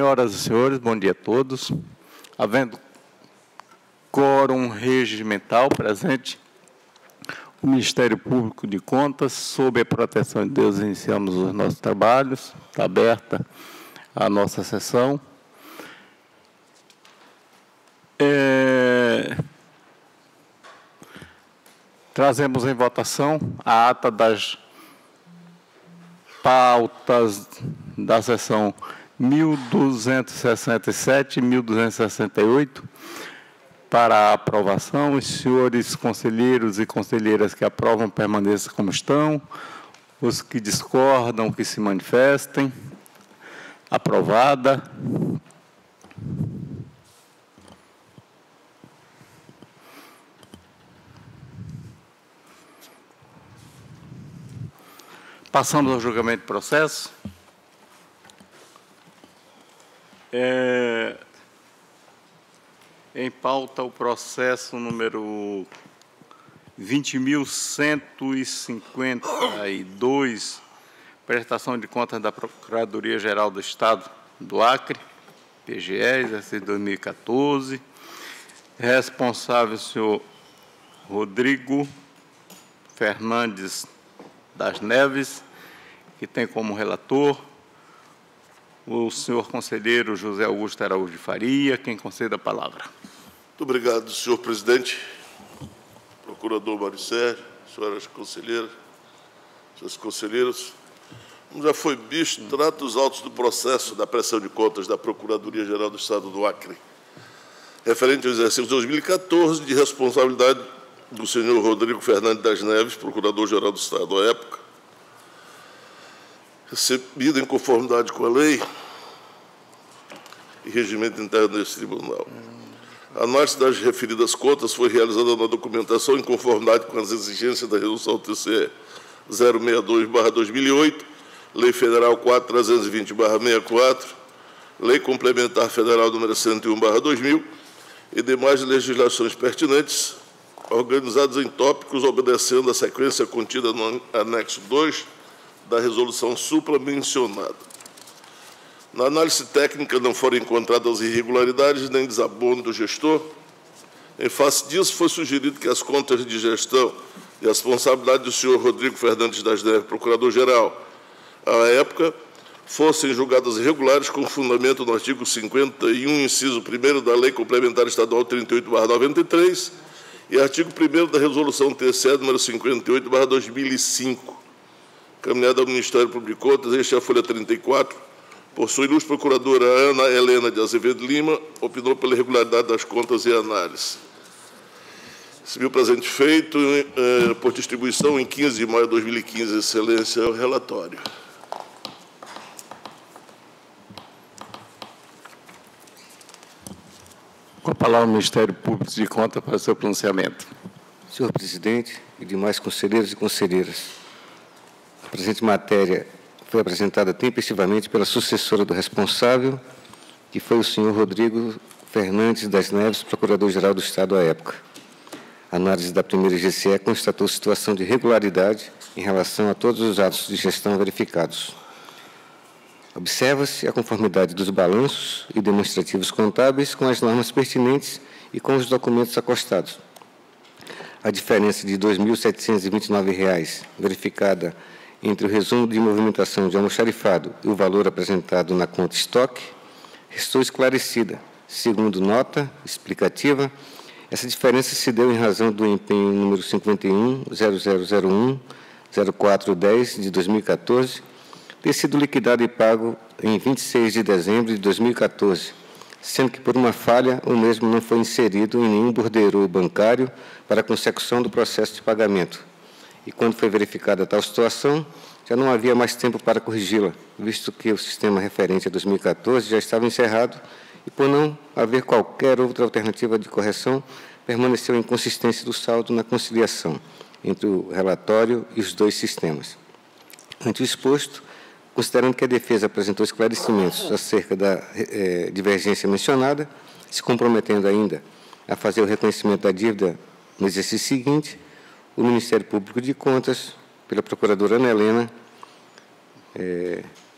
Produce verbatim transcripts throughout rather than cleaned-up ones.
Senhoras e senhores, bom dia a todos. Havendo quórum regimental presente, o Ministério Público de Contas, sob a proteção de Deus, iniciamos os nossos trabalhos. Está aberta a nossa sessão. É... Trazemos em votação a ata das pautas da sessão mil duzentos e sessenta e sete e mil duzentos e sessenta e oito para a aprovação. Os senhores conselheiros e conselheiras que aprovam permaneçam como estão. Os que discordam, que se manifestem. Aprovada. Passamos ao julgamento de processo. É, em pauta, o processo número vinte mil cento e cinquenta e dois, prestação de contas da Procuradoria-Geral do Estado do Acre, P G E, exercício dois mil e quatorze. Responsável, o senhor Rodrigo Fernandes das Neves, que tem como relator o senhor conselheiro José Augusto Araújo de Faria. Quem concede a palavra. Muito obrigado, senhor presidente, procurador Mário Sérgio, senhoras conselheiras, senhores conselheiros. Como já foi visto, trata os autos do processo da prestação de contas da Procuradoria-Geral do Estado do Acre, referente ao exercício dois mil e quatorze, de responsabilidade do senhor Rodrigo Fernandes das Neves, procurador-geral do Estado à época, recebida em conformidade com a lei e regimento interno deste tribunal. A análise das referidas contas foi realizada na documentação em conformidade com as exigências da resolução T C E zero seis dois barra dois mil e oito, Lei Federal quatro mil trezentos e vinte barra sessenta e quatro, Lei Complementar Federal número cento e um barra dois mil e demais legislações pertinentes, organizados em tópicos, obedecendo à sequência contida no anexo dois da resolução supramencionada. Na análise técnica não foram encontradas irregularidades nem desabono do gestor. Em face disso, foi sugerido que as contas de gestão e responsabilidade do senhor Rodrigo Fernandes das Neves, procurador-geral, à época, fossem julgadas irregulares com fundamento no artigo cinquenta e um, inciso primeiro da Lei Complementar Estadual trinta e oito barra noventa e três e artigo primeiro da resolução T C E número cinquenta e oito barra dois mil e cinco, caminhada ao Ministério Público de Contas. Este é a folha trinta e quatro, por sua ilustre procuradora Ana Helena de Azevedo Lima, opinou pela regularidade das contas e análise. Recebi o presente feito eh, por distribuição em quinze de maio de dois mil e quinze. Excelência, o relatório. Com a palavra o Ministério Público de Contas para o seu pronunciamento. Senhor presidente e demais conselheiros e conselheiras, a presente matéria foi apresentada tempestivamente pela sucessora do responsável, que foi o senhor Rodrigo Fernandes das Neves, procurador-geral do Estado à época. A análise da primeira G C E constatou situação de irregularidade em relação a todos os atos de gestão verificados. Observa-se a conformidade dos balanços e demonstrativos contábeis com as normas pertinentes e com os documentos acostados. A diferença de dois mil setecentos e vinte e nove reais verificada entre o resumo de movimentação de almoxarifado e o valor apresentado na conta estoque restou esclarecida. Segundo nota explicativa, essa diferença se deu em razão do empenho número cinquenta e um, zero zero zero um, zero quatro dez de dois mil e quatorze, ter sido liquidado e pago em vinte e seis de dezembro de dois mil e quatorze, sendo que, por uma falha, o mesmo não foi inserido em nenhum bordeiro bancário para a consecução do processo de pagamento. E, quando foi verificada tal situação, já não havia mais tempo para corrigi-la, visto que o sistema referente a dois mil e quatorze já estava encerrado e, por não haver qualquer outra alternativa de correção, permaneceu a inconsistência do saldo na conciliação entre o relatório e os dois sistemas. Ante o exposto, considerando que a defesa apresentou esclarecimentos acerca da eh, divergência mencionada, se comprometendo ainda a fazer o reconhecimento da dívida no exercício seguinte, o Ministério Público de Contas, pela procuradora Ana Helena, eh,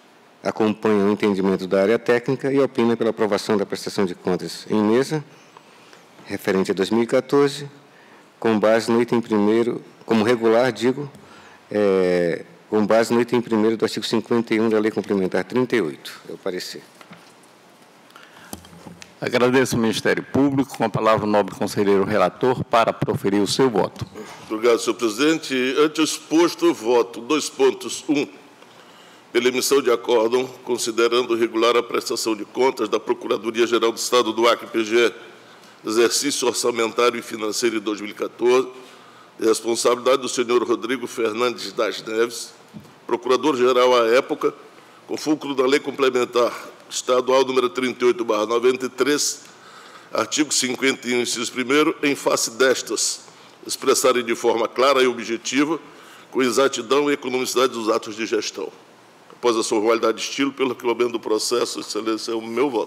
acompanha o entendimento da área técnica e opina pela aprovação da prestação de contas em mesa, referente a dois mil e quatorze, com base no item primeiro, como regular, digo, é, com base no item primeiro do artigo cinquenta e um da Lei Complementar trinta e oito. É o parecer. Agradeço ao Ministério Público. Com a palavra o nobre conselheiro relator para proferir o seu voto. Obrigado, senhor presidente. Ante o exposto, eu voto dois pontos. Um, pela emissão de acórdão, considerando regular a prestação de contas da Procuradoria-Geral do Estado do Acre, P G E, exercício orçamentário e financeiro de dois mil e quatorze, de responsabilidade do senhor Rodrigo Fernandes das Neves, procurador-geral à época, com fulcro da Lei Complementar Estadual número trinta e oito barra noventa e três, artigo cinquenta e um, inciso primeiro, em face destas, expressarem de forma clara e objetiva, com exatidão e economicidade dos atos de gestão. Após a sua formalidade de estilo, pelo arquivamento do processo, excelência, é o meu voto.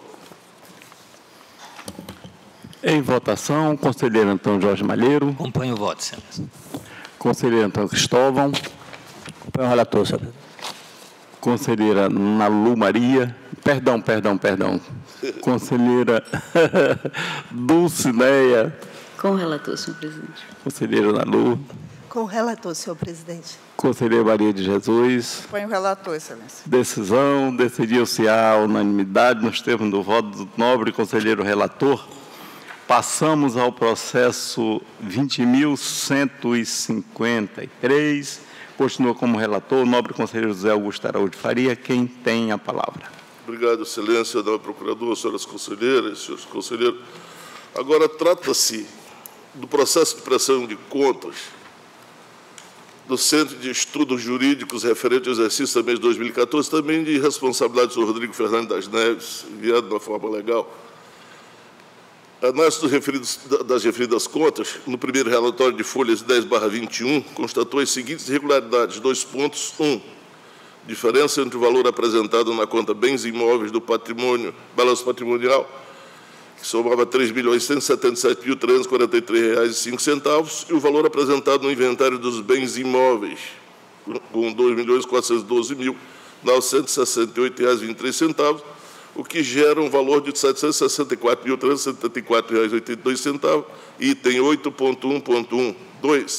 Em votação, conselheiro Antônio Jorge Malheiro. Acompanho o voto, excelência. Conselheiro Antônio Cristóvão. Acompanho o relator, senhor presidente. Conselheira Nalu Maria. Perdão, perdão, perdão. Conselheira Dulcineia. Com o relator, senhor presidente. Conselheira Nalu. Com o relator, senhor presidente. Conselheira Maria de Jesus. Acompanho o relator, excelência. Decisão, decidiu-se à unanimidade nos termos do voto do nobre conselheiro relator. Passamos ao processo vinte mil cento e cinquenta e três. Continua como relator o nobre conselheiro José Augusto Araújo Faria, quem tem a palavra. Obrigado, excelência, da procuradora, senhoras conselheiras, senhores conselheiros. Agora, trata-se do processo de prestação de contas do Centro de Estudos Jurídicos referente ao exercício também de dois mil e quatorze, também de responsabilidade do senhor Rodrigo Fernandes das Neves, enviado de uma forma legal. A análise dos referidos, das referidas contas, no primeiro relatório de folhas dez barra vinte e um, constatou as seguintes irregularidades, dois pontos. Um, diferença entre o valor apresentado na conta bens imóveis do patrimônio, balanço patrimonial, que somava três milhões cento e setenta e sete mil trezentos e quarenta e três reais e cinco centavos, e o valor apresentado no inventário dos bens imóveis, com dois milhões quatrocentos e doze mil novecentos e sessenta e oito reais e vinte e três centavos, o que gera um valor de setecentos e sessenta e quatro mil trezentos e setenta e quatro reais e oitenta e dois centavos, item oito ponto um ponto um. dois.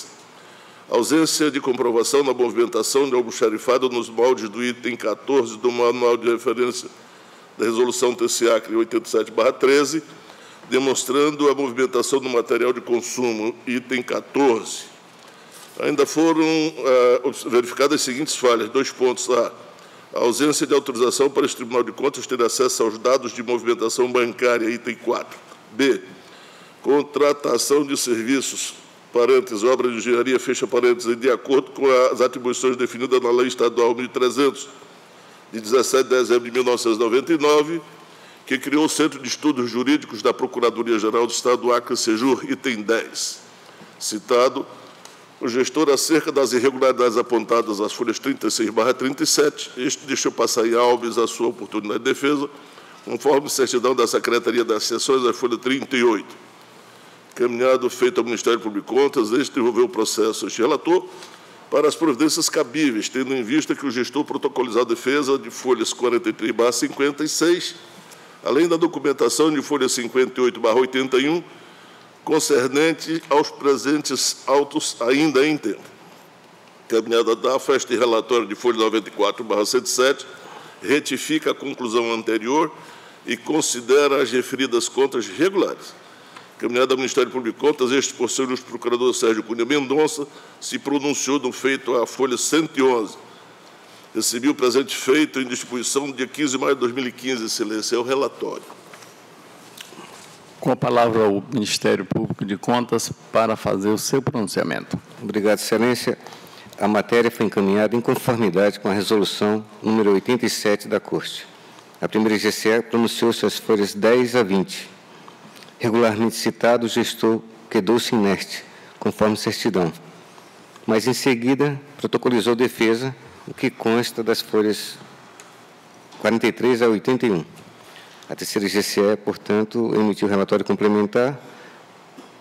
Ausência de comprovação na movimentação de almoxarifado nos moldes do item quatorze do Manual de Referência da Resolução T C A C R E oitenta e sete barra treze, demonstrando a movimentação do material de consumo, item quatorze. Ainda foram uh, verificadas as seguintes falhas, dois pontos. A, a ausência de autorização para este Tribunal de Contas ter acesso aos dados de movimentação bancária, item quatro. B, contratação de serviços, parênteses, obra de engenharia, fecha parênteses, de acordo com as atribuições definidas na Lei Estadual mil e trezentos, de dezessete de dezembro de mil novecentos e noventa e nove, que criou o Centro de Estudos Jurídicos da Procuradoria-Geral do Estado do Acre, Sejur, item dez. Citado, o gestor, acerca das irregularidades apontadas às folhas trinta e seis barra trinta e sete, este deixou passar em Albes a sua oportunidade de defesa, conforme certidão da Secretaria das Seções, a folha trinta e oito. Caminhado feito ao Ministério Público de Contas, este devolveu o processo a este relator para as providências cabíveis, tendo em vista que o gestor protocolizou a defesa de folhas quarenta e três barra cinquenta e seis, além da documentação de folha cinquenta e oito barra oitenta e um, concernente aos presentes autos ainda em tempo. Caminhada da A F A, este relatório de folha noventa e quatro barra cento e sete retifica a conclusão anterior e considera as referidas contas regulares. Caminhada ao Ministério Público de Contas, este, por ser o procurador Sérgio Cunha Mendonça, se pronunciou no feito à folha cento e onze. Recebi o presente feito em distribuição no dia quinze de maio de dois mil e quinze, excelência, é o relatório. Com a palavra ao Ministério Público de Contas para fazer o seu pronunciamento. Obrigado, excelência. A matéria foi encaminhada em conformidade com a resolução número oitenta e sete da Corte. A primeira G C E pronunciou-se as folhas dez a vinte. Regularmente citado, o gestor quedou-se inerte, conforme certidão, mas, em seguida, protocolizou defesa, o que consta das folhas quarenta e três a oitenta e um. A terceira G C E, portanto, emitiu relatório complementar,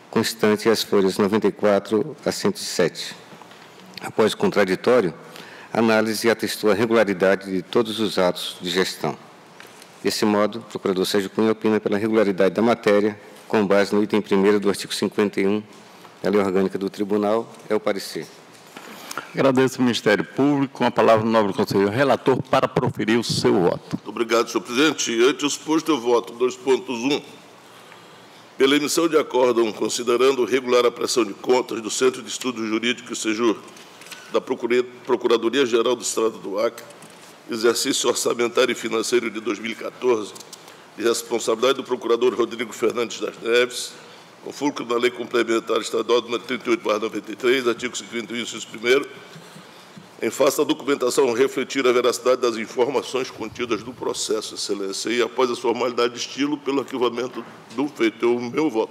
constante as folhas noventa e quatro a cento e sete. Após o contraditório, análise e atestou a regularidade de todos os atos de gestão. Desse modo, o procurador Sérgio Cunha opina pela regularidade da matéria, com base no item primeiro do artigo cinquenta e um da Lei Orgânica do Tribunal. É o parecer. Agradeço ao Ministério Público. Com a palavra o nobre conselheiro relator para proferir o seu voto. Muito obrigado, senhor presidente. Ante o exposto, eu voto dois pontos um. Pela emissão de acórdão, considerando regular a prestação de contas do Centro de Estudos Jurídicos e Sejur da Procuradoria-Geral do Estado do Acre, exercício orçamentário e financeiro de dois mil e quatorze, de responsabilidade do procurador Rodrigo Fernandes das Neves, com fulcro na Lei Complementar Estadual número trinta e oito barra noventa e três, artigo cinquenta e um, inciso primeiro, em face da documentação refletir a veracidade das informações contidas no processo, excelência, e após as formalidades de estilo, pelo arquivamento do feito. É o meu voto.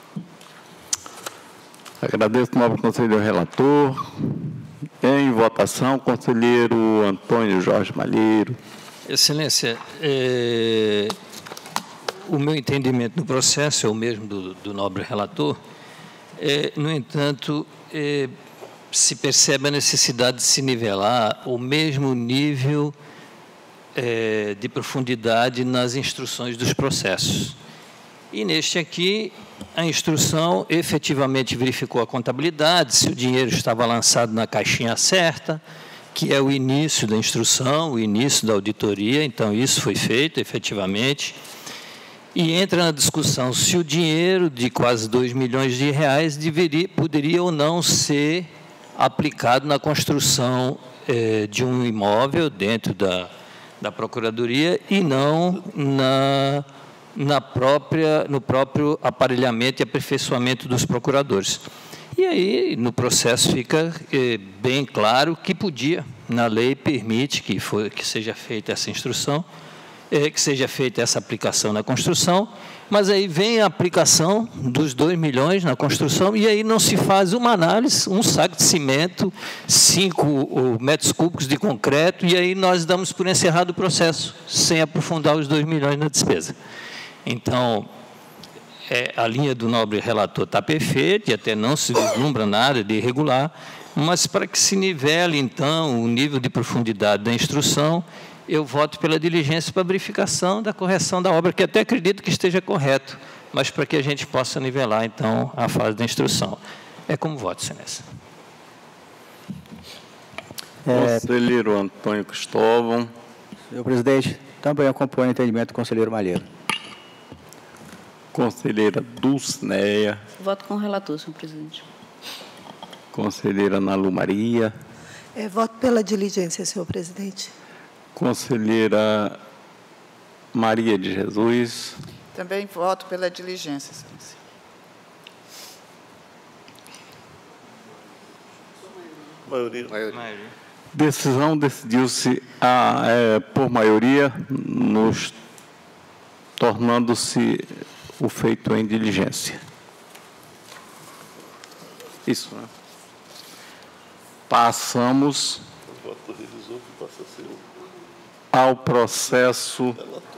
Agradeço ao nobre conselheiro relator. Em votação, conselheiro Antônio Jorge Malheiro. Excelência, é, o meu entendimento no processo é o mesmo do, do nobre relator. É, no entanto, é, se percebe a necessidade de se nivelar o mesmo nível é, de profundidade nas instruções dos processos. E neste aqui, a instrução efetivamente verificou a contabilidade, se o dinheiro estava lançado na caixinha certa, que é o início da instrução, o início da auditoria. Então, isso foi feito efetivamente. E entra na discussão se o dinheiro de quase dois milhões de reais deveria, poderia ou não ser aplicado na construção eh, de um imóvel dentro da, da Procuradoria e não na... Na própria, no próprio aparelhamento e aperfeiçoamento dos procuradores. E aí, no processo, fica eh, bem claro que podia, na lei permite que, for, que seja feita essa instrução, eh, que seja feita essa aplicação na construção, mas aí vem a aplicação dos dois milhões na construção e aí não se faz uma análise, um saco de cimento, cinco metros cúbicos de concreto, e aí nós damos por encerrado o processo, sem aprofundar os dois milhões na despesa. Então, é, a linha do nobre relator está perfeita e até não se vislumbra nada de irregular, mas para que se nivele, então, o nível de profundidade da instrução, eu voto pela diligência para verificação da correção da obra, que até acredito que esteja correto, mas para que a gente possa nivelar, então, a fase da instrução. É como voto, excelência. É, conselheiro Antônio Cristóvão. Senhor presidente, também acompanho o entendimento do conselheiro Malheiro. Conselheira Dulcineia. Voto com o relator, senhor presidente. Conselheira Ana Lu Maria. É, voto pela diligência, senhor presidente. Conselheira Maria de Jesus. Também voto pela diligência, excelência. Maioria. Maioria. Decisão decidiu-se a, é, por maioria, nos tornando-se o feito em diligência. Isso, né? Passamos ao processo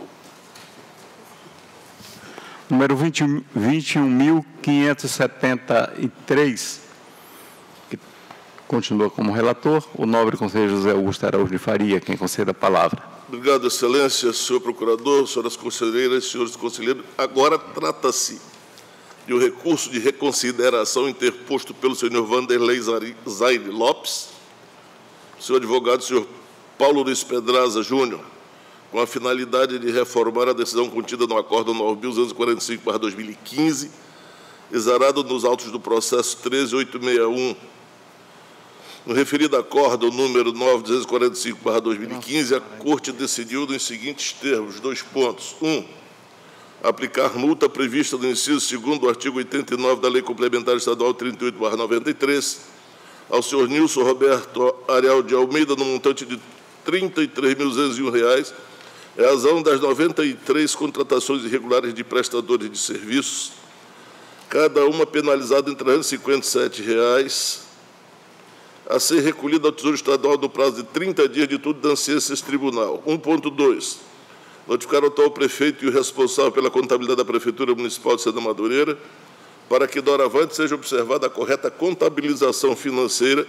número vinte e um mil quinhentos e setenta e três, que continua como relator, o nobre conselheiro José Augusto Araújo de Faria, quem concede a palavra. Obrigado, excelência, senhor procurador, senhoras conselheiras, senhores conselheiros. Agora trata-se de um recurso de reconsideração interposto pelo senhor Vanderlei Zaire Lopes, senhor advogado, senhor Paulo Luiz Pedraza Júnior, com a finalidade de reformar a decisão contida no Acórdão nove mil duzentos e quarenta e cinco barra dois mil e quinze, exarado nos autos do processo treze mil oitocentos e sessenta e um. No referido acórdão número nove mil duzentos e quarenta e cinco barra dois mil e quinze, a Corte decidiu nos seguintes termos, dois pontos. Um, aplicar multa prevista no inciso segundo do artigo oitenta e nove da Lei Complementar Estadual trinta e oito barra noventa e três, ao senhor Nilson Roberto Arial de Almeida, no montante de trinta e três mil duzentos e um reais, em razão das noventa e três contratações irregulares de prestadores de serviços, cada uma penalizada em trezentos e cinquenta e sete reais, a ser recolhida ao Tesouro Estadual no prazo de trinta dias de tudo danciência esse tribunal. um ponto dois. Notificar ao atual prefeito e o responsável pela contabilidade da Prefeitura Municipal de Santa Madureira para que, doravante, seja observada a correta contabilização financeira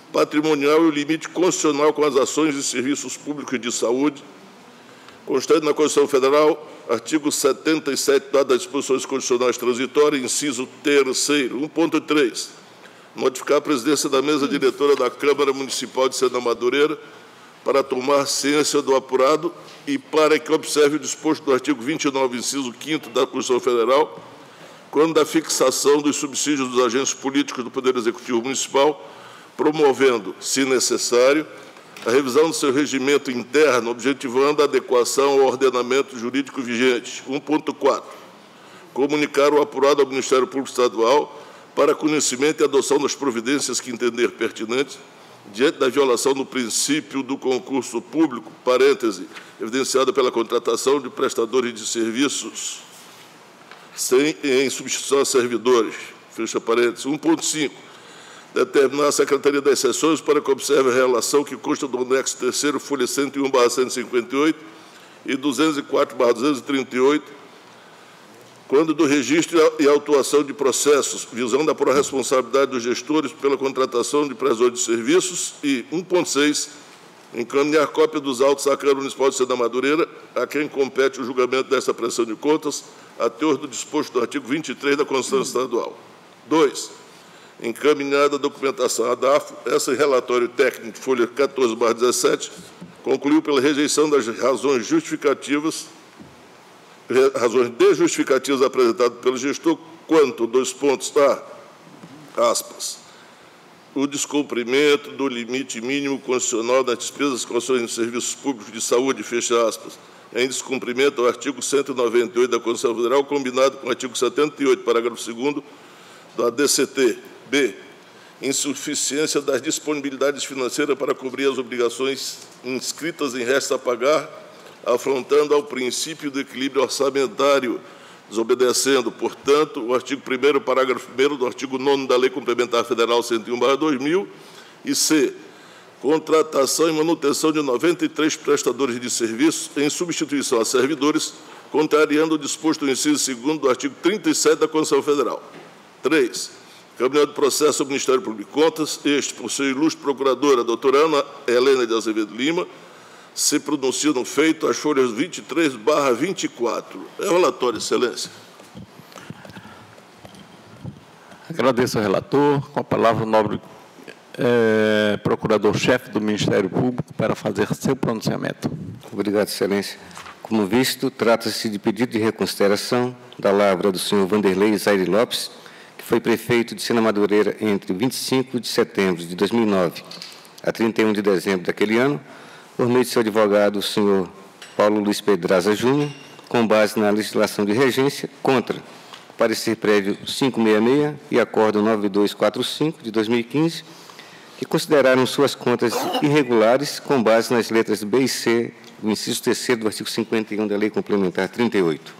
patrimonial e o limite constitucional com as ações e serviços públicos de saúde, constante na Constituição Federal, artigo setenta e sete, dadas as disposições constitucionais transitórias, inciso terceiro. um ponto três. Notificar a presidência da mesa diretora da Câmara Municipal de Sena Madureira para tomar ciência do apurado e para que observe o disposto do artigo vinte e nove, inciso quinto da Constituição Federal, quando da fixação dos subsídios dos agentes políticos do Poder Executivo Municipal, promovendo, se necessário, a revisão do seu regimento interno, objetivando a adequação ao ordenamento jurídico vigente. um ponto quatro. Comunicar o apurado ao Ministério Público Estadual para conhecimento e adoção das providências que entender pertinentes, diante da violação do princípio do concurso público, parêntese, evidenciada pela contratação de prestadores de serviços sem, em substituição a servidores, fecha parênteses. um ponto cinco. Determinar a Secretaria das Seções para que observe a relação que consta do anexo terceiro, folha cento e um barra cento e cinquenta e oito e duzentos e quatro barra duzentos e trinta e oito, quando do registro e autuação de processos, visando a pró-responsabilidade dos gestores pela contratação de prestadores de serviços, e um ponto seis, encaminhar cópia dos autos à Câmara Municipal de Sena Madureira, a quem compete o julgamento desta prestação de contas, a teor do disposto do artigo vinte e três da Constituição Estadual. dois. Encaminhada a documentação à D A F, essa em relatório técnico, folha quatorze barra dezessete, concluiu pela rejeição das razões justificativas, razões desjustificativas apresentadas pelo gestor, quanto, dois pontos, a, aspas, o descumprimento do limite mínimo constitucional das despesas com ações de serviços públicos de saúde, fecha aspas, em descumprimento ao artigo cento e noventa e oito da Constituição Federal, combinado com o artigo setenta e oito, parágrafo segundo, do A D C T. B. Insuficiência das disponibilidades financeiras para cobrir as obrigações inscritas em restos a pagar, afrontando ao princípio do equilíbrio orçamentário, desobedecendo, portanto, o artigo primeiro, parágrafo primeiro do artigo nono da Lei Complementar Federal cento e um barra dois mil, e C. Contratação e manutenção de noventa e três prestadores de serviços em substituição a servidores, contrariando o disposto no inciso segundo do artigo trinta e sete da Constituição Federal. três. Caminhado processo ao Ministério Público de Contas, este, por ser ilustre procuradora, a doutora Ana Helena de Azevedo Lima, se pronuncia no feito as folhas vinte e três barra vinte e quatro. É o relatório, Excelência. Agradeço ao relator. Com a palavra, o nobre é, procurador-chefe do Ministério Público para fazer seu pronunciamento. Obrigado, Excelência. Como visto, trata-se de pedido de reconsideração da lavra do senhor Vanderlei Zaire Lopes, que foi prefeito de Sena Madureira entre vinte e cinco de setembro de dois mil e nove a trinta e um de dezembro daquele ano, por meio de seu advogado, o senhor Paulo Luiz Pedraza Júnior, com base na legislação de regência, contra o parecer prévio quinhentos e sessenta e seis e acordo nove mil duzentos e quarenta e cinco de dois mil e quinze, que consideraram suas contas irregulares com base nas letras B e C do inciso terceiro do artigo cinquenta e um da Lei Complementar trinta e oito.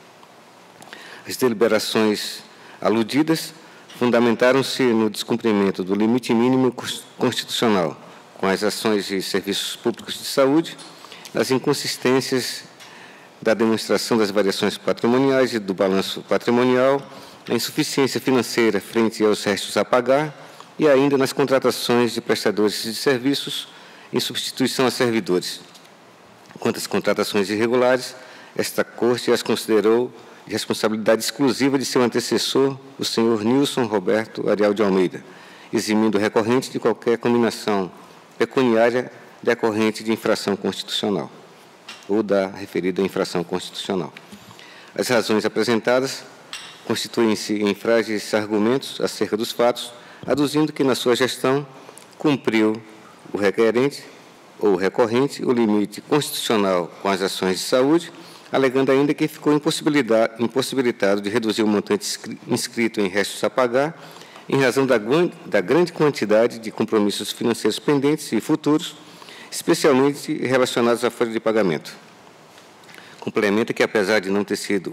As deliberações aludidas fundamentaram-se no descumprimento do limite mínimo constitucional com as ações de serviços públicos de saúde, nas inconsistências da demonstração das variações patrimoniais e do balanço patrimonial, na insuficiência financeira frente aos restos a pagar e ainda nas contratações de prestadores de serviços em substituição a servidores. Quanto às contratações irregulares, esta Corte as considerou de responsabilidade exclusiva de seu antecessor, o senhor Nilson Roberto Ariel de Almeida, eximindo o recorrente de qualquer combinação pecuniária decorrente de infração constitucional ou da referida infração constitucional. As razões apresentadas constituem-se em frágeis argumentos acerca dos fatos, aduzindo que, na sua gestão, cumpriu o requerente ou recorrente o limite constitucional com as ações de saúde, alegando ainda que ficou impossibilitado de reduzir o montante inscrito em restos a pagar em razão da, da grande quantidade de compromissos financeiros pendentes e futuros, especialmente relacionados à folha de pagamento. Complementa que, apesar de não ter sido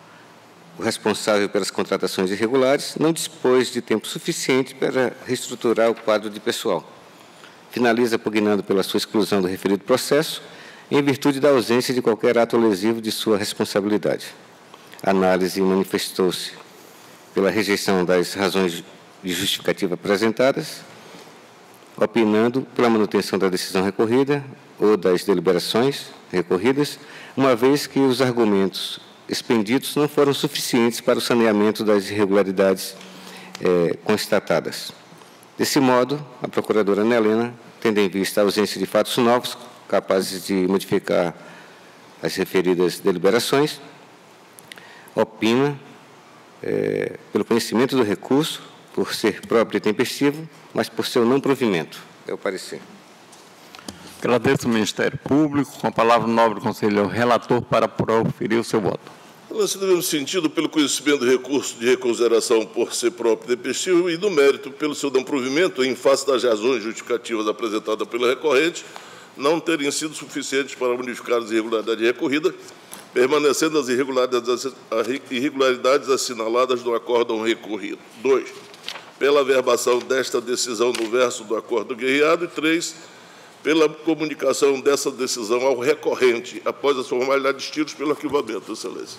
o responsável pelas contratações irregulares, não dispôs de tempo suficiente para reestruturar o quadro de pessoal. Finaliza pugnando pela sua exclusão do referido processo, em virtude da ausência de qualquer ato lesivo de sua responsabilidade. A análise manifestou-se pela rejeição das razões de justificativa apresentadas, opinando pela manutenção da decisão recorrida ou das deliberações recorridas, uma vez que os argumentos expendidos não foram suficientes para o saneamento das irregularidades eh, constatadas. Desse modo, a procuradora Ana Helena, tendo em vista a ausência de fatos novos capazes de modificar as referidas deliberações, opina, eh, pelo conhecimento do recurso, por ser próprio e tempestivo, mas por seu não provimento. É o parecer. Agradeço ao Ministério Público. Com a palavra, o nobre conselheiro relator para proferir o seu voto. Nesse mesmo sentido, pelo conhecimento do recurso de reconsideração por ser próprio e tempestivo e do mérito pelo seu não provimento, em face das razões justificativas apresentadas pelo recorrente, não terem sido suficientes para modificar as irregularidades recorridas, permanecendo as irregularidades, irregularidades assinaladas no acórdão recorrido. Dois, pela averbação desta decisão no verso do acórdão guerreado. E três, pela comunicação dessa decisão ao recorrente, após as formalidades tidas pelo arquivamento, Excelência.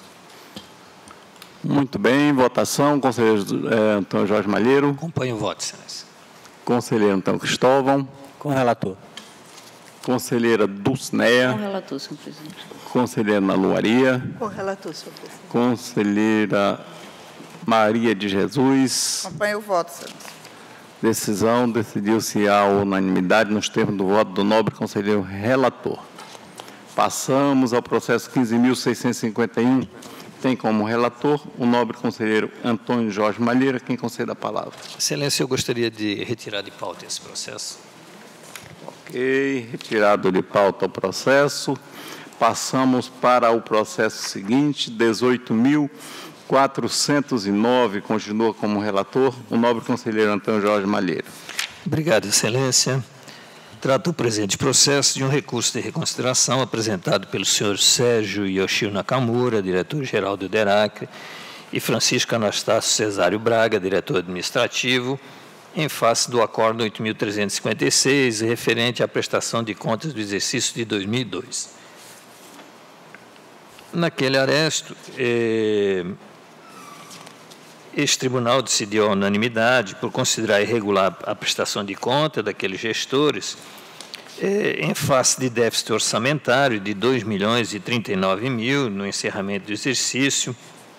Muito bem, votação. Conselheiro é, Antônio Jorge Malheiro. Acompanho o voto, Excelência. Conselheiro Antônio Cristóvão. Com o relator. Conselheira Dulcineia. Com o relator, senhor presidente. Conselheira Ana Luaria. Com o relator, senhor presidente. Conselheira Maria de Jesus. Acompanho o voto, Excelência. Decisão decidiu-se à unanimidade nos termos do voto do nobre conselheiro relator. Passamos ao processo quinze mil seiscentos e cinquenta e um. Tem como relator o nobre conselheiro Antônio Jorge Malheiro, quem concede a palavra. Excelência, eu gostaria de retirar de pauta esse processo. Ok, retirado de pauta o processo. Passamos para o processo seguinte, dezoito mil quatrocentos e nove, continua como relator o nobre conselheiro Antônio Jorge Malheiro. Obrigado, Excelência. Trata o presente processo de um recurso de reconsideração apresentado pelo senhor Sérgio Yoshio Nakamura, diretor-geral do DERACRE, e Francisco Anastácio Cesário Braga, diretor administrativo, em face do acórdão oito mil trezentos e cinquenta e seis, referente à prestação de contas do exercício de dois mil e dois. Naquele aresto, eh, este tribunal decidiu à unanimidade por considerar irregular a prestação de conta daqueles gestores eh, em face de déficit orçamentário de dois milhões e trinta e nove mil no encerramento do exercício,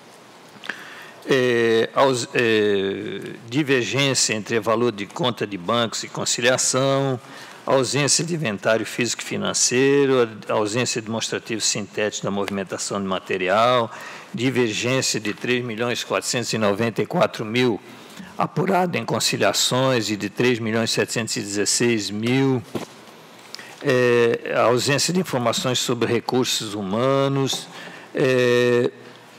eh, aos, eh, divergência entre valor de conta de bancos e conciliação, ausência de inventário físico e financeiro, ausência de demonstrativo sintético da movimentação de material, divergência de três milhões quatrocentos e noventa e quatro mil apurado em conciliações e de três milhões setecentos e dezesseis mil, é, ausência de informações sobre recursos humanos, é,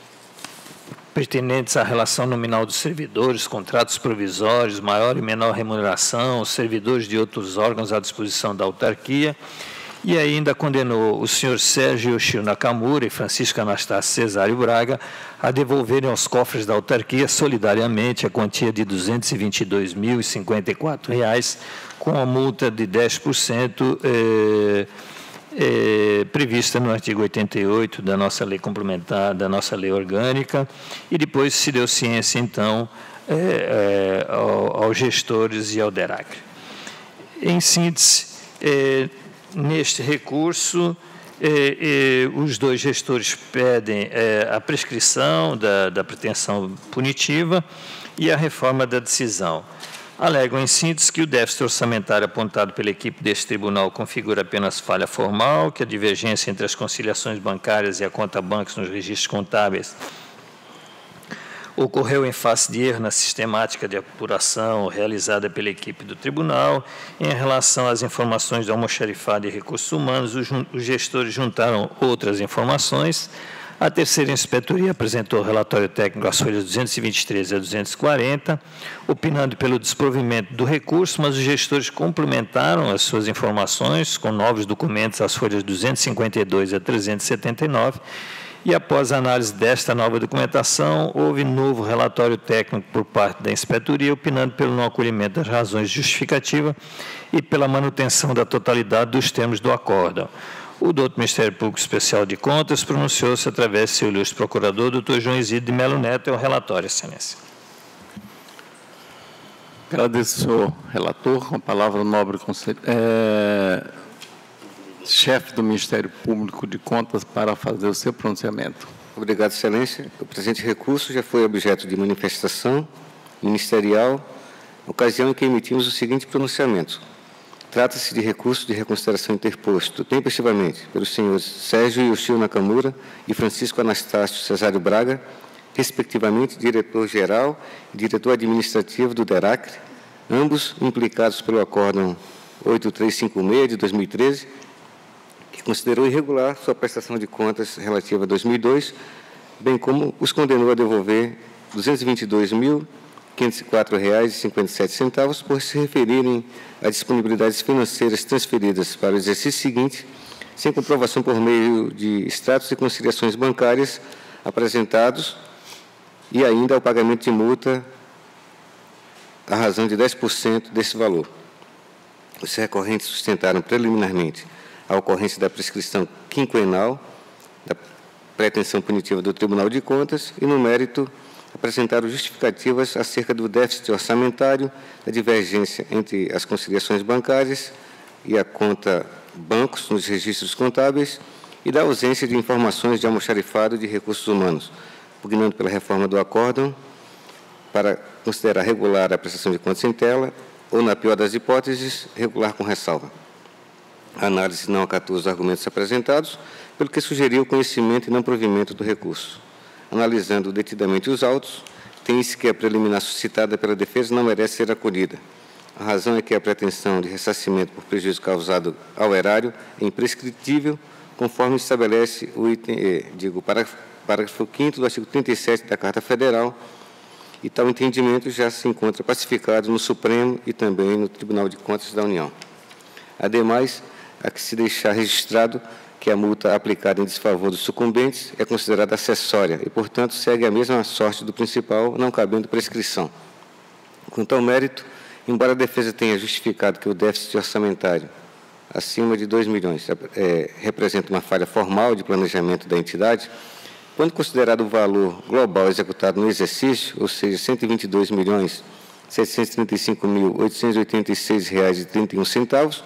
pertinentes à relação nominal dos servidores, contratos provisórios, maior e menor remuneração, servidores de outros órgãos à disposição da autarquia, e ainda condenou o senhor Sérgio Yoshio Nakamura e Francisco Anastácio Cesário Braga a devolverem aos cofres da autarquia solidariamente a quantia de duzentos e vinte e dois mil e cinquenta e quatro reais, com a multa de dez por cento eh, eh, prevista no artigo oitenta e oito da nossa lei complementar, da nossa lei orgânica, e depois se deu ciência, então, eh, eh, ao, aos gestores e ao DERACRE. Em síntese, eh, neste recurso, eh, eh, os dois gestores pedem eh, a prescrição da, da pretensão punitiva e a reforma da decisão. Alegam, em síntese, que o déficit orçamentário apontado pela equipe deste tribunal configura apenas falha formal, que a divergência entre as conciliações bancárias e a conta bancos nos registros contábeis ocorreu em face de erro na sistemática de apuração realizada pela equipe do tribunal. Em relação às informações do almoxarifado e recursos humanos, os, os gestores juntaram outras informações. A terceira inspetoria apresentou o relatório técnico às folhas duzentos e vinte e três a duzentos e quarenta, opinando pelo desprovimento do recurso, mas os gestores complementaram as suas informações com novos documentos às folhas duzentos e cinquenta e dois a trezentos e setenta e nove, e após a análise desta nova documentação, houve novo relatório técnico por parte da inspetoria, opinando pelo não acolhimento das razões justificativas e pela manutenção da totalidade dos termos do acórdão. O doutor Ministério Público Especial de Contas pronunciou-se através de seu ilustre procurador, doutor João Isidro de Melo Neto, é o relatório, excelência. Agradeço, senhor relator. Com a palavra, o nobre conselheiro, é, chefe do Ministério Público de Contas, para fazer o seu pronunciamento. Obrigado, excelência. O presente recurso já foi objeto de manifestação ministerial, ocasião em que emitimos o seguinte pronunciamento. Trata-se de recurso de reconsideração interposto, tempestivamente, pelos senhores Sérgio Yoshio Nakamura e Francisco Anastácio Cesário Braga, respectivamente diretor-geral e diretor administrativo do DERACRE, ambos implicados pelo Acórdão oito três cinco seis de dois mil e treze, que considerou irregular sua prestação de contas relativa a dois mil e dois, bem como os condenou a devolver duzentos e vinte e dois mil, quinhentos e quatro reais e cinquenta e sete centavos por se referirem a disponibilidades financeiras transferidas para o exercício seguinte, sem comprovação por meio de extratos e conciliações bancárias apresentados e ainda ao pagamento de multa à razão de dez por cento desse valor. Os recorrentes sustentaram preliminarmente a ocorrência da prescrição quinquenal da pretensão punitiva do Tribunal de Contas e, no mérito, apresentaram justificativas acerca do déficit orçamentário, da divergência entre as conciliações bancárias e a conta bancos nos registros contábeis e da ausência de informações de almoxarifado de recursos humanos, pugnando pela reforma do acórdão para considerar regular a prestação de contas em tela ou, na pior das hipóteses, regular com ressalva. A análise não acatou os argumentos apresentados, pelo que sugeriu o conhecimento e não provimento do recurso. Analisando detidamente os autos, tem-se que a preliminar suscitada pela defesa não merece ser acolhida. A razão é que a pretensão de ressarcimento por prejuízo causado ao erário é imprescritível, conforme estabelece o item, eh, digo, parágrafo, parágrafo quinto do artigo trinta e sete da Carta Federal, e tal entendimento já se encontra pacificado no Supremo e também no Tribunal de Contas da União. Ademais, há que se deixar registrado que a multa aplicada em desfavor dos sucumbentes é considerada acessória e, portanto, segue a mesma sorte do principal, não cabendo prescrição. Quanto ao mérito, embora a defesa tenha justificado que o déficit orçamentário acima de dois milhões é, representa uma falha formal de planejamento da entidade, quando considerado o valor global executado no exercício, ou seja, cento e vinte e dois milhões, setecentos e trinta e cinco mil, oitocentos e oitenta e seis reais e trinta e um centavos,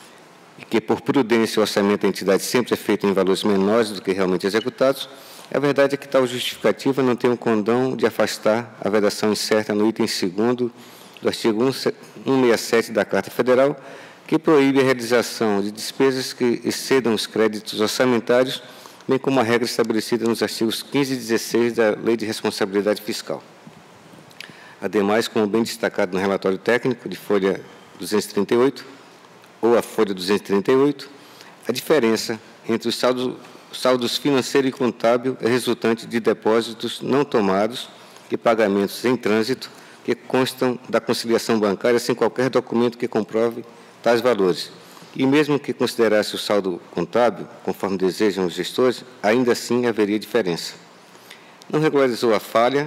e que, por prudência, o orçamento da entidade sempre é feito em valores menores do que realmente executados, a verdade é que tal justificativa não tem um condão de afastar a vedação incerta no item segundo do artigo cento e sessenta e sete da Carta Federal, que proíbe a realização de despesas que excedam os créditos orçamentários, bem como a regra estabelecida nos artigos quinze e dezesseis da Lei de Responsabilidade Fiscal. Ademais, como bem destacado no relatório técnico de folha duzentos e trinta e oito, ou a folha duzentos e trinta e oito, a diferença entre os saldos, saldos financeiro e contábil é resultante de depósitos não tomados e pagamentos em trânsito que constam da conciliação bancária sem qualquer documento que comprove tais valores. E mesmo que considerasse o saldo contábil, conforme desejam os gestores, ainda assim haveria diferença. Não regularizou a falha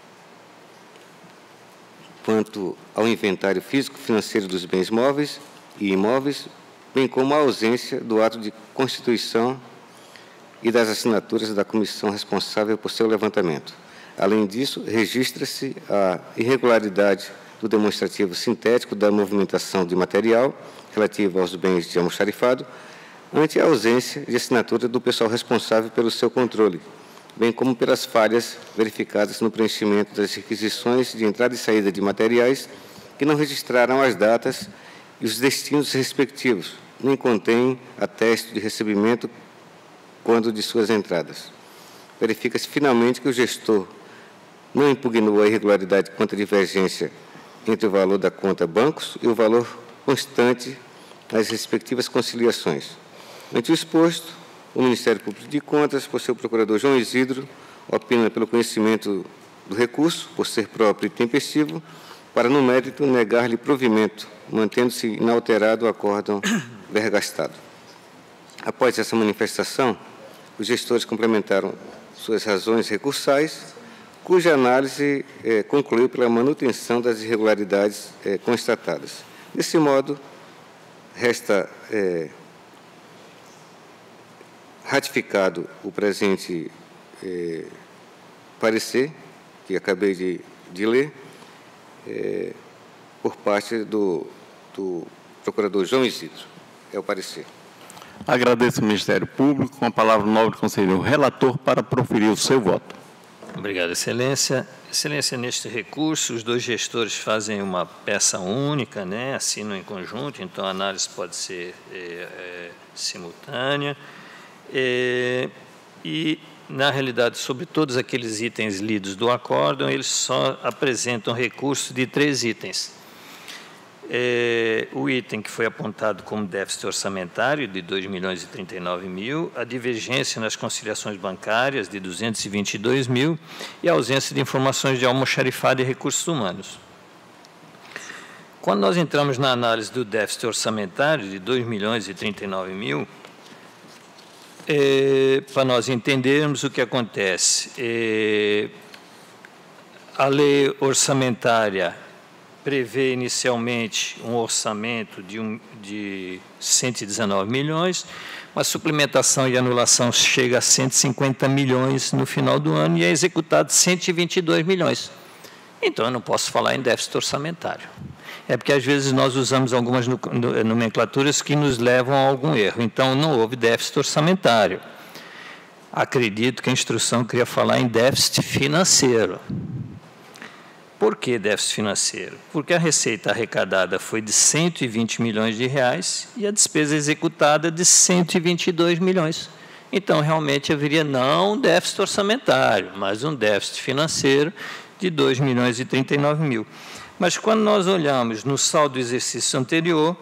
quanto ao inventário físico-financeiro dos bens móveis e imóveis, bem como a ausência do ato de constituição e das assinaturas da comissão responsável por seu levantamento. Além disso, registra-se a irregularidade do demonstrativo sintético da movimentação de material relativo aos bens de almoxarifado, ante a ausência de assinatura do pessoal responsável pelo seu controle, bem como pelas falhas verificadas no preenchimento das requisições de entrada e saída de materiais que não registraram as datas e os destinos respectivos, nem contêm atesto de recebimento quando de suas entradas. Verifica-se finalmente que o gestor não impugnou a irregularidade quanto à divergência entre o valor da conta bancos e o valor constante nas respectivas conciliações. Ante o exposto, o Ministério Público de Contas, por seu procurador João Isidro, opina pelo conhecimento do recurso, por ser próprio e tempestivo, para, no mérito, negar-lhe provimento, mantendo-se inalterado o acórdão vergastado. Após essa manifestação, os gestores complementaram suas razões recursais, cuja análise eh, concluiu pela manutenção das irregularidades eh, constatadas. Desse modo, resta eh, ratificado o presente eh, parecer, que acabei de, de ler, eh, por parte do, do procurador João Isidro. É o parecer. Agradeço ao Ministério Público. Com a palavra o nobre conselheiro relator para proferir o seu voto. Obrigado, Excelência. Excelência, neste recurso, os dois gestores fazem uma peça única, né, assinam em conjunto, então a análise pode ser é, é, simultânea. É, e, na realidade, sobre todos aqueles itens lidos do acórdão, eles só apresentam recurso de três itens. É, o item que foi apontado como déficit orçamentário de dois milhões e trinta e nove mil, a divergência nas conciliações bancárias de duzentos e vinte e dois mil e a ausência de informações de almoxarifado e recursos humanos. Quando nós entramos na análise do déficit orçamentário de dois milhões e trinta e nove mil, é, para nós entendermos o que acontece, é, a lei orçamentária prevê inicialmente um orçamento de, um, de cento e dezenove milhões, mas suplementação e anulação chega a cento e cinquenta milhões no final do ano e é executado cento e vinte e dois milhões. Então, eu não posso falar em déficit orçamentário. É porque, às vezes, nós usamos algumas nomenclaturas que nos levam a algum erro. Então, não houve déficit orçamentário. Acredito que a instrução queria falar em déficit financeiro. Por que déficit financeiro? Porque a receita arrecadada foi de cento e vinte milhões de reais e a despesa executada de cento e vinte e dois milhões. Então, realmente, haveria não um déficit orçamentário, mas um déficit financeiro de dois milhões e trinta e nove mil. Mas, quando nós olhamos no saldo do exercício anterior,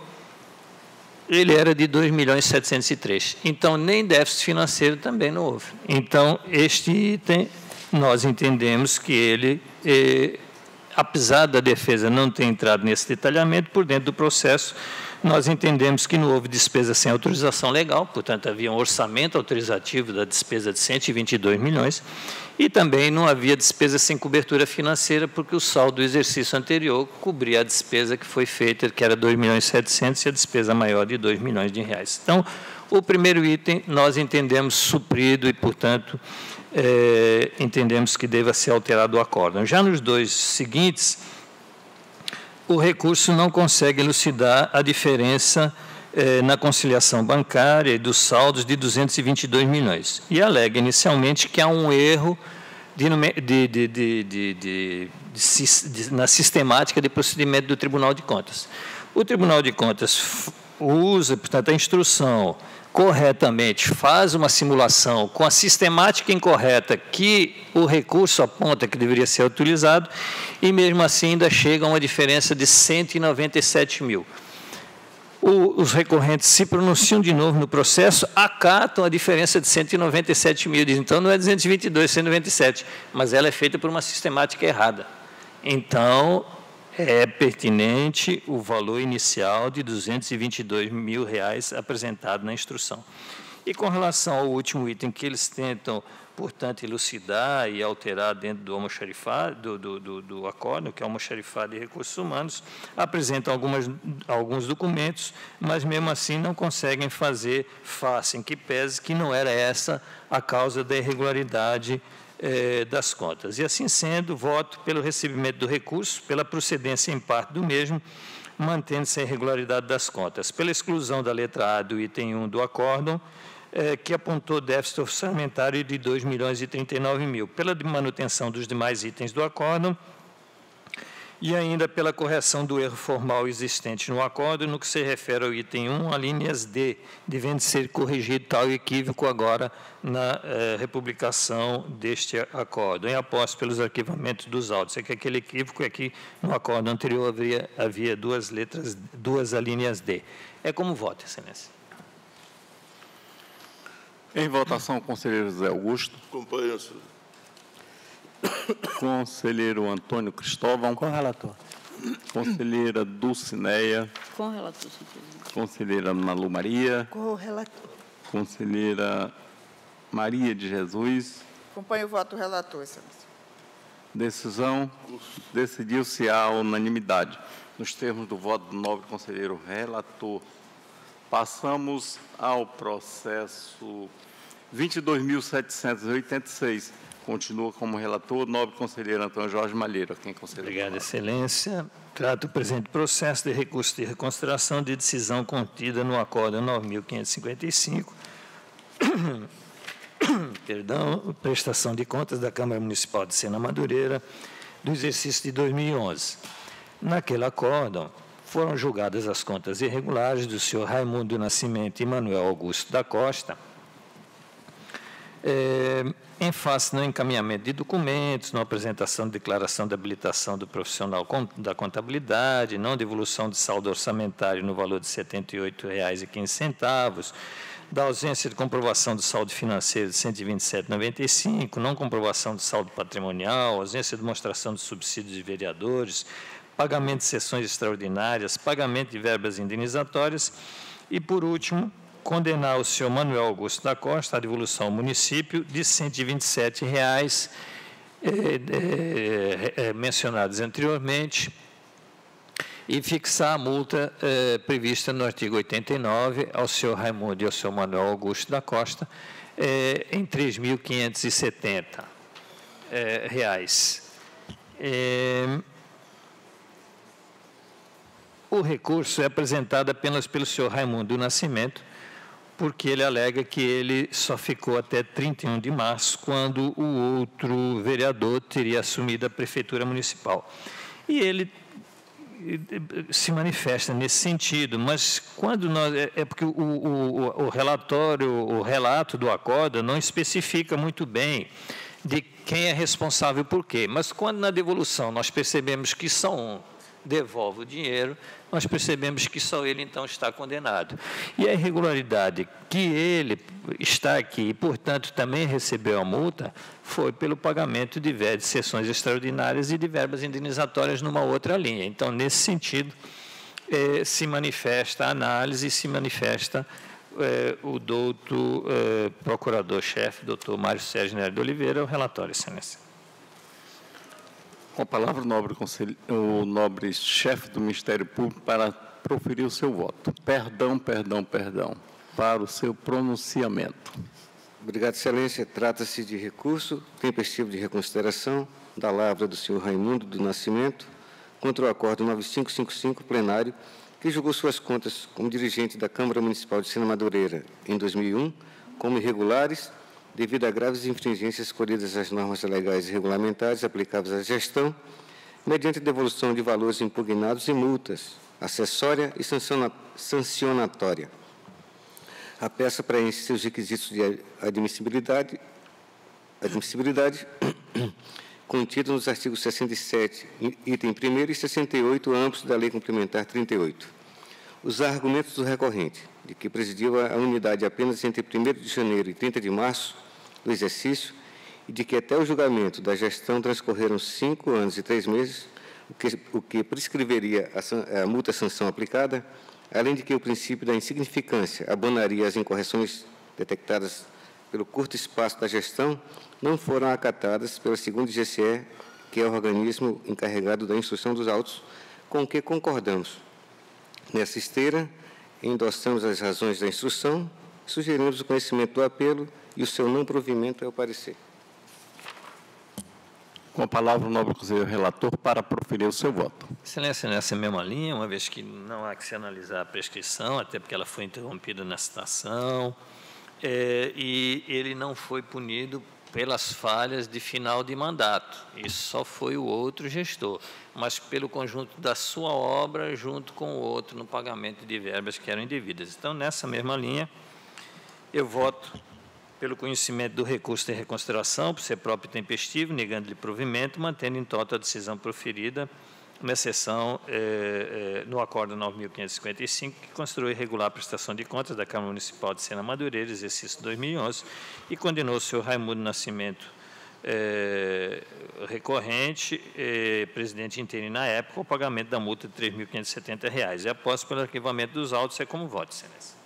ele era de dois milhões setecentos e três. Então, nem déficit financeiro também não houve. Então, este item, nós entendemos que ele... Eh, apesar da defesa não ter entrado nesse detalhamento, por dentro do processo, nós entendemos que não houve despesa sem autorização legal, portanto, havia um orçamento autorizativo da despesa de cento e vinte e dois milhões, e também não havia despesa sem cobertura financeira, porque o saldo do exercício anterior cobria a despesa que foi feita, que era dois milhões e setecentos, e a despesa maior de dois milhões de reais. Então, o primeiro item nós entendemos suprido e, portanto, É, entendemos que deva ser alterado o acórdão. Já nos dois seguintes, o recurso não consegue elucidar a diferença é, na conciliação bancária e dos saldos de duzentos e vinte e dois milhões. E alega inicialmente que há um erro de, de, de, de, de, de, de, na sistemática de procedimento do Tribunal de Contas. O Tribunal de Contas usa, portanto, a instrução corretamente, faz uma simulação com a sistemática incorreta que o recurso aponta que deveria ser utilizado, e mesmo assim ainda chega a uma diferença de cento e noventa e sete mil. O, os recorrentes se pronunciam de novo no processo, acatam a diferença de cento e noventa e sete mil, dizem, então não é duzentos e vinte e dois, cento e noventa e sete, mas ela é feita por uma sistemática errada. Então, é pertinente o valor inicial de duzentos e vinte e dois mil reais apresentado na instrução. E com relação ao último item que eles tentam, portanto, elucidar e alterar dentro do almoxarifado, do, do, do, do acórdão, que é o almoxarifado de recursos humanos, apresentam algumas, alguns documentos, mas mesmo assim não conseguem fazer face, em que pese que não era essa a causa da irregularidade das contas. E, assim sendo, voto pelo recebimento do recurso, pela procedência em parte do mesmo, mantendo-se a irregularidade das contas, pela exclusão da letra A do item um do acórdão, eh, que apontou déficit orçamentário de dois milhões e trinta e nove mil, pela manutenção dos demais itens do acórdão, e ainda pela correção do erro formal existente no acórdão, no que se refere ao item um, a linhas D, devendo ser corrigido tal equívoco agora na eh, republicação deste acórdão, e após pelos arquivamentos dos autos. É que aquele equívoco é que no acórdão anterior havia, havia duas letras, duas alíneas D. É como voto, Excelência. Em votação, conselheiro José Augusto. Acompanho, senhor. Conselheiro Antônio Cristóvão. Com o relator. Conselheira Dulcineia. Com o relator, senhor presidente. Conselheira Malu Maria. Com o relator. Conselheira Maria de Jesus. Acompanho o voto do relator, excelência. Decisão. Decidiu-se a unanimidade. Nos termos do voto do nobre conselheiro relator. Passamos ao processo vinte e dois mil setecentos e oitenta e seis. Continua como relator o nobre conselheiro Antônio Jorge Malheiro. Quem conselheiro? Obrigado, Excelência. Trata o presente processo de recurso de reconsideração de decisão contida no Acórdão nove mil quinhentos e cinquenta e cinco, perdão, prestação de contas da Câmara Municipal de Sena Madureira, do exercício de dois mil e onze. Naquele acórdão, foram julgadas as contas irregulares do senhor Raimundo do Nascimento e Manuel Augusto da Costa, é, em face no encaminhamento de documentos, na apresentação de declaração de habilitação do profissional da contabilidade, não devolução de saldo orçamentário no valor de setenta e oito reais e quinze centavos, da ausência de comprovação do saldo financeiro de cento e vinte e sete reais e noventa e cinco centavos, não comprovação do saldo patrimonial, ausência de demonstração de subsídios de vereadores, pagamento de sessões extraordinárias, pagamento de verbas indenizatórias e, por último, condenar o senhor Manuel Augusto da Costa à devolução ao município de cento e vinte e sete reais eh, eh, mencionados anteriormente e fixar a multa eh, prevista no artigo oitenta e nove ao senhor Raimundo e ao senhor Manuel Augusto da Costa eh, em três mil quinhentos e setenta eh, reais. Eh, o recurso é apresentado apenas pelo senhor Raimundo do Nascimento, porque ele alega que ele só ficou até trinta e um de março, quando o outro vereador teria assumido a prefeitura municipal. E ele se manifesta nesse sentido, mas quando nós, é porque o, o, o relatório, o relato do acórdão não especifica muito bem de quem é responsável por quê, mas quando na devolução nós percebemos que só um devolve o dinheiro, nós percebemos que só ele, então, está condenado. E a irregularidade que ele está aqui e, portanto, também recebeu a multa, foi pelo pagamento de, de sessões extraordinárias e de verbas indenizatórias numa outra linha. Então, nesse sentido, eh, se manifesta a análise e se manifesta eh, o doutor eh, procurador-chefe, doutor Mário Sérgio Nery de Oliveira, o relatório, excelência. Com a palavra, o nobre, conselho, o nobre chefe do Ministério Público para proferir o seu voto. Perdão, perdão, perdão, para o seu pronunciamento. Obrigado, excelência. Trata-se de recurso tempestivo de reconsideração da lavra do senhor Raimundo do Nascimento contra o acórdão nove mil quinhentos e cinquenta e cinco plenário, que julgou suas contas como dirigente da Câmara Municipal de Sena Madureira em dois mil e um como irregulares, devido a graves infringências colhidas às normas legais e regulamentares aplicáveis à gestão, mediante devolução de valores impugnados e multas, acessória e sancionatória. A peça preenche seus requisitos de admissibilidade, admissibilidade contidos nos artigos sessenta e sete, item primeiro, e sessenta e oito, ambos da Lei Complementar trinta e oito. Os argumentos do recorrente, de que presidiu a unidade apenas entre primeiro de janeiro e trinta de março do exercício, e de que até o julgamento da gestão transcorreram cinco anos e três meses, o que, o que prescreveria a, a multa-sanção aplicada, além de que o princípio da insignificância abonaria as incorreções detectadas pelo curto espaço da gestão, não foram acatadas pela segunda G C E, que é o organismo encarregado da instrução dos autos, com o que concordamos. Nessa esteira, endossamos as razões da instrução, sugerimos o conhecimento do apelo e o seu não provimento é o parecer. Com a palavra, o nobre conselheiro relator para proferir o seu voto. Excelência, nessa mesma linha, uma vez que não há que se analisar a prescrição, até porque ela foi interrompida na citação, é, e ele não foi punido pelas falhas de final de mandato. Isso só foi o outro gestor, mas pelo conjunto da sua obra junto com o outro no pagamento de verbas que eram indevidas. Então, nessa mesma linha, eu voto pelo conhecimento do recurso de reconsideração, por ser próprio e tempestivo, negando-lhe provimento, mantendo em toto a decisão proferida, uma exceção eh, eh, no Acórdão nove mil quinhentos e cinquenta e cinco, que considerou irregular a prestação de contas da Câmara Municipal de Sena Madureira, exercício dois mil e onze, e condenou o senhor Raimundo Nascimento, eh, recorrente, eh, presidente interino na época, ao pagamento da multa de três mil quinhentos e setenta reais. E após pelo arquivamento dos autos, é como voto, excelência.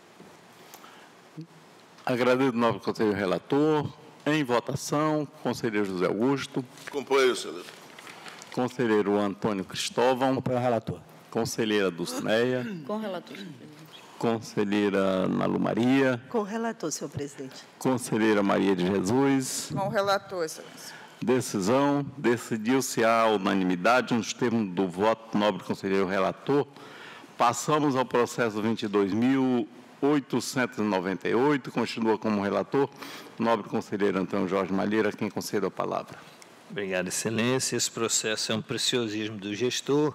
Agradeço ao nobre conselheiro relator. Em votação, conselheiro José Augusto. Acompanho, excelência. Conselheiro Antônio Cristóvão. Acompanho o relator. Conselheira Dulcineia. Com relator, senhor presidente. Conselheira Nalu Maria. Com o relator, senhor presidente. Conselheira Maria de Jesus. Com o relator, excelência. Decisão, decidiu-se à unanimidade, nos termos do voto do nobre conselheiro relator. Passamos ao processo vinte e dois mil oitocentos e noventa e oito. Continua como relator o nobre conselheiro Antônio Jorge Malheiro, a quem concedo a palavra. Obrigado, excelência. Esse processo é um preciosismo do gestor,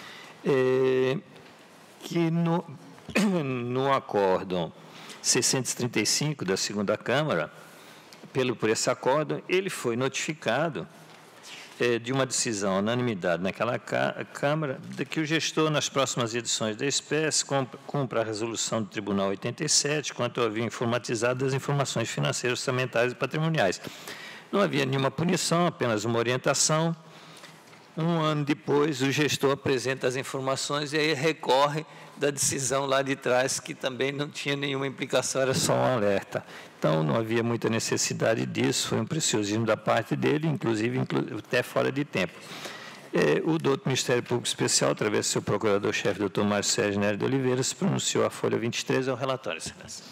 é, que no, no acórdão seiscentos e trinta e cinco da segunda Câmara, pelo, por esse acórdão, ele foi notificado é, de uma decisão unanimidade naquela ca, Câmara, de que o gestor, nas próximas edições da espécie, cumpra a resolução do Tribunal oitenta e sete, quanto havia informatizado as informações financeiras, orçamentárias e patrimoniais. Não havia nenhuma punição, apenas uma orientação. Um ano depois, o gestor apresenta as informações e aí recorre da decisão lá de trás, que também não tinha nenhuma implicação, era só um alerta. Então, não havia muita necessidade disso, foi um preciosismo da parte dele, inclusive inclu até fora de tempo. É, o doutor Ministério Público Especial, através do seu procurador-chefe, doutor Márcio Sérgio Nery de Oliveira, se pronunciou a folha vinte e três ao relatório, excelência.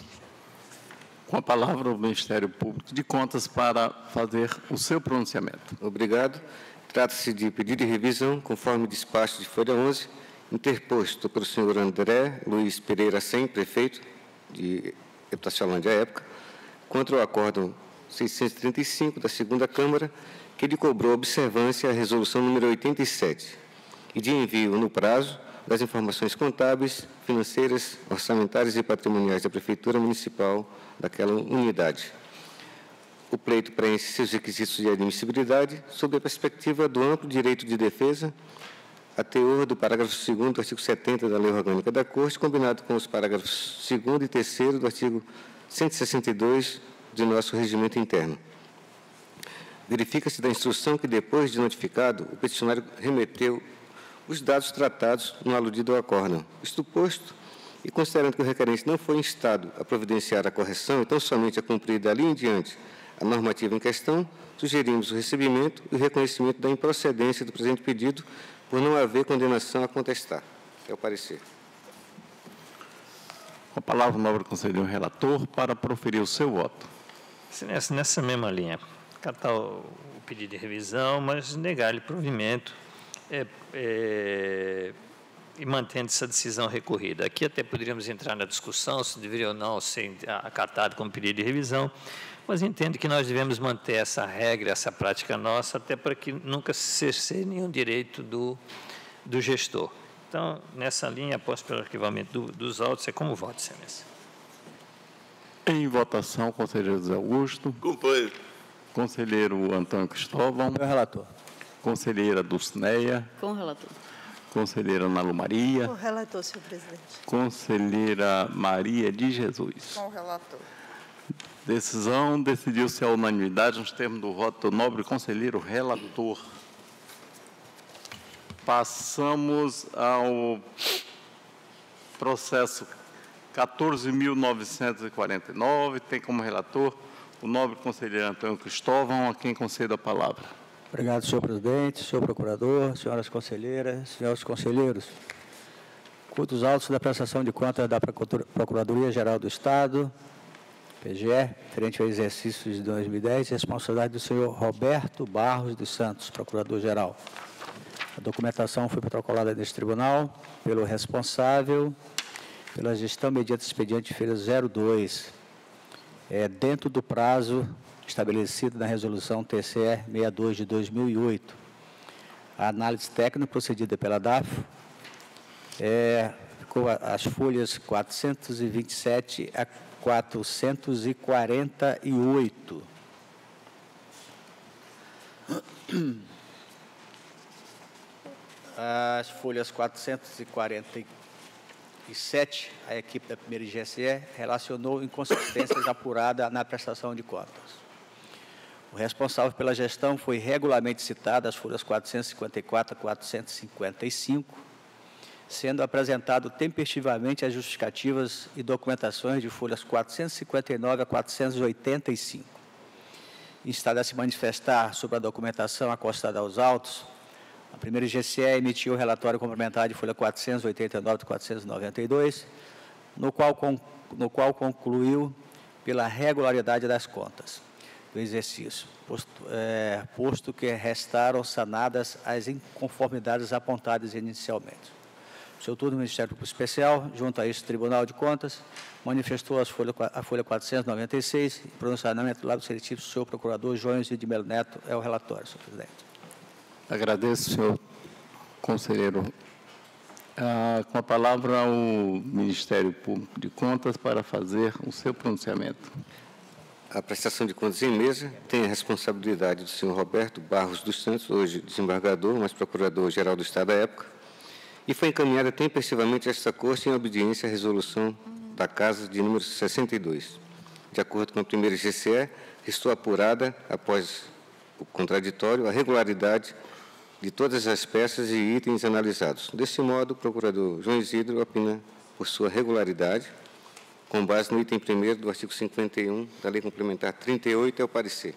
Com a palavra o Ministério Público de Contas para fazer o seu pronunciamento. Obrigado. Trata-se de pedido de revisão, conforme despacho de folha onze, interposto pelo senhor André Luiz Pereira Sem, prefeito de Epitaciolândia à época, contra o acórdão seiscentos e trinta e cinco da segunda Câmara, que lhe cobrou observância à resolução número oitenta e sete, e de envio no prazo das informações contábeis, financeiras, orçamentárias e patrimoniais da Prefeitura Municipal daquela unidade. O pleito preenche seus requisitos de admissibilidade sob a perspectiva do amplo direito de defesa, a teor do parágrafo segundo do artigo setenta da Lei Orgânica da Corte, combinado com os parágrafos segundo e terceiro do artigo cento e sessenta e dois do nosso regimento interno. Verifica-se da instrução que, depois de notificado, o peticionário remeteu os dados tratados no aludido acórdão. Isto posto, e considerando que o requerente não foi instado a providenciar a correção, e tão somente a cumprir dali em diante a normativa em questão, sugerimos o recebimento e o reconhecimento da improcedência do presente pedido por não haver condenação a contestar. É o parecer. Com a palavra o nobre conselheiro relator para proferir o seu voto. Excelência, nessa mesma linha, acatar o pedido de revisão, mas negar-lhe provimento é, é, e mantendo essa decisão recorrida. Aqui até poderíamos entrar na discussão se deveria ou não ser acatado como pedido de revisão, mas entendo que nós devemos manter essa regra, essa prática nossa, até para que nunca se cerceie nenhum direito do, do gestor. Então, nessa linha, após pelo arquivamento do, dos autos, é como voto, excelência. Em votação, conselheiro José Augusto. Acompanho. Conselheiro Antônio Cristóvão. Meu relator. Conselheira Dulcineia. Com o relator. Conselheira Ana Lu Maria. Com o relator, senhor presidente. Conselheira Maria de Jesus. Com o relator. Decisão, decidiu-se à unanimidade nos termos do voto do nobre conselheiro relator. Passamos ao processo quatorze mil novecentos e quarenta e nove, tem como relator o nobre conselheiro Antônio Cristóvão, a quem concedo a palavra. Obrigado, senhor presidente, senhor procurador, senhoras conselheiras, senhores conselheiros. Curto os autos da prestação de contas da Procuradoria-Geral do Estado, P G E, referente ao exercício de dois mil e dez, responsabilidade do senhor Roberto Barros dos Santos, procurador-geral. A documentação foi protocolada neste tribunal pelo responsável pela gestão mediante expediente feira zero dois, é, dentro do prazo estabelecido na resolução T C E sessenta e dois de dois mil e oito. A análise técnica procedida pela D A F é, ficou as folhas quatrocentos e vinte e sete a quatrocentos e quarenta e oito. As folhas quatrocentos e quarenta e sete, a equipe da primeira I G C E relacionou inconsistências apuradas na prestação de contas. O responsável pela gestão foi regularmente citado as folhas quatrocentos e cinquenta e quatro a quatrocentos e cinquenta e cinco, sendo apresentado tempestivamente as justificativas e documentações de folhas quatrocentos e cinquenta e nove a quatrocentos e oitenta e cinco. Instado a se manifestar sobre a documentação acostada aos autos, a primeira I G C E emitiu o relatório complementar de folha quatrocentos e oitenta e nove a quatrocentos e noventa e dois, no qual, no qual concluiu pela regularidade das contas. do exercício, posto, é, posto que restaram sanadas as inconformidades apontadas inicialmente. O seu turno, o Ministério Público Especial, junto a este Tribunal de Contas, manifestou as folha, a folha quatrocentos e noventa e seis, em pronunciamento do lado seletivo do senhor procurador João de Melo Neto. É o relatório, senhor presidente. Agradeço, senhor conselheiro. Ah, com a palavra o Ministério Público de Contas para fazer o seu pronunciamento. A prestação de contas em mesa tem a responsabilidade do senhor Roberto Barros dos Santos, hoje desembargador, mas procurador-geral do Estado à época, e foi encaminhada tempestivamente a esta Corte em obediência à resolução da Casa de número sessenta e dois. De acordo com a primeira G C E, restou apurada, após o contraditório, a regularidade de todas as peças e itens analisados. Desse modo, o procurador João Isidro opina por sua regularidade, com base no item primeiro do artigo cinquenta e um da Lei Complementar trinta e oito, é o parecer.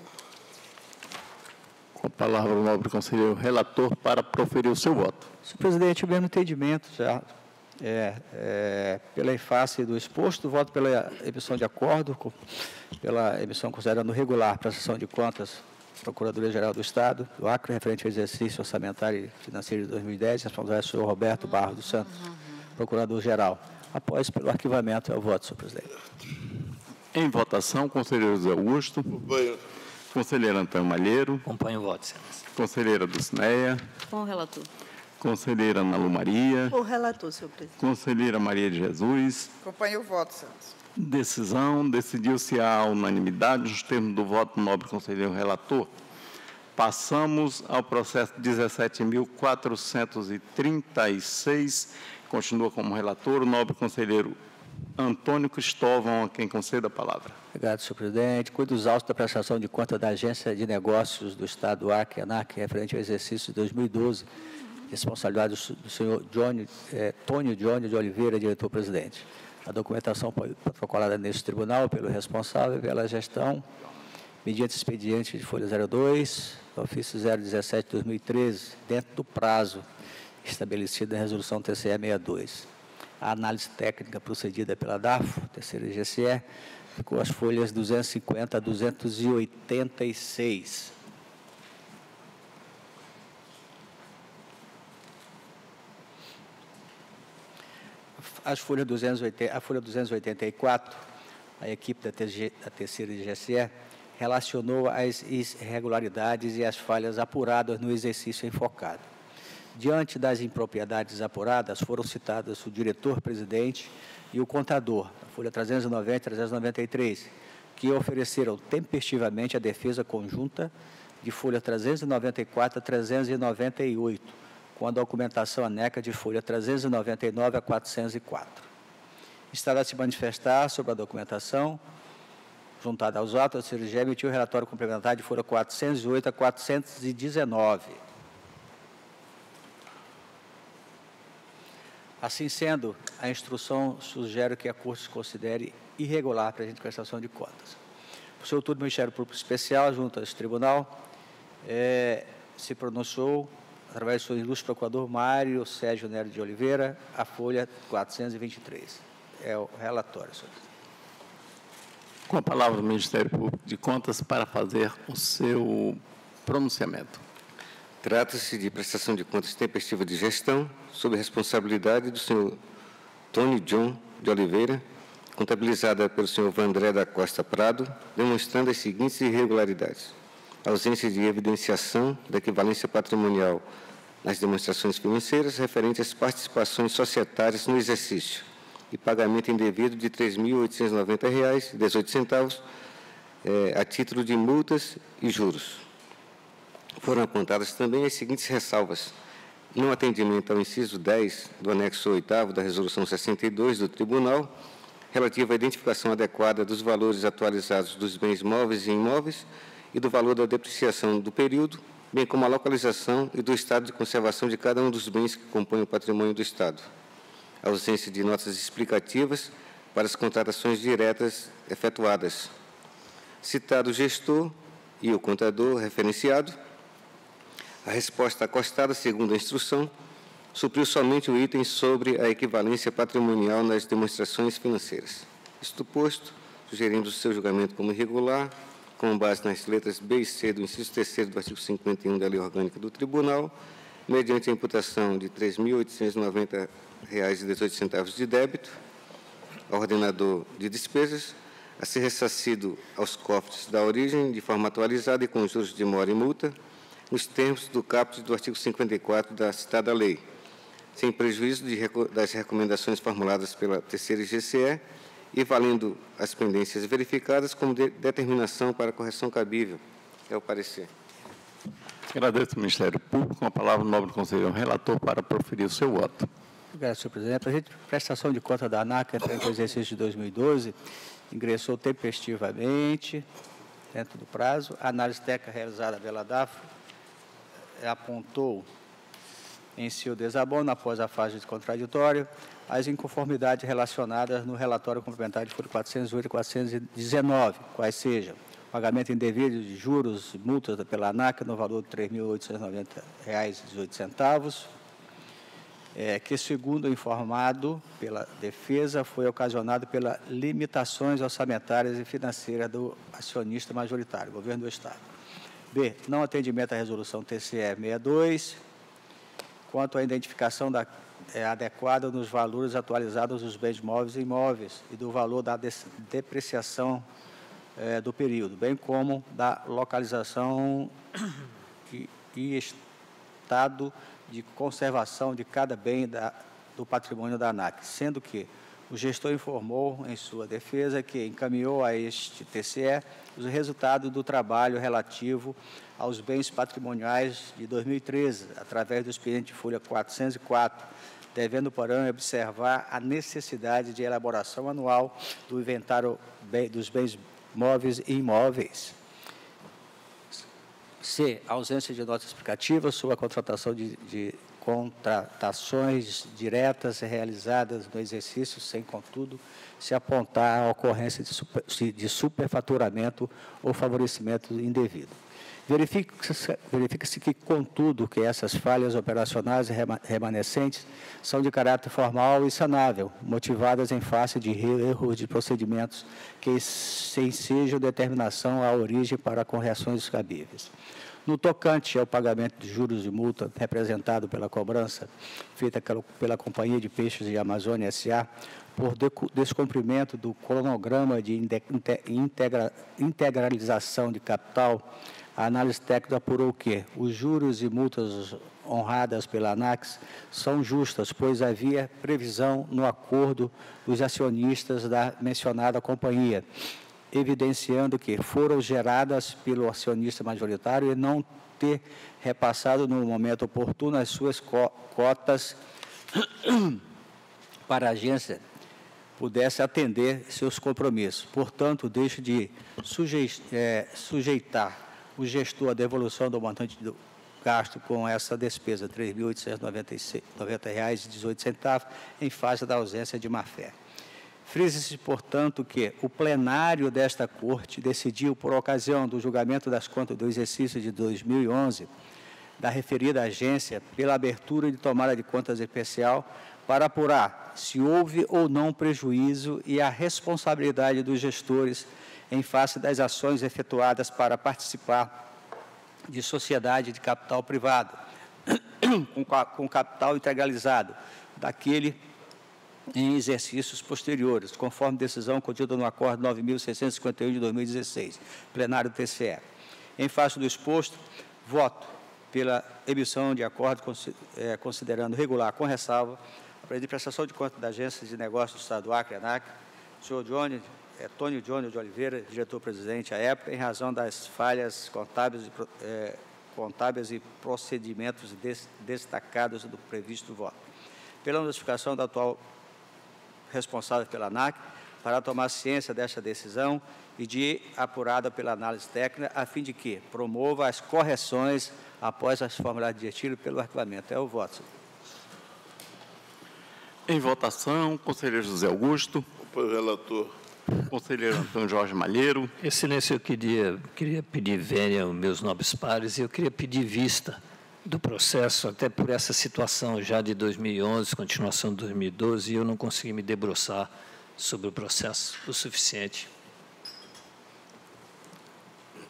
Com a palavra o nobre conselheiro relator para proferir o seu voto. Senhor presidente, o mesmo entendimento já é, é, pela face do exposto, voto pela emissão de acordo, com, pela emissão considerando regular prestação de contas Procuradoria-Geral do Estado, do Acre, referente ao exercício orçamentário e financeiro de dois mil e dez, responsável é o senhor Roberto Barros dos Santos, Procurador-Geral. Após pelo arquivamento, é o voto, senhor presidente. Em votação, conselheiro José Augusto. Acompanho. Conselheiro Antônio Malheiro. Acompanho o voto, excelência. Conselheira Dulcineia. Com o relator. Conselheira Ana Lu Maria. Com o relator, senhor presidente. Conselheira Maria de Jesus. Acompanho o voto, excelência. Decisão. Decidiu-se a unanimidade nos termos do voto do nobre conselheiro relator. Passamos ao processo dezessete mil quatrocentos e trinta e seis. Continua como relator o nobre conselheiro Antônio Cristóvão, a quem conceda a palavra. Obrigado, senhor presidente. Cuido dos autos da prestação de conta da Agência de Negócios do Estado do Acre, ANAC, referente ao exercício de dois mil e doze, responsabilidade do senhor Johnny, eh, Tônio Johnny de Oliveira, diretor-presidente. A documentação foi protocolada neste tribunal pelo responsável pela gestão, mediante expediente de folha zero dois, ofício zero dezessete de dois mil e treze, dentro do prazo estabelecido na resolução T C E sessenta e dois. A análise técnica procedida pela D A F, terceira G C E, ficou as folhas duzentos e cinquenta a duzentos e oitenta e seis. As folhas duzentos e oitenta, a folha duzentos e oitenta e quatro, a equipe da, T G, da terceira G C E relacionou as irregularidades e as falhas apuradas no exercício enfocado. Diante das impropriedades apuradas, foram citados o diretor-presidente e o contador, a folha trezentos e noventa e trezentos e noventa e três, que ofereceram tempestivamente a defesa conjunta de folha trezentos e noventa e quatro a trezentos e noventa e oito, com a documentação anexa de folha trezentos e noventa e nove a quatrocentos e quatro. Estará a se manifestar sobre a documentação juntada aos autos, a C R G emitiu o relatório complementar de folha quatrocentos e oito a quatrocentos e dezenove. Assim sendo, a instrução sugere que a Corte considere irregular a presente prestação de contas. Por seu turno, o Ministério Público Especial, junto a este tribunal, é, se pronunciou, através do seu ilustre procurador Mário Sérgio Nery de Oliveira, a folha quatrocentos e vinte e três. É o relatório, senhor. Com a palavra o Ministério Público de Contas para fazer o seu pronunciamento. Trata-se de prestação de contas tempestiva de gestão, sob responsabilidade do senhor Tony John de Oliveira, contabilizada pelo senhor Vandré da Costa Prado, demonstrando as seguintes irregularidades: ausência de evidenciação da equivalência patrimonial nas demonstrações financeiras referentes às participações societárias no exercício e pagamento indevido de três mil oitocentos e noventa reais e dezoito centavos eh, a título de multas e juros. Foram apontadas também as seguintes ressalvas: não atendimento ao inciso dez do anexo oitavo da Resolução sessenta e dois do Tribunal, relativo à identificação adequada dos valores atualizados dos bens móveis e imóveis e do valor da depreciação do período, bem como a localização e do estado de conservação de cada um dos bens que compõem o patrimônio do Estado. A ausência de notas explicativas para as contratações diretas efetuadas. Citado o gestor e o contador referenciado, a resposta acostada, segundo a instrução, supriu somente o item sobre a equivalência patrimonial nas demonstrações financeiras. Isto posto, sugerindo o seu julgamento como irregular, com base nas letras B e C do inciso terceiro do artigo cinquenta e um da Lei Orgânica do Tribunal, mediante a imputação de três mil oitocentos e noventa reais e dezoito centavos de débito ao ordenador de despesas, a ser ressarcido aos cofres da origem de forma atualizada e com juros de mora e multa, nos termos do caput do artigo cinquenta e quatro da citada lei, sem prejuízo de, das recomendações formuladas pela terceira I G C E e valendo as pendências verificadas como de, determinação para correção cabível. É o parecer. Agradeço ao Ministério Público. Com a palavra, o nobre conselheiro relator para proferir o seu voto. Obrigado, senhor presidente. A prestação de conta da ANAC durante o exercício de dois mil e doze ingressou tempestivamente, dentro do prazo. A análise técnica realizada pela D A F apontou em seu desabono, após a fase de contraditório, as inconformidades relacionadas no relatório complementar de folha quatrocentos e oito e quatrocentos e dezenove, quais sejam pagamento indevido de juros e multas pela ANAC no valor de três mil oitocentos e noventa reais e dezoito centavos, é, que, segundo informado pela defesa, foi ocasionado pelas limitações orçamentárias e financeiras do acionista majoritário, Governo do Estado. B. Não atendimento à resolução T C E sessenta e dois, quanto à identificação da, é, adequada nos valores atualizados dos bens móveis e imóveis e do valor da depreciação é, do período, bem como da localização e, e estado de conservação de cada bem da, do patrimônio da ANAC, sendo que o gestor informou em sua defesa que encaminhou a este T C E os resultados do trabalho relativo aos bens patrimoniais de dois mil e treze, através do expediente de folha quatrocentos e quatro, devendo, porém, observar a necessidade de elaboração anual do inventário dos bens móveis e imóveis. C. Ausência de nota explicativa sobre a contratação de, de contratações diretas realizadas no exercício, sem, contudo, se apontar a ocorrência de, super, de superfaturamento ou favorecimento indevido. Verifica-se verifica que, contudo, que essas falhas operacionais remanescentes são de caráter formal e sanável, motivadas em face de erros de procedimentos que sem sejam determinação à origem para correções cabíveis. No tocante ao pagamento de juros e multa representado pela cobrança feita pela Companhia de Peixes de Amazônia S A por descumprimento do cronograma de integra, integralização de capital, a análise técnica apurou que os juros e multas honradas pela ANAC são justas, pois havia previsão no acordo dos acionistas da mencionada companhia, evidenciando que foram geradas pelo acionista majoritário e não ter repassado no momento oportuno as suas cotas para a agência pudesse atender seus compromissos. Portanto, deixo de suje é, sujeitar o gestor à devolução do montante do gasto com essa despesa, três mil oitocentos e noventa reais e dezoito centavos, em face da ausência de má-fé. Frisa-se, portanto, que o plenário desta Corte decidiu, por ocasião do julgamento das contas do exercício de dois mil e onze, da referida agência, pela abertura de tomada de contas especial, para apurar se houve ou não prejuízo e a responsabilidade dos gestores em face das ações efetuadas para participar de sociedade de capital privado, com capital integralizado, daquele em exercícios posteriores, conforme decisão contida no Acordo nove mil seiscentos e cinquenta e um de dois mil e dezesseis, plenário do T C E. Em face do exposto, voto pela emissão de acordo considerando regular, com ressalva, a prestação de contas da Agência de Negócios do Estado do Acre, ANAC, senhor Johnny, é, Tônio Johnny de Oliveira, diretor-presidente à época, em razão das falhas contábeis e, é, contábeis e procedimentos des, destacados do previsto voto. Pela notificação da atual responsável pela ANAC, para tomar ciência desta decisão e de apurada pela análise técnica, a fim de que promova as correções após as formuladas de retiro pelo arquivamento. É o voto, senhor. Em votação, conselheiro José Augusto. O relator. Conselheiro Antônio Jorge Malheiro. Excelência, eu queria, queria pedir vênia aos meus nobres pares e eu queria pedir vista do processo, até por essa situação já de dois mil e onze, continuação de dois mil e doze, e eu não consegui me debruçar sobre o processo o suficiente.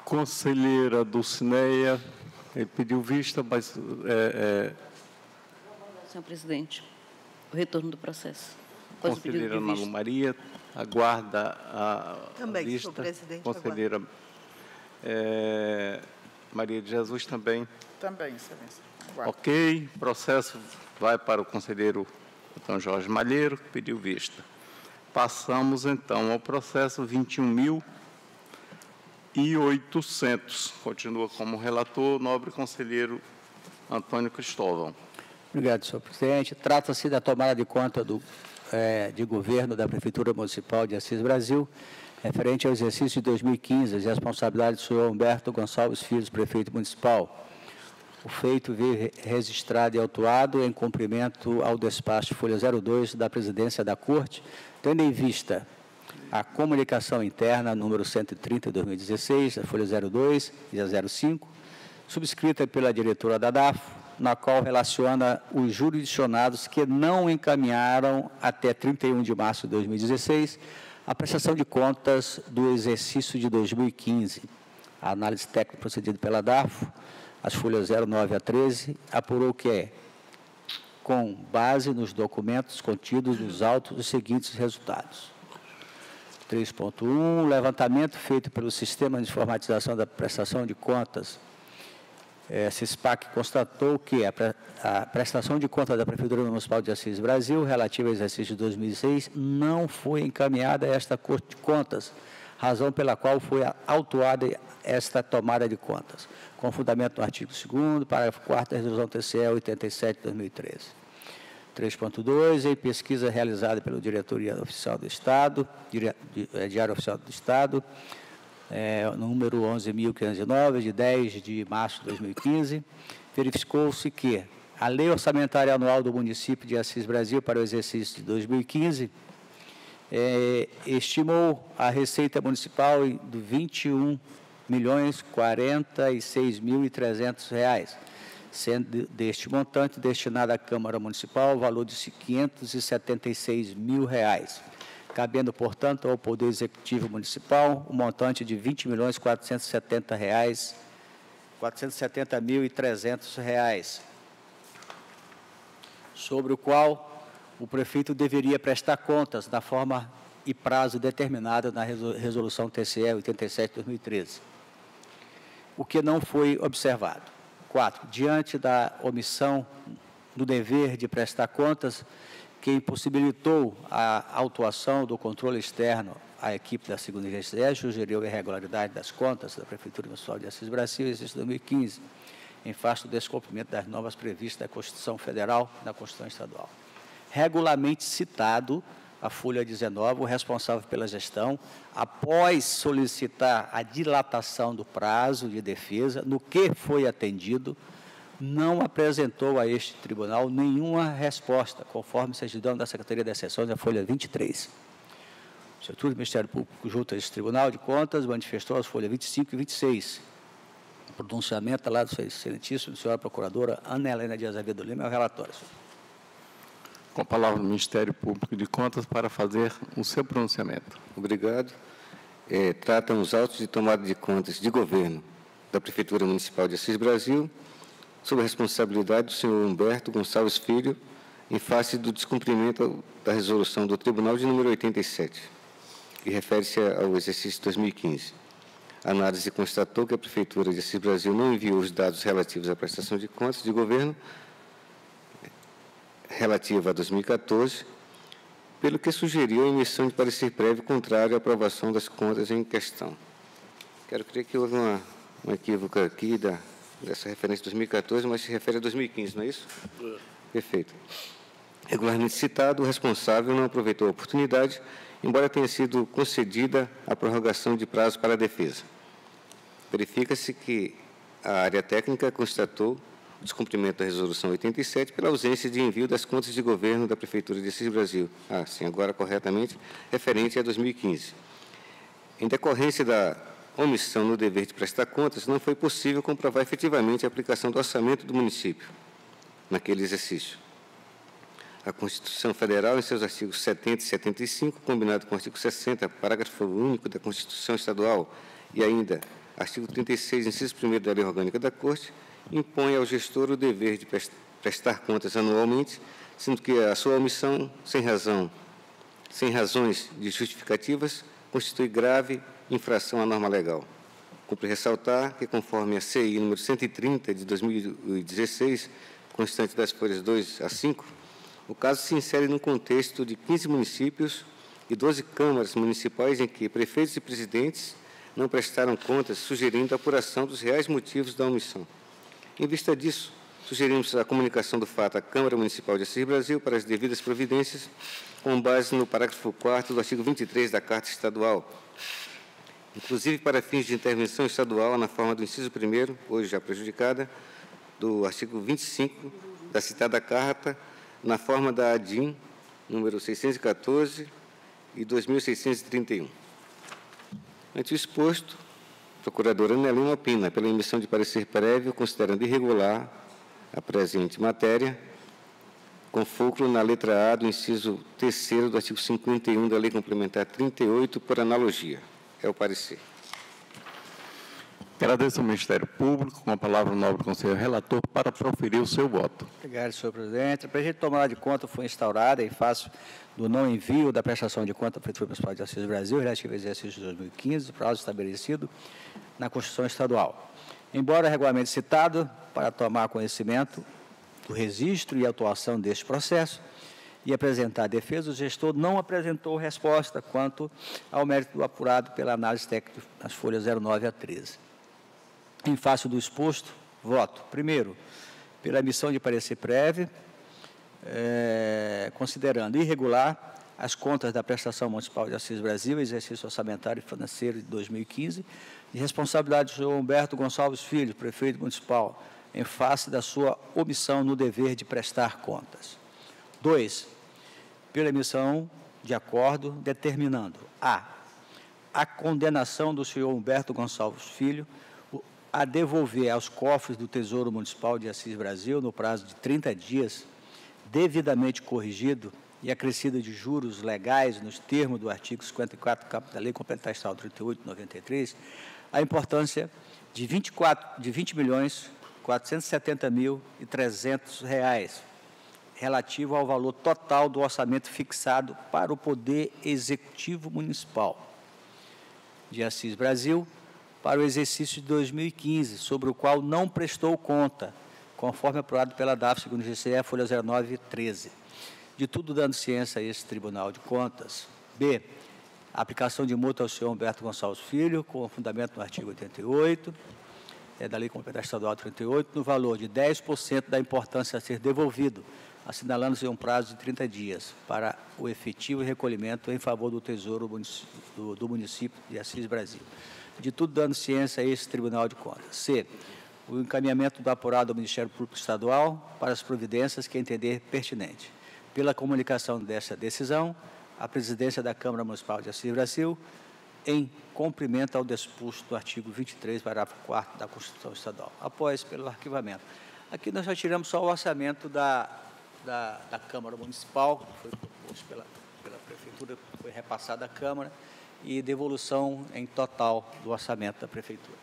Conselheira Dulcineia, ele pediu vista, mas... É, é... Senhor presidente, o retorno do processo. Após Conselheira o pedido de Ana vista. Maria, aguarda a Também, vista. senhor presidente, Conselheira é, Maria de Jesus também. Também, excelência. Aguardo. Ok, processo vai para o conselheiro Antônio Jorge Malheiro, que pediu vista. Passamos, então, ao processo vinte e um mil e oitocentos. Continua como relator, nobre conselheiro Antônio Cristóvão. Obrigado, senhor presidente. Trata-se da tomada de conta do, é, de governo da Prefeitura Municipal de Assis Brasil, referente ao exercício de dois mil e quinze, as responsabilidades do senhor Humberto Gonçalves Filhos, prefeito municipal. O feito veio registrado e autuado em cumprimento ao despacho folha zero dois da presidência da Corte, tendo em vista a comunicação interna número cento e trinta de dois mil e dezesseis, da folha zero dois e a zero cinco, subscrita pela diretora da D A F, na qual relaciona os jurisdicionados que não encaminharam até trinta e um de março de dois mil e dezesseis a prestação de contas do exercício de dois mil e quinze. A análise técnica procedida pela D A F, as folhas zero nove a treze, apurou que é, com base nos documentos contidos nos autos, os seguintes resultados. três ponto um, levantamento feito pelo Sistema de Informatização da Prestação de Contas, é, SISPAC, constatou que a, pre, a prestação de contas da Prefeitura Municipal de Assis Brasil, relativa ao exercício de dois mil e seis, não foi encaminhada a esta Corte de Contas, razão pela qual foi autuada esta tomada de contas, com fundamento no artigo segundo, parágrafo quarto da Resolução T C E oitenta e sete de dois mil e treze. três ponto dois, em pesquisa realizada pela Diretoria Oficial do Estado, Diário Oficial do Estado, é, número onze mil quinhentos e nove, de dez de março de dois mil e quinze, verificou-se que a Lei Orçamentária Anual do Município de Assis Brasil para o exercício de dois mil e quinze é, estimou a receita municipal de vinte e um milhões quarenta e seis mil e trezentos reais, sendo deste montante destinado à Câmara Municipal o valor de quinhentos e setenta e seis mil reais, cabendo, portanto, ao Poder Executivo Municipal o montante de vinte milhões quatrocentos e setenta reais, quatrocentos e setenta mil e trezentos reais, sobre o qual o prefeito deveria prestar contas na forma e prazo determinado na Resolução T C E oitenta e sete de dois mil e treze, o que não foi observado. Quatro, diante da omissão do dever de prestar contas, que impossibilitou a autuação do controle externo à equipe da segunda G C E, sugeriu a irregularidade das contas da Prefeitura Municipal de Assis Brasil, exercício dois mil e quinze, em face do descumprimento das normas previstas da Constituição Federal e da Constituição Estadual. Regularmente citado, a folha dezenove, o responsável pela gestão, após solicitar a dilatação do prazo de defesa, no que foi atendido, não apresentou a este tribunal nenhuma resposta, conforme certidão da Secretaria das Seções, a folha vinte e três. O Setor do Ministério Público, junto a este Tribunal de Contas, manifestou as folhas vinte e cinco e vinte e seis. O pronunciamento lá do excelentíssimo senhora procuradora Ana Helena de Azevedo Lima é o relatório, senhor. Com a palavra o Ministério Público de Contas para fazer o seu pronunciamento. Obrigado. É, tratam os autos de tomada de contas de governo da Prefeitura Municipal de Assis Brasil, sob a responsabilidade do senhor Humberto Gonçalves Filho, em face do descumprimento da resolução do Tribunal de número oitenta e sete, que refere-se ao exercício de dois mil e quinze. A análise constatou que a Prefeitura de Assis Brasil não enviou os dados relativos à prestação de contas de governo relativa a dois mil e quatorze, pelo que sugeriu a emissão de parecer prévio contrário à aprovação das contas em questão. Quero crer que houve uma, uma equívoca aqui da, dessa referência de dois mil e quatorze, mas se refere a dois mil e quinze, não é isso? É. Perfeito. Regularmente citado, o responsável não aproveitou a oportunidade, embora tenha sido concedida a prorrogação de prazo para a defesa. Verifica-se que a área técnica constatou o descumprimento da Resolução oitenta e sete pela ausência de envio das contas de governo da Prefeitura de Assis Brasil, ah, sim, agora corretamente, referente a dois mil e quinze. Em decorrência da omissão no dever de prestar contas, não foi possível comprovar efetivamente a aplicação do orçamento do município naquele exercício. A Constituição Federal, em seus artigos setenta e setenta e cinco, combinado com o artigo sessenta, parágrafo único da Constituição Estadual, e ainda artigo trinta e seis, inciso primeiro da Lei Orgânica da Corte, impõe ao gestor o dever de prestar contas anualmente, sendo que a sua omissão, sem razão, sem razões de justificativas, constitui grave infração à norma legal. Cumpre ressaltar que, conforme a C I número cento e trinta de dois mil e dezesseis, constante das folhas dois a cinco, o caso se insere no contexto de quinze municípios e doze câmaras municipais em que prefeitos e presidentes não prestaram contas, sugerindo a apuração dos reais motivos da omissão. Em vista disso, sugerimos a comunicação do fato à Câmara Municipal de Assis Brasil para as devidas providências, com base no parágrafo quarto do artigo vinte e três da Carta Estadual, inclusive para fins de intervenção estadual na forma do inciso primeiro, hoje já prejudicada, do artigo vinte e cinco da citada Carta, na forma da A D I M, número seiscentos e quatorze e dois mil seiscentos e trinta e um. Ante o exposto, a procuradora Nelina opina pela emissão de parecer prévio, considerando irregular a presente matéria, com fulcro na letra A do inciso terceiro do artigo cinquenta e um da Lei Complementar trinta e oito, por analogia. É o parecer. Agradeço ao Ministério Público, com a palavra o nobre conselheiro relator, para proferir o seu voto. Obrigado, senhor presidente. A presente tomada de conta foi instaurada em face do não envio da prestação de conta à Prefeitura Municipal de Assis Brasil, relativo ao exercício de dois mil e quinze, prazo estabelecido na Constituição Estadual. Embora regularmente citado, para tomar conhecimento do registro e atuação deste processo e apresentar a defesa, o gestor não apresentou resposta quanto ao mérito apurado pela análise técnica nas folhas zero nove a treze. Em face do exposto, voto, primeiro, pela emissão de parecer prévio, é, considerando irregular as contas da Prestação Municipal de Assis Brasil, exercício orçamentário e financeiro de dois mil e quinze, de responsabilidade do senhor Humberto Gonçalves Filho, prefeito municipal, em face da sua omissão no dever de prestar contas. Dois, pela emissão de acordo determinando a a condenação do senhor Humberto Gonçalves Filho a devolver aos cofres do Tesouro Municipal de Assis Brasil, no prazo de trinta dias, devidamente corrigido e acrescida de juros legais nos termos do artigo cinquenta e quatro da Lei Complementar Estadual trinta e oito de noventa e três, a importância de vinte e quatro, de vinte milhões quatrocentos e setenta mil e trezentos reais, relativo ao valor total do orçamento fixado para o Poder Executivo Municipal de Assis Brasil para o exercício de dois mil e quinze, sobre o qual não prestou conta, conforme aprovado pela D A F, segundo o G C E, folha zero nove treze. De tudo dando ciência a esse Tribunal de Contas. B, a aplicação de multa ao senhor Humberto Gonçalves Filho, com fundamento no artigo oitenta e oito, é, da Lei Complementar Estadual trinta e oito, no valor de dez por cento da importância a ser devolvido, assinalando-se um prazo de trinta dias para o efetivo recolhimento em favor do Tesouro do, do município de Assis Brasil. De tudo dando ciência a esse Tribunal de Contas. C, o encaminhamento do apurado ao Ministério Público Estadual para as providências que entender pertinente. Pela comunicação dessa decisão, a presidência da Câmara Municipal de Assis Brasil, em cumprimento ao disposto do artigo vinte e três, parágrafo quarto da Constituição Estadual. Após, pelo arquivamento. Aqui nós já tiramos só o orçamento da, da, da Câmara Municipal, que foi proposto pela, pela Prefeitura, foi repassado à Câmara, e devolução em total do orçamento da Prefeitura.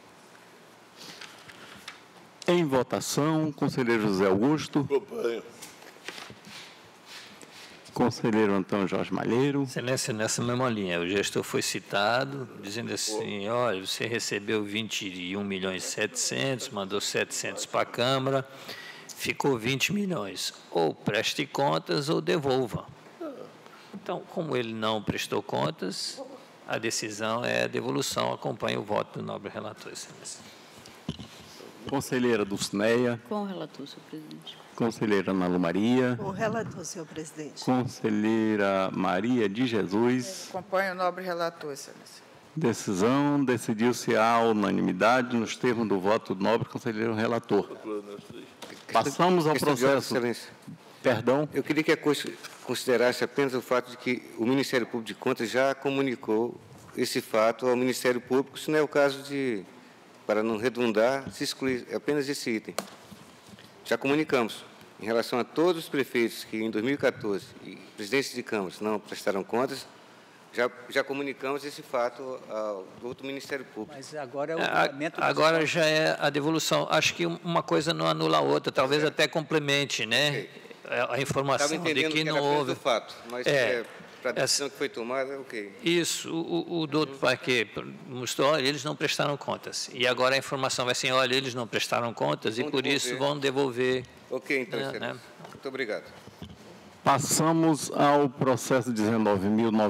Em votação, conselheiro José Augusto. Acompanho. Conselheiro Antônio Jorge Malheiro. Excelência, nessa mesma linha, o gestor foi citado, dizendo assim, olha, você recebeu vinte e um milhões e setecentos, mandou setecentos para a Câmara, ficou vinte milhões. Ou preste contas ou devolva. Então, como ele não prestou contas, a decisão é a devolução, acompanha o voto do nobre relator, excelência. Conselheira Dulcineia. Com o relator, senhor presidente. Conselheira Ana Lu Maria. Com o relator, senhor presidente. Conselheira Maria de Jesus. Acompanho o nobre relator, excelência. Decisão, decidiu-se à unanimidade nos termos do voto do nobre conselheiro relator. Passamos ao processo. Perdão? Eu queria que a Corte considerasse apenas o fato de que o Ministério Público de Contas já comunicou esse fato ao Ministério Público, se não é o caso de, para não redundar, se excluir apenas esse item. Já comunicamos, em relação a todos os prefeitos que em dois mil e quatorze, e presidentes de câmaras, não prestaram contas, Já, já comunicamos esse fato ao outro Ministério Público. Mas agora é o A- julgamento... Agora do- já é a devolução. Acho que uma coisa não anula a outra, talvez até complemente, né? Ok. A- A informação Estava de entendendo que que não era apenas houve. do fato, mas É. é, para a decisão que foi tomada, ok. Isso, o, o, o doutor Parquet mostrou, olha, eles não prestaram contas. E agora a informação vai assim, olha, eles não prestaram contas Vão e por devolver. isso vão devolver. Ok, então, Né, excelência. né? Muito obrigado. Passamos ao processo dezenove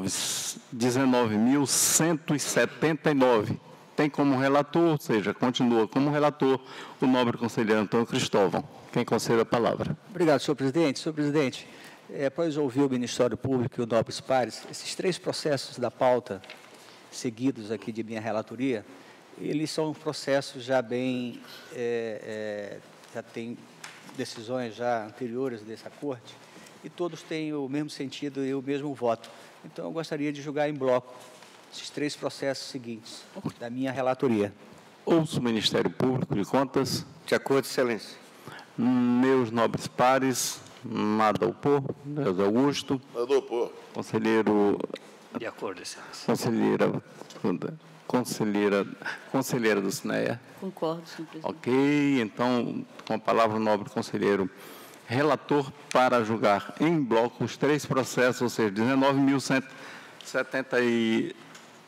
mil cento e setenta e nove. Tem como relator, ou seja, continua como relator, o nobre conselheiro Antônio Cristóvão. Quem concede a palavra? Obrigado, senhor presidente. Senhor presidente, é, após ouvir o Ministério Público e o nobres pares, esses três processos da pauta seguidos aqui de minha relatoria, eles são processos já bem, é, é, já tem decisões já anteriores dessa corte, e todos têm o mesmo sentido e o mesmo voto. Então, eu gostaria de julgar em bloco esses três processos seguintes da minha relatoria. Ouço o Ministério Público de Contas. De acordo, excelência. Meus nobres pares, nada a opor. Deus Augusto. Nada a opor. Conselheiro, De acordo, excelência. conselheira, conselheira, conselheira do SINEA. Concordo, senhor presidente. Ok, então, com a palavra o nobre conselheiro relator para julgar em bloco os três processos, ou seja, dezenove mil cento e setenta e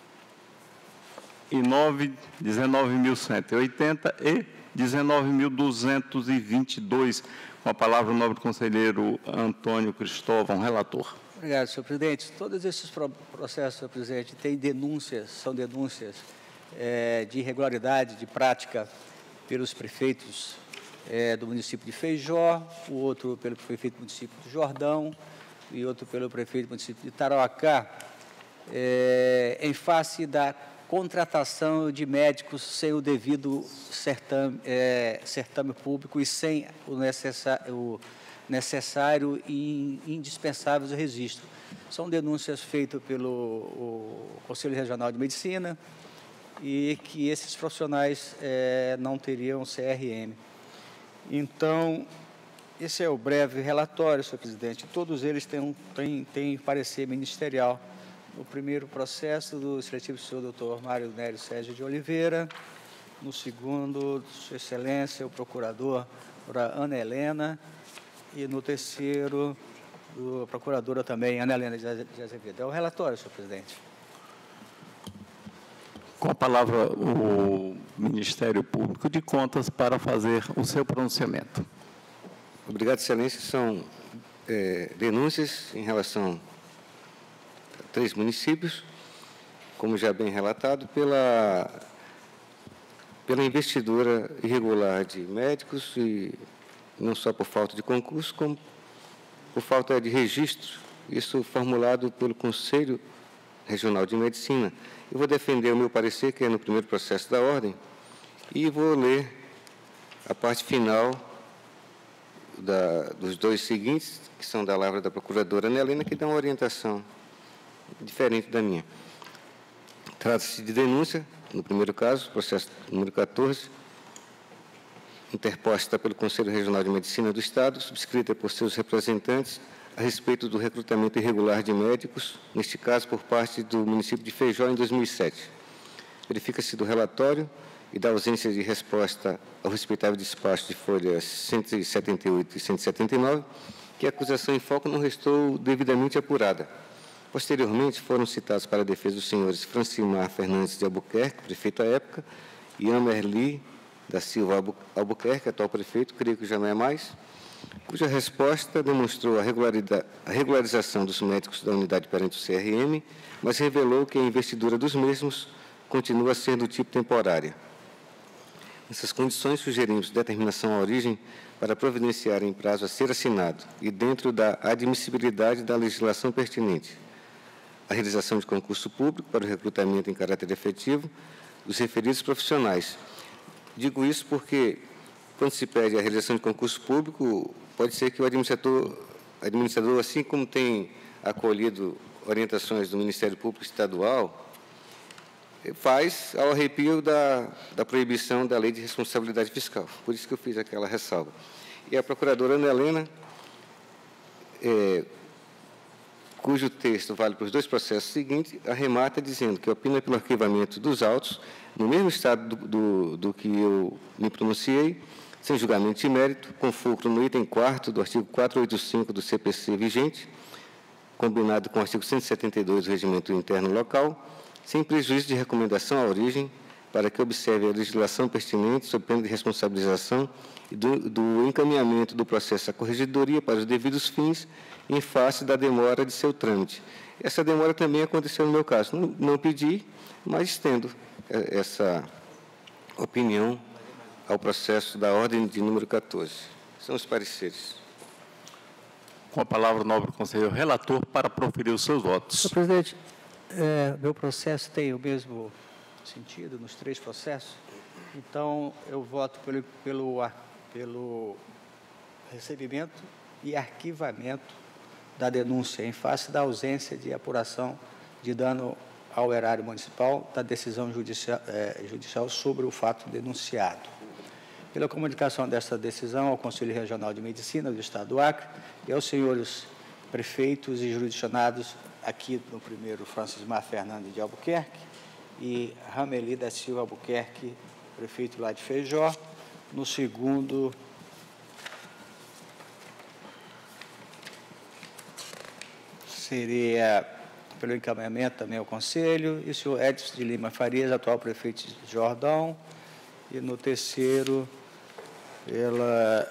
nove, dezenove mil cento e oitenta e dezenove mil duzentos e vinte e dois. Com a palavra o nobre conselheiro Antônio Cristóvão, relator. Obrigado, senhor presidente. Todos esses pro- processos, senhor presidente, têm denúncias, são denúncias eh, de irregularidade de prática pelos prefeitos eh, do município de Feijó, o outro pelo prefeito do município de Jordão e outro pelo prefeito do município de Tarauacá, eh, em face da contratação de médicos sem o devido certame, eh, certame público e sem o necessário, o necessário e indispensável registro. São denúncias feitas pelo o Conselho Regional de Medicina e que esses profissionais eh, não teriam C R M. Então, esse é o breve relatório, senhor presidente. Todos eles têm, um, têm, têm parecer ministerial. No primeiro processo, do excelentíssimo senhor doutor Mário Nélio Sérgio de Oliveira. No segundo, sua excelência, o procurador Ana Helena. E no terceiro, a procuradora também, Ana Helena de Azevedo. É o relatório, senhor presidente. Com a palavra o Ministério Público de Contas para fazer o seu pronunciamento. Obrigado, excelência. São é, denúncias em relação a três municípios, como já bem relatado, pela, pela investidura irregular de médicos, e não só por falta de concurso, como por falta de registro, isso formulado pelo Conselho Regional de Medicina. Eu vou defender o meu parecer, que é no primeiro processo da ordem, e vou ler a parte final da, dos dois seguintes, que são da palavra da procuradora Ana Helena, que dá uma orientação diferente da minha. Trata-se de denúncia, no primeiro caso, processo número quatorze, interposta pelo Conselho Regional de Medicina do Estado, subscrita por seus representantes, a respeito do recrutamento irregular de médicos, neste caso por parte do município de Feijó em dois mil e sete. Verifica-se do relatório e da ausência de resposta ao respeitável despacho de folhas cento e setenta e oito e cento e setenta e nove, que a acusação em foco não restou devidamente apurada. Posteriormente, foram citados para a defesa os senhores Francimar Fernandes de Albuquerque, prefeito à época, e Amerli da Silva Albuquerque, atual prefeito, creio que já não é mais, cuja resposta demonstrou a, a regularização dos médicos da unidade perante o C R M, mas revelou que a investidura dos mesmos continua sendo do tipo temporária. Nessas condições, sugerimos determinação à origem para providenciar em prazo a ser assinado e dentro da admissibilidade da legislação pertinente a realização de concurso público para o recrutamento em caráter efetivo dos referidos profissionais. Digo isso porque, quando se pede a realização de concurso público, pode ser que o administrador, administrador, assim como tem acolhido orientações do Ministério Público Estadual, faz ao arrepio da, da proibição da Lei de Responsabilidade Fiscal. Por isso que eu fiz aquela ressalva. E a procuradora Ana Helena, é, cujo texto vale para os dois processos seguintes, arremata dizendo que opina pelo arquivamento dos autos, no mesmo estado do, do, do que eu me pronunciei, sem julgamento de mérito, com fulcro no item quarto do artigo quatrocentos e oitenta e cinco do C P C vigente, combinado com o artigo cento e setenta e dois do Regimento Interno Local, sem prejuízo de recomendação à origem, para que observe a legislação pertinente sob pena de responsabilização e do, do encaminhamento do processo à corregedoria para os devidos fins, em face da demora de seu trâmite. Essa demora também aconteceu no meu caso. Não, não pedi, mas estendo essa opinião ao processo da ordem de número quatorze. São os pareceres. Com a palavra, o nobre conselheiro relator, para proferir os seus votos. Senhor presidente, é, meu processo tem o mesmo sentido nos três processos, então eu voto pelo, pelo, pelo recebimento e arquivamento da denúncia em face da ausência de apuração de dano ao erário municipal da decisão judicial, é, judicial sobre o fato denunciado. Pela comunicação desta decisão ao Conselho Regional de Medicina do Estado do Acre e aos senhores prefeitos e jurisdicionados aqui no primeiro, Francismar Fernandes de Albuquerque e Rameli da Silva Albuquerque, prefeito lá de Feijó, no segundo, seria pelo encaminhamento também ao Conselho, e o senhor Edson de Lima Farias, atual prefeito de Jordão, e no terceiro, pela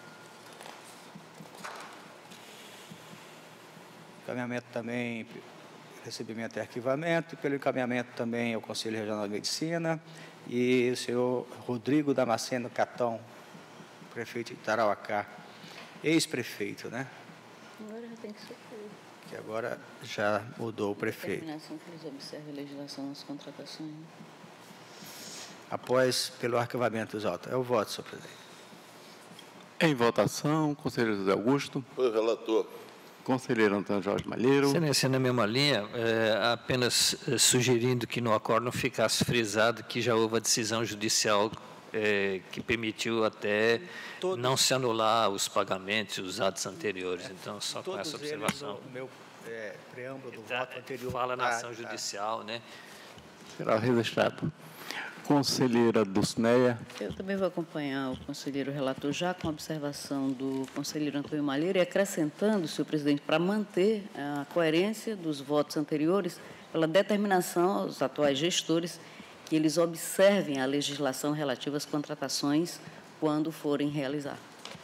encaminhamento também, recebimento e arquivamento, e pelo encaminhamento também ao Conselho Regional de Medicina, e o senhor Rodrigo Damasceno Catão, prefeito de Tarauacá, ex-prefeito, né? Agora já tem que ser Que agora já mudou o prefeito. determinação que eles observem a legislação nas contratações. Após, pelo arquivamento dos autos. É o voto, senhor presidente. Em votação, conselheiro José Augusto. Foi o relator. Conselheiro Antônio Jorge Malheiro. Excelência, na mesma linha, é, apenas é, sugerindo que no acórdão ficasse frisado que já houve a decisão judicial é, que permitiu até Todos, não se anular os pagamentos e os atos anteriores. Então, só com essa observação. O meu é, preâmbulo do tá, voto anterior. Fala na ação ah, judicial, né? Será registrado. Conselheira Dulcineia. Eu também vou acompanhar o conselheiro relator, já com a observação do conselheiro Antônio Malheiro, e acrescentando, senhor presidente, para manter a coerência dos votos anteriores, pela determinação aos atuais gestores que eles observem a legislação relativa às contratações quando forem realizar.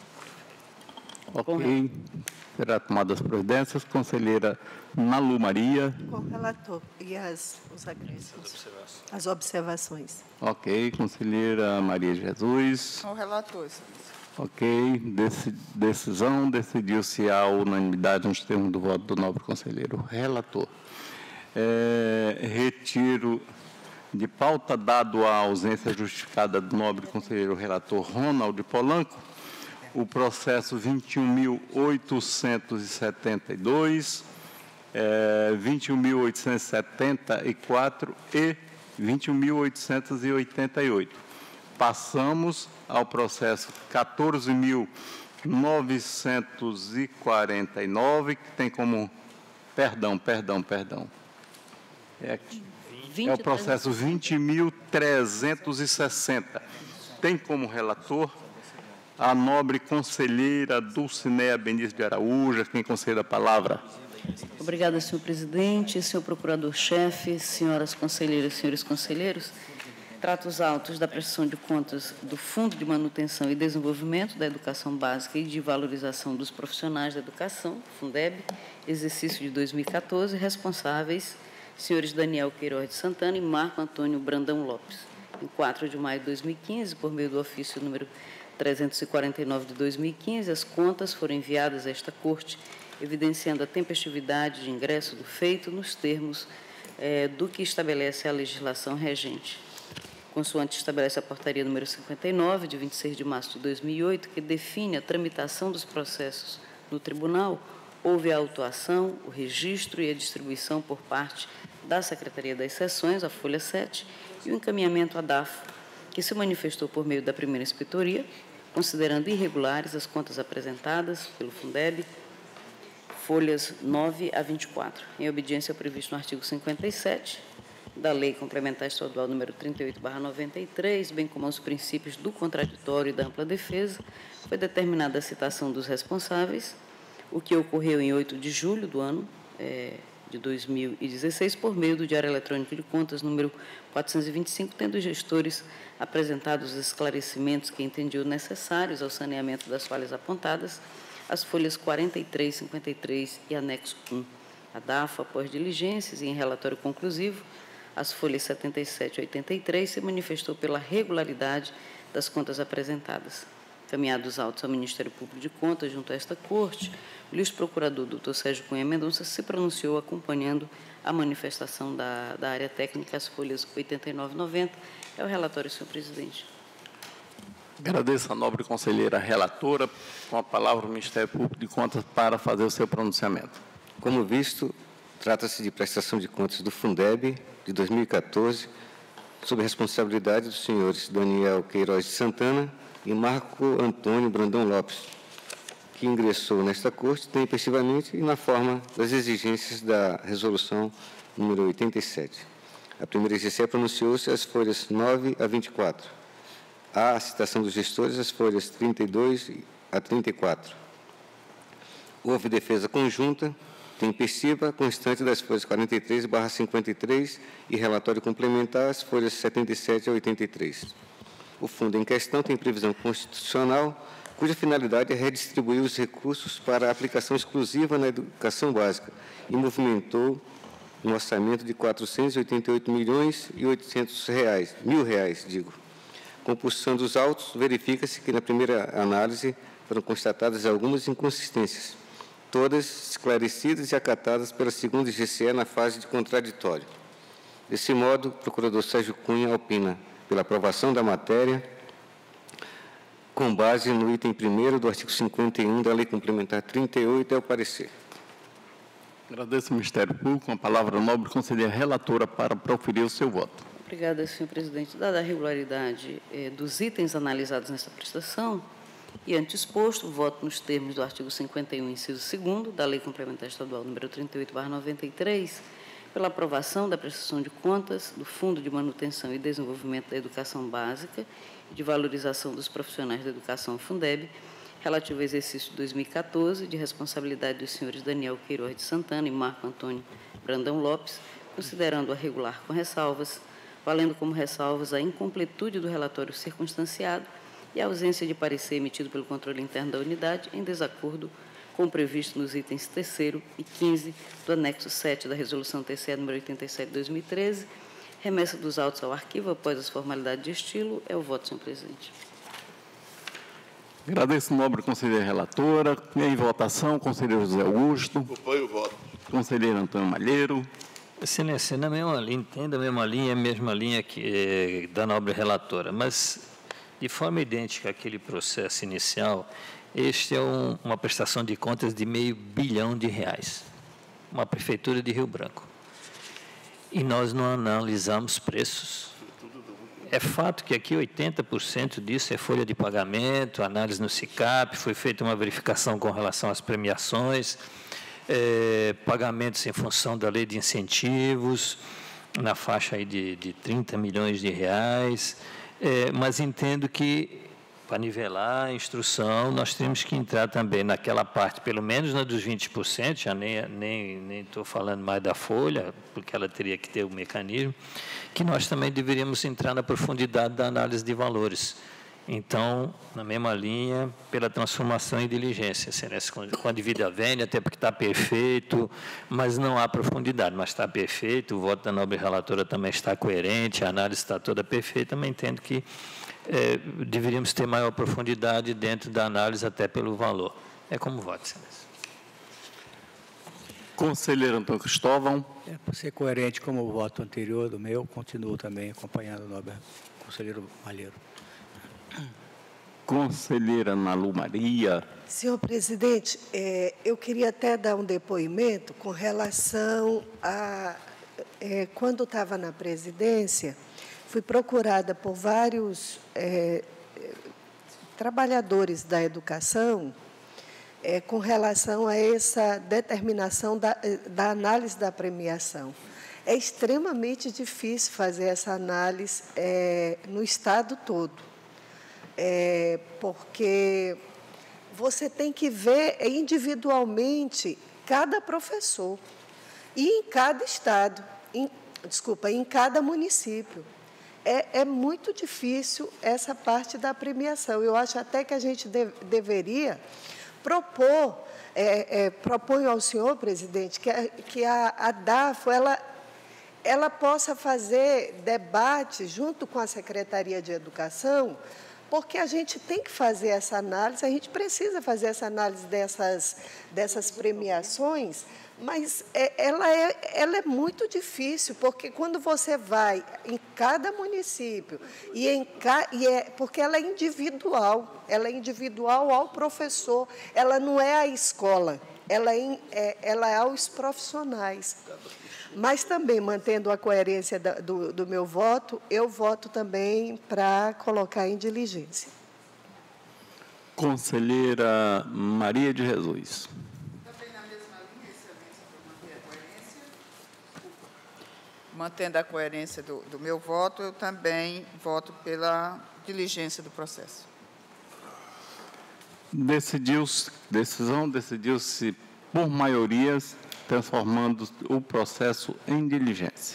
Ok. Será tomadas as providências. Conselheira Nalu Maria. Com o relator e as, os acréscimos. As observações. Ok. Conselheira Maria Jesus. Com o relator, excelência. Ok. Deci, decisão. Decidiu-se a unanimidade nos termos do voto do nobre conselheiro relator. É, retiro de pauta, dado a ausência justificada do nobre conselheiro relator Ronald Polanco, o processo vinte e um mil oitocentos e setenta e dois, é, vinte e um mil oitocentos e setenta e quatro e vinte e um mil oitocentos e oitenta e oito. Passamos ao processo quatorze mil novecentos e quarenta e nove, que tem como... Perdão, perdão, perdão. É, aqui. É o processo vinte mil trezentos e sessenta. Tem como relator a nobre conselheira Dulcineia Benício de Araújo, quem concede a palavra. Obrigada, senhor presidente, senhor procurador-chefe, senhoras conselheiras e senhores conselheiros. Trato os autos da prestação de contas do Fundo de Manutenção e Desenvolvimento da Educação Básica e de Valorização dos Profissionais da Educação, Fundeb, exercício de dois mil e quatorze, responsáveis senhores Daniel Queiroz de Santana e Marco Antônio Brandão Lopes. Em quatro de maio de dois mil e quinze, por meio do ofício número trezentos e quarenta e nove de dois mil e quinze, as contas foram enviadas a esta Corte, evidenciando a tempestividade de ingresso do feito nos termos eh, do que estabelece a legislação regente. Consoante estabelece a portaria número cinquenta e nove, de vinte e seis de março de dois mil e oito, que define a tramitação dos processos no tribunal, houve a autuação, o registro e a distribuição por parte da Secretaria das Seções, a folha sete, e o encaminhamento à D A F, que se manifestou por meio da primeira inspetoria, considerando irregulares as contas apresentadas pelo Fundeb, folhas nove a vinte e quatro, em obediência ao previsto no artigo cinquenta e sete da Lei Complementar Estadual número trinta e oito barra noventa e três, bem como aos princípios do contraditório e da ampla defesa, foi determinada a citação dos responsáveis, o que ocorreu em oito de julho do ano é, de dois mil e dezesseis, por meio do Diário Eletrônico de Contas número quatrocentos e vinte e cinco, tendo os gestores apresentado os esclarecimentos que entendiam necessários ao saneamento das falhas apontadas, as folhas quarenta e três, cinquenta e três e anexo um. A DAFA, após diligências e em relatório conclusivo, as folhas setenta e sete e oitenta e três, se manifestou pela regularidade das contas apresentadas. Encaminhados os autos ao Ministério Público de Contas junto a esta Corte, o ilustro procurador doutor Sérgio Cunha Mendonça se pronunciou acompanhando a manifestação da, da área técnica, as folhas oitenta e nove e noventa. É o relatório, senhor presidente. Agradeço a nobre conselheira relatora. Com a palavra o Ministério Público de Contas para fazer o seu pronunciamento. Como visto, trata-se de prestação de contas do Fundeb de dois mil e quatorze, sob responsabilidade dos senhores Daniel Queiroz de Santana e Marco Antônio Brandão Lopes, que ingressou nesta Corte tempestivamente e na forma das exigências da Resolução número oitenta e sete. A primeira G C pronunciou-se as folhas nove a vinte e quatro. Há a citação dos gestores, as folhas trinta e dois a trinta e quatro. Houve defesa conjunta, tempestiva, constante das folhas quarenta e três barra cinquenta e três e relatório complementar, as folhas setenta e sete a oitenta e três. O fundo em questão tem previsão constitucional, cuja finalidade é redistribuir os recursos para aplicação exclusiva na educação básica e movimentou um orçamento de quatrocentos e oitenta e oito milhões e oitocentos reais, mil reais, digo. Compulsando os autos, verifica-se que na primeira análise foram constatadas algumas inconsistências, todas esclarecidas e acatadas pela segunda G C E na fase de contraditório. Desse modo, o procurador Sérgio Cunha opina pela aprovação da matéria, com base no item primeiro do artigo cinquenta e um da Lei Complementar trinta e oito, é o parecer. Agradeço ao Ministério Público. Com a palavra, a nobre conselheira relatora para proferir o seu voto. Obrigada, senhor presidente. Dada a regularidade eh, dos itens analisados nesta prestação, e ante exposto, voto nos termos do artigo cinquenta e um, inciso segundo, da Lei Complementar Estadual número trinta e oito barra noventa e três, pela aprovação da prestação de contas do Fundo de Manutenção e Desenvolvimento da Educação Básica e de Valorização dos Profissionais da Educação Fundeb, relativo ao exercício de dois mil e quatorze, de responsabilidade dos senhores Daniel Queiroz de Santana e Marco Antônio Brandão Lopes, considerando-a regular com ressalvas, valendo como ressalvas a incompletude do relatório circunstanciado e a ausência de parecer emitido pelo controle interno da unidade, em desacordo com o previsto nos itens terceiro e quinze do anexo sete da Resolução T C E número oitenta e sete de dois mil e treze, remessa dos autos ao arquivo após as formalidades de estilo. É o voto, senhor presidente. Agradeço, nobre conselheira relatora. Em votação, conselheiro José Augusto. Acompanho o voto. Conselheiro Antônio Malheiro. Excelência, na mesma linha, entenda a mesma linha, a mesma linha que, da nobre relatora, mas de forma idêntica àquele processo inicial, este é um, uma prestação de contas de meio bilhão de reais, uma prefeitura de Rio Branco. E nós não analisamos preços. É fato que aqui oitenta por cento disso é folha de pagamento, análise no SICAP, foi feita uma verificação com relação às premiações, é, pagamentos em função da lei de incentivos, na faixa aí de, de trinta milhões de reais, é, mas entendo que, para nivelar a instrução, nós temos que entrar também naquela parte, pelo menos na dos vinte por cento, já nem nem nem estou falando mais da folha, porque ela teria que ter o mecanismo, que nós também deveríamos entrar na profundidade da análise de valores. Então, na mesma linha, pela transformação em diligência, excelência, com a devida vênia, até porque está perfeito, mas não há profundidade, mas está perfeito, o voto da nobre relatora também está coerente, a análise está toda perfeita, mas entendo que é, deveríamos ter maior profundidade dentro da análise, até pelo valor. É como voto, excelência. Conselheiro Antônio Cristóvão. É, para ser coerente como o voto anterior do meu, continuo também acompanhando o nobre conselheiro Malheiro. Conselheira Nalu Maria. Senhor presidente, é, eu queria até dar um depoimento com relação a... É, quando estava na presidência, fui procurada por vários é, trabalhadores da educação é, com relação a essa determinação da, da análise da premiação. É extremamente difícil fazer essa análise é, no Estado todo, é, porque você tem que ver individualmente cada professor e em cada estado, em, desculpa, em cada município. É, é muito difícil essa parte da premiação. Eu acho até que a gente de, deveria propor, é, é, proponho ao senhor, presidente, que a, que a, a DAFO, ela, ela possa fazer debate junto com a Secretaria de Educação, porque a gente tem que fazer essa análise, a gente precisa fazer essa análise dessas, dessas premiações, mas é, ela, é, ela é muito difícil, porque quando você vai em cada município, e em ca, e é, porque ela é individual, ela é individual ao professor, ela não é a escola, ela é, é, ela é aos profissionais. Mas também, mantendo a coerência da, do, do meu voto, eu voto também para colocar em diligência. Conselheira Maria de Jesus. Também na mesma linha, excelência, para manter a coerência. Mantendo a coerência do, do meu voto, eu também voto pela diligência do processo. Decidiu-se, decisão decidiu-se por maiorias, transformando o processo em diligência.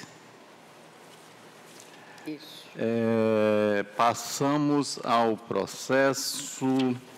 Isso. É, passamos ao processo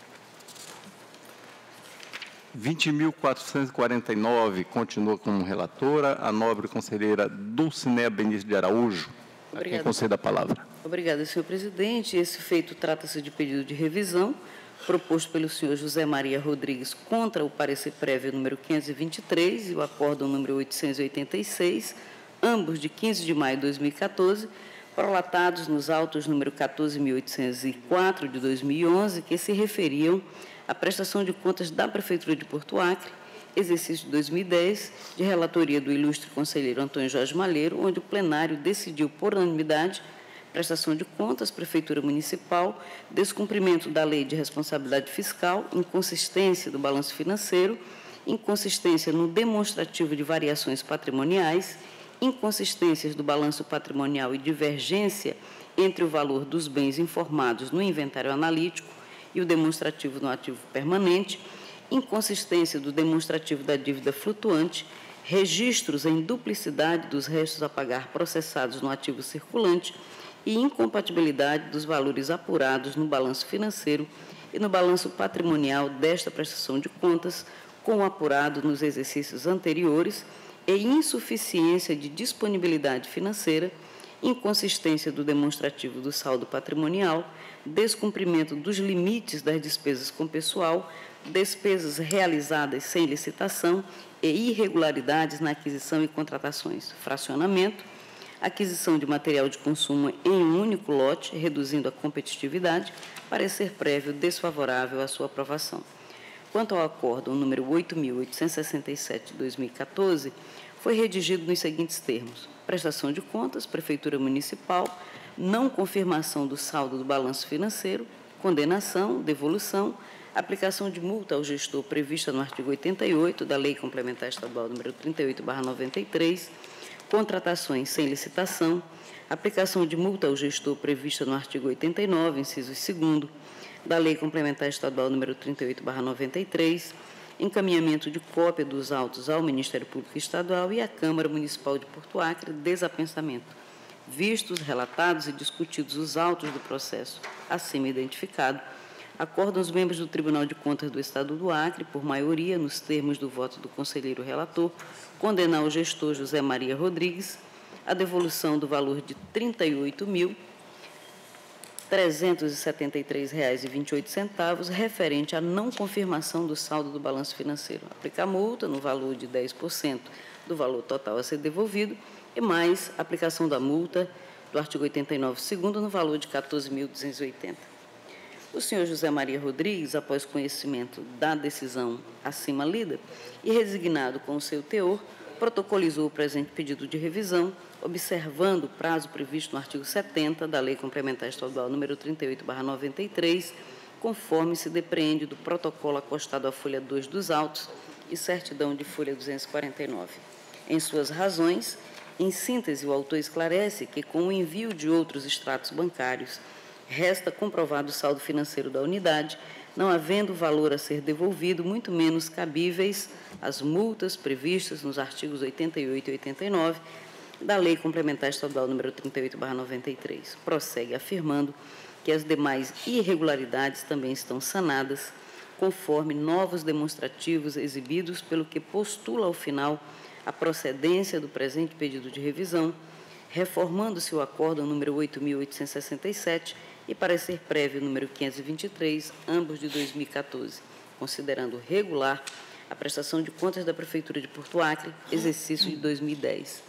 vinte mil quatrocentos e quarenta e nove, continua como relatora a nobre conselheira Dulcinea Benício de Araújo. A quem concede a palavra. Obrigada, senhor presidente. Esse feito trata-se de pedido de revisão proposto pelo senhor José Maria Rodrigues contra o parecer prévio número quinhentos e vinte e três e o acórdão número oitocentos e oitenta e seis, ambos de quinze de maio de dois mil e quatorze, prolatados nos autos número quatorze mil oitocentos e quatro de dois mil e onze, que se referiam à prestação de contas da Prefeitura de Porto Acre, exercício de dois mil e dez, de relatoria do ilustre conselheiro Antônio Jorge Malheiro, onde o plenário decidiu por unanimidade prestação de contas, Prefeitura Municipal, descumprimento da Lei de Responsabilidade Fiscal, inconsistência do balanço financeiro, inconsistência no demonstrativo de variações patrimoniais, inconsistências do balanço patrimonial e divergência entre o valor dos bens informados no inventário analítico e o demonstrativo no ativo permanente, inconsistência do demonstrativo da dívida flutuante, registros em duplicidade dos restos a pagar processados no ativo circulante, e incompatibilidade dos valores apurados no balanço financeiro e no balanço patrimonial desta prestação de contas com o apurado nos exercícios anteriores e insuficiência de disponibilidade financeira, inconsistência do demonstrativo do saldo patrimonial, descumprimento dos limites das despesas com pessoal, despesas realizadas sem licitação e irregularidades na aquisição e contratações, fracionamento, aquisição de material de consumo em um único lote, reduzindo a competitividade, parecer prévio desfavorável à sua aprovação. Quanto ao acórdão número oito mil oitocentos e sessenta e sete de dois mil e quatorze, foi redigido nos seguintes termos: prestação de contas, Prefeitura Municipal, não confirmação do saldo do balanço financeiro, condenação, devolução, aplicação de multa ao gestor prevista no artigo oitenta e oito da Lei Complementar Estadual número trinta e oito barra noventa e três, contratações sem licitação, aplicação de multa ao gestor prevista no artigo oitenta e nove, inciso segundo, da Lei Complementar Estadual número trinta e oito barra noventa e três, encaminhamento de cópia dos autos ao Ministério Público Estadual e à Câmara Municipal de Porto Acre, desapensamento. Vistos, relatados e discutidos os autos do processo acima identificado, acordam os membros do Tribunal de Contas do Estado do Acre, por maioria, nos termos do voto do conselheiro relator, condenar o gestor José Maria Rodrigues a devolução do valor de trinta e oito mil trezentos e setenta e três reais e vinte e oito centavos, referente à não confirmação do saldo do balanço financeiro. Aplicar multa no valor de dez por cento do valor total a ser devolvido e mais aplicação da multa do artigo oitenta e nove, segundo, no valor de quatorze mil duzentos e oitenta. O senhor José Maria Rodrigues, após conhecimento da decisão acima lida e resignado com o seu teor, protocolizou o presente pedido de revisão, observando o prazo previsto no artigo setenta da Lei Complementar Estadual número trinta e oito barra noventa e três, conforme se depreende do protocolo acostado à folha dois dos autos e certidão de folha duzentos e quarenta e nove. Em suas razões, em síntese, o autor esclarece que, com o envio de outros extratos bancários, resta comprovado o saldo financeiro da unidade, não havendo valor a ser devolvido, muito menos cabíveis as multas previstas nos artigos oitenta e oito e oitenta e nove da Lei Complementar Estadual número trinta e oito barra noventa e três. Prossegue afirmando que as demais irregularidades também estão sanadas, conforme novos demonstrativos exibidos, pelo que postula ao final a procedência do presente pedido de revisão, reformando-se o acórdão número oito mil oitocentos e sessenta e sete e parecer prévio número quinhentos e vinte e três, ambos de dois mil e quatorze, considerando regular a prestação de contas da Prefeitura de Porto Acre, exercício de dois mil e dez.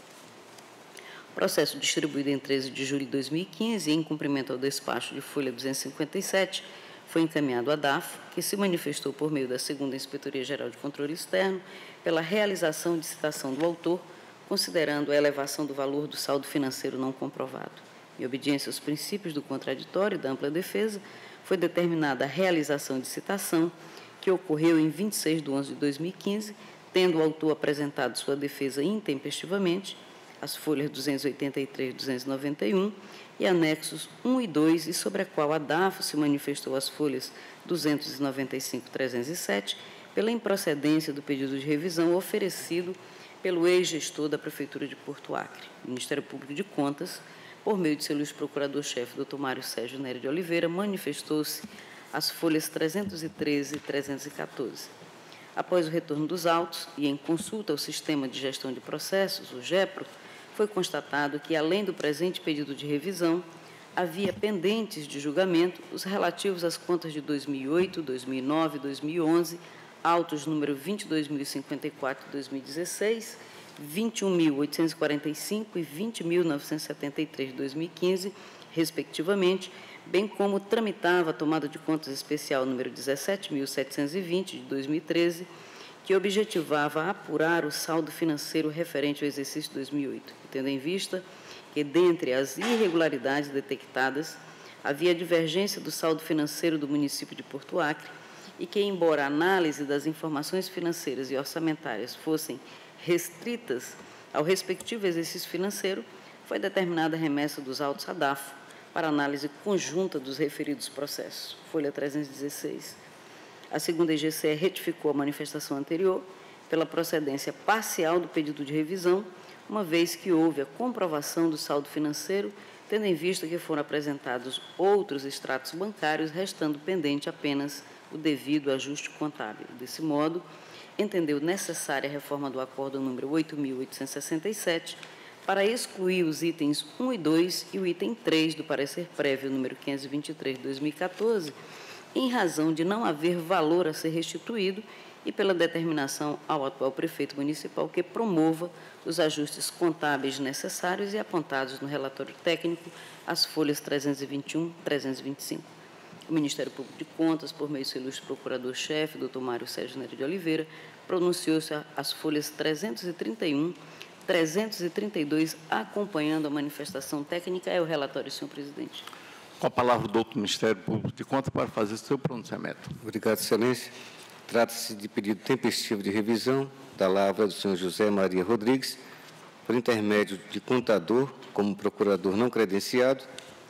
Processo distribuído em treze de julho de dois mil e quinze, em cumprimento ao despacho de folha duzentos e cinquenta e sete, foi encaminhado à D A F, que se manifestou por meio da segunda Inspetoria Geral de Controle Externo pela realização de citação do autor, considerando a elevação do valor do saldo financeiro não comprovado. Em obediência aos princípios do contraditório e da ampla defesa, foi determinada a realização de citação, que ocorreu em vinte e seis de onze de dois mil e quinze, tendo o autor apresentado sua defesa intempestivamente, as folhas duzentos e oitenta e três e duzentos e noventa e um e anexos um e dois, e sobre a qual a D A F se manifestou as folhas duzentos e noventa e cinco e trezentos e sete, pela improcedência do pedido de revisão oferecido pelo ex-gestor da Prefeitura de Porto Acre. O Ministério Público de Contas, por meio de seu ilustre procurador-chefe, doutor Mário Sérgio Nery de Oliveira, manifestou-se as folhas trezentos e treze e trezentos e quatorze. Após o retorno dos autos e em consulta ao Sistema de Gestão de Processos, o GEPRO, foi constatado que, além do presente pedido de revisão, havia pendentes de julgamento os relativos às contas de dois mil e oito, dois mil e nove e dois mil e onze, autos número vinte e dois mil e cinquenta e quatro de dois mil e dezesseis, vinte e um mil oitocentos e quarenta e cinco e vinte mil novecentos e setenta e três de dois mil e quinze, respectivamente, bem como tramitava a tomada de contas especial número dezessete mil setecentos e vinte de dois mil e treze, que objetivava apurar o saldo financeiro referente ao exercício dois mil e oito, tendo em vista que, dentre as irregularidades detectadas, havia divergência do saldo financeiro do município de Porto Acre e que, embora a análise das informações financeiras e orçamentárias fossem restritas ao respectivo exercício financeiro, foi determinada a remessa dos autos à D A F para análise conjunta dos referidos processos. Folha trezentos e dezesseis. A segunda I G C E retificou a manifestação anterior pela procedência parcial do pedido de revisão, uma vez que houve a comprovação do saldo financeiro, tendo em vista que foram apresentados outros extratos bancários, restando pendente apenas o devido ajuste contábil. Desse modo, entendeu necessária a reforma do acórdão número oito mil oitocentos e sessenta e sete para excluir os itens um e dois e o item três do parecer prévio número quinhentos e vinte e três de dois mil e quatorze, em razão de não haver valor a ser restituído e pela determinação ao atual prefeito municipal que promova os ajustes contábeis necessários e apontados no relatório técnico, as folhas trezentos e vinte e um e trezentos e vinte e cinco. O Ministério Público de Contas, por meio do seu ilustre procurador-chefe, doutor Mário Sérgio Nery de Oliveira, pronunciou-se as folhas trezentos e trinta e um, trezentos e trinta e dois, acompanhando a manifestação técnica. É o relatório, senhor presidente. Com a palavra o doutor Ministério Público de Contas para fazer seu pronunciamento. Obrigado, excelência. Trata-se de pedido tempestivo de revisão da lavra do senhor José Maria Rodrigues, por intermédio de contador, como procurador não credenciado,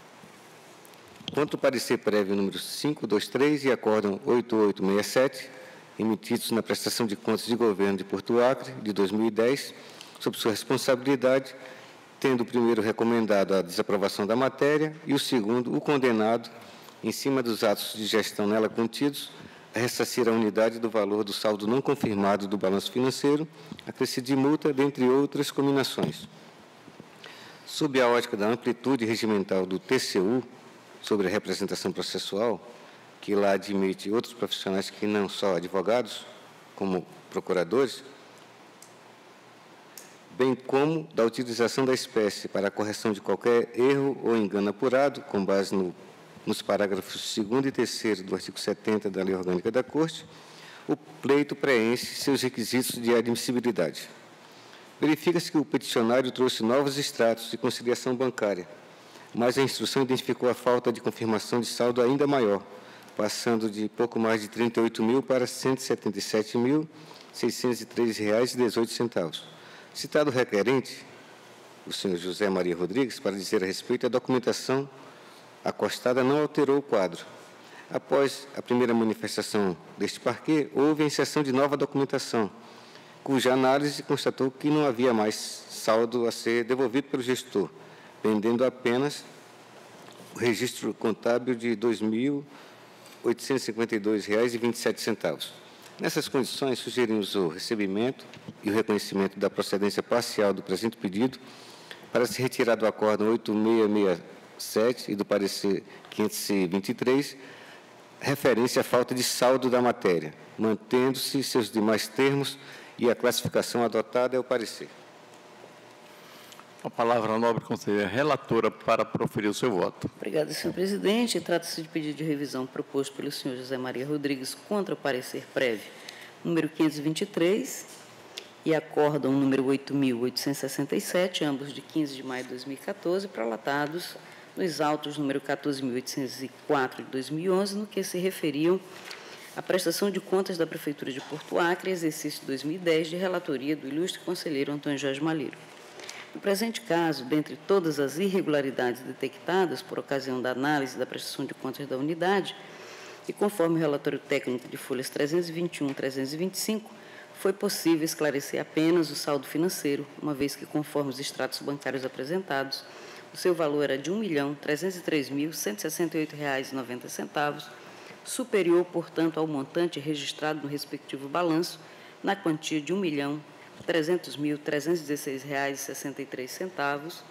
quanto ao parecer prévio número quinhentos e vinte e três e acórdão oito mil oitocentos e sessenta e sete, emitidos na prestação de contas de governo de Porto Acre, de dois mil e dez, sob sua responsabilidade, tendo o primeiro recomendado a desaprovação da matéria e o segundo o condenado, em cima dos atos de gestão nela contidos, a ressarcir a unidade do valor do saldo não confirmado do balanço financeiro, acrescido de multa, dentre outras combinações. Sob a ótica da amplitude regimental do T C U sobre a representação processual, que lá admite outros profissionais que não só advogados, como procuradores, bem como da utilização da espécie para a correção de qualquer erro ou engano apurado, com base no, nos parágrafos segundo e terceiro do artigo setenta da Lei Orgânica da Corte, o pleito preenche seus requisitos de admissibilidade. Verifica-se que o peticionário trouxe novos extratos de conciliação bancária, mas a instrução identificou a falta de confirmação de saldo ainda maior, passando de pouco mais de trinta e oito mil para cento e setenta e sete mil, seiscentos e treze reais e dezoito centavos. Citado o requerente, o senhor José Maria Rodrigues, para dizer a respeito, a documentação acostada não alterou o quadro. Após a primeira manifestação deste parquê, houve a inserção de nova documentação, cuja análise constatou que não havia mais saldo a ser devolvido pelo gestor, pendendo apenas o registro contábil de dois mil oitocentos e cinquenta e dois reais e vinte e sete centavos. Nessas condições, sugerimos o recebimento e o reconhecimento da procedência parcial do presente pedido para se retirar do acórdão oito mil seiscentos e sessenta e sete e do parecer quinhentos e vinte e três, referência à falta de saldo da matéria, mantendo-se seus demais termos e a classificação adotada é o parecer. A palavra à nobre conselheira relatora para proferir o seu voto. Obrigada, senhor presidente. Trata-se de pedido de revisão proposto pelo senhor José Maria Rodrigues contra o parecer prévio número quinhentos e vinte e três e acórdão número oito mil oitocentos e sessenta e sete, ambos de quinze de maio de dois mil e quatorze, prolatados nos autos número quatorze mil oitocentos e quatro de dois mil e onze, no que se referiam à prestação de contas da Prefeitura de Porto Acre, exercício dois mil e dez, de relatoria do ilustre conselheiro Antônio Jorge Malheiro. No presente caso, dentre todas as irregularidades detectadas por ocasião da análise da prestação de contas da unidade, e conforme o relatório técnico de folhas trezentos e vinte e um e trezentos e vinte e cinco, foi possível esclarecer apenas o saldo financeiro, uma vez que, conforme os extratos bancários apresentados, o seu valor era de um milhão trezentos e três mil cento e sessenta e oito reais e noventa centavos, superior, portanto, ao montante registrado no respectivo balanço, na quantia de um milhão trezentos mil trezentos e dezesseis reais e sessenta e três centavos,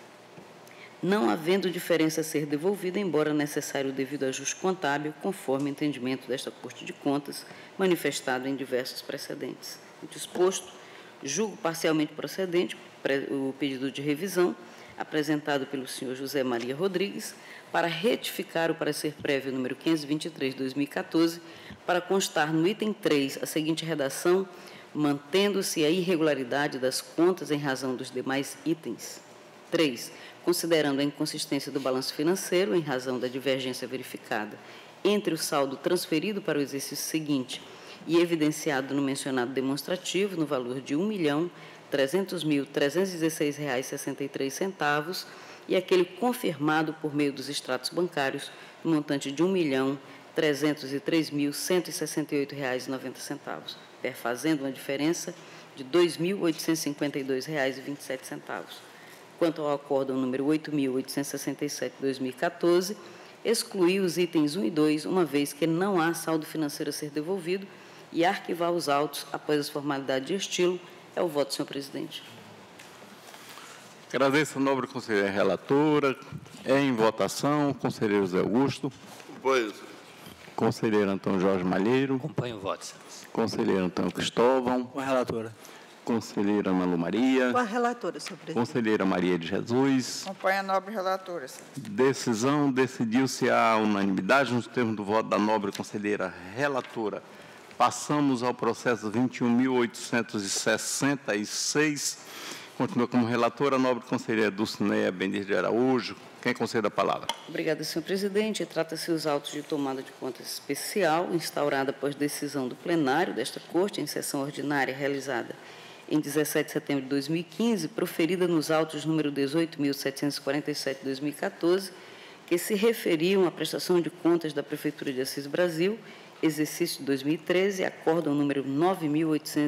não havendo diferença a ser devolvida, embora necessário o devido ajuste contábil, conforme entendimento desta Corte de Contas, manifestado em diversos precedentes. O disposto, julgo parcialmente procedente o pedido de revisão apresentado pelo senhor José Maria Rodrigues para retificar o parecer prévio número quinhentos e vinte e três de dois mil e quatorze, para constar no item três a seguinte redação, mantendo-se a irregularidade das contas em razão dos demais itens. três. Considerando a inconsistência do balanço financeiro em razão da divergência verificada entre o saldo transferido para o exercício seguinte e evidenciado no mencionado demonstrativo no valor de um milhão trezentos mil trezentos e dezesseis reais e sessenta e três centavos e aquele confirmado por meio dos extratos bancários no montante de um milhão trezentos e três mil cento e sessenta e oito reais e noventa centavos, perfazendo uma diferença de dois mil oitocentos e cinquenta e dois reais e vinte e sete centavos. Quanto ao acórdão número oito mil oitocentos e sessenta e sete de dois mil e quatorze, excluir os itens um e dois, uma vez que não há saldo financeiro a ser devolvido, e arquivar os autos após as formalidades de estilo. É o voto, senhor presidente. Agradeço a nobre conselheira relatora. É em votação, conselheiro Zé Augusto. Pois. Conselheiro Antônio Jorge Malheiro. Acompanho o voto, senhor. Conselheiro Antônio Cristóvão. Com a relatora. Conselheira Ana Lu Maria. Com a relatora, senhor presidente. Conselheira Maria de Jesus. Acompanho a nobre relatora, senhor. Decisão, decidiu-se a unanimidade nos termos do voto da nobre conselheira relatora. Passamos ao processo vinte e um mil oitocentos e sessenta e seis. Continua como relatora a nobre conselheira Dulcineia Bendir de Araújo. Quem concede a palavra? Obrigada, senhor presidente. Trata-se os autos de tomada de contas especial, instaurada após decisão do plenário desta Corte, em sessão ordinária realizada em dezessete de setembro de dois mil e quinze, proferida nos autos número dezoito mil setecentos e quarenta e sete de dois mil e quatorze, que se referiam à prestação de contas da Prefeitura de Assis Brasil, exercício de dois mil e treze, acórdão número nove mil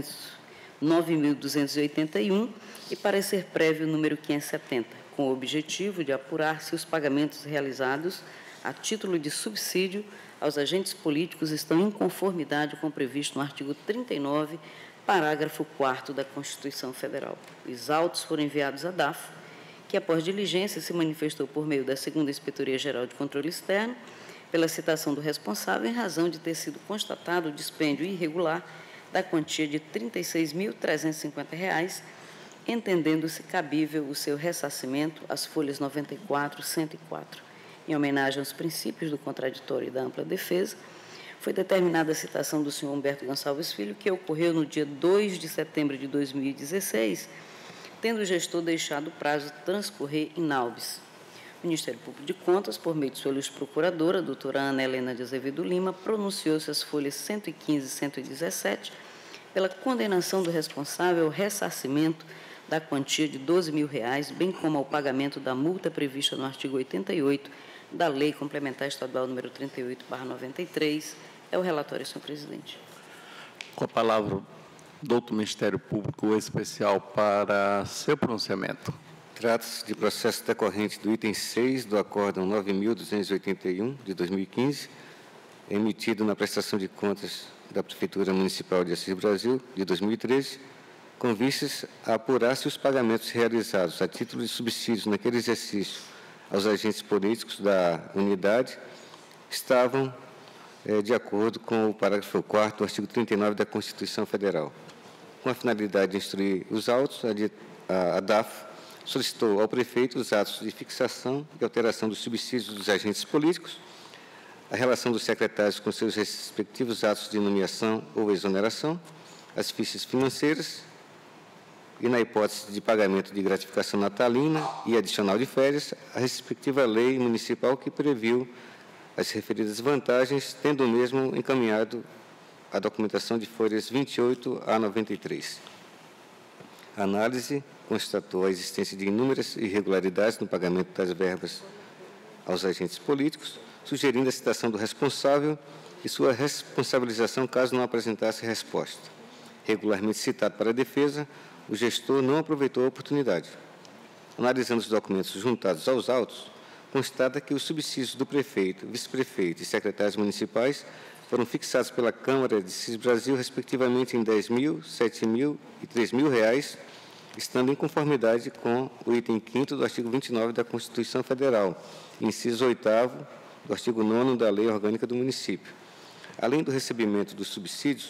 duzentos e oitenta e um e parecer prévio número quinhentos e setenta, com o objetivo de apurar se os pagamentos realizados a título de subsídio aos agentes políticos estão em conformidade com o previsto no artigo trinta e nove, parágrafo quarto da Constituição Federal. Os autos foram enviados à D A F, que, após diligência, se manifestou por meio da segunda Inspetoria-Geral de Controle Externo, pela citação do responsável, em razão de ter sido constatado o dispêndio irregular da quantia de trinta e seis mil trezentos e cinquenta reais, entendendo-se cabível o seu ressarcimento às folhas noventa e quatro e cento e quatro. Em homenagem aos princípios do contraditório e da ampla defesa, foi determinada a citação do senhor Humberto Gonçalves Filho, que ocorreu no dia dois de setembro de dois mil e dezesseis, tendo o gestor deixado o prazo transcorrer in naubis. O Ministério Público de Contas, por meio de sua ilustre procuradora, doutora Ana Helena de Azevedo Lima, pronunciou-se as folhas cento e quinze e cento e dezessete pela condenação do responsável ao ressarcimento da quantia de doze mil reais, bem como ao pagamento da multa prevista no artigo oitenta e oito da Lei Complementar Estadual número trinta e oito barra noventa e três. É o relatório, senhor presidente. Com a palavra, doutor Ministério Público Especial para seu pronunciamento. Trata-se de processo decorrente do item seis do Acórdão nove mil duzentos e oitenta e um, de dois mil e quinze, emitido na prestação de contas da Prefeitura Municipal de Assis Brasil, de dois mil e treze, com vistas a apurar se os pagamentos realizados a título de subsídios naquele exercício aos agentes políticos da unidade estavam é, de acordo com o parágrafo quarto do artigo trinta e nove da Constituição Federal. Com a finalidade de instruir os autos, a, a, a D A F solicitou ao prefeito os atos de fixação e alteração dos subsídios dos agentes políticos, a relação dos secretários com seus respectivos atos de nomeação ou exoneração, as fichas financeiras e, na hipótese de pagamento de gratificação natalina e adicional de férias, a respectiva lei municipal que previu as referidas vantagens, tendo o mesmo encaminhado a documentação de folhas vinte e oito a noventa e três. A análise constatou a existência de inúmeras irregularidades no pagamento das verbas aos agentes políticos, sugerindo a citação do responsável e sua responsabilização caso não apresentasse resposta. Regularmente citado para a defesa, o gestor não aproveitou a oportunidade. Analisando os documentos juntados aos autos, constata que os subsídios do prefeito, vice-prefeito e secretários municipais foram fixados pela Câmara de Assis Brasil, respectivamente, em dez mil, sete mil e três mil reais, estando em conformidade com o item quinto do artigo vinte e nove da Constituição Federal, inciso oitavo do artigo nono da Lei Orgânica do Município. Além do recebimento dos subsídios,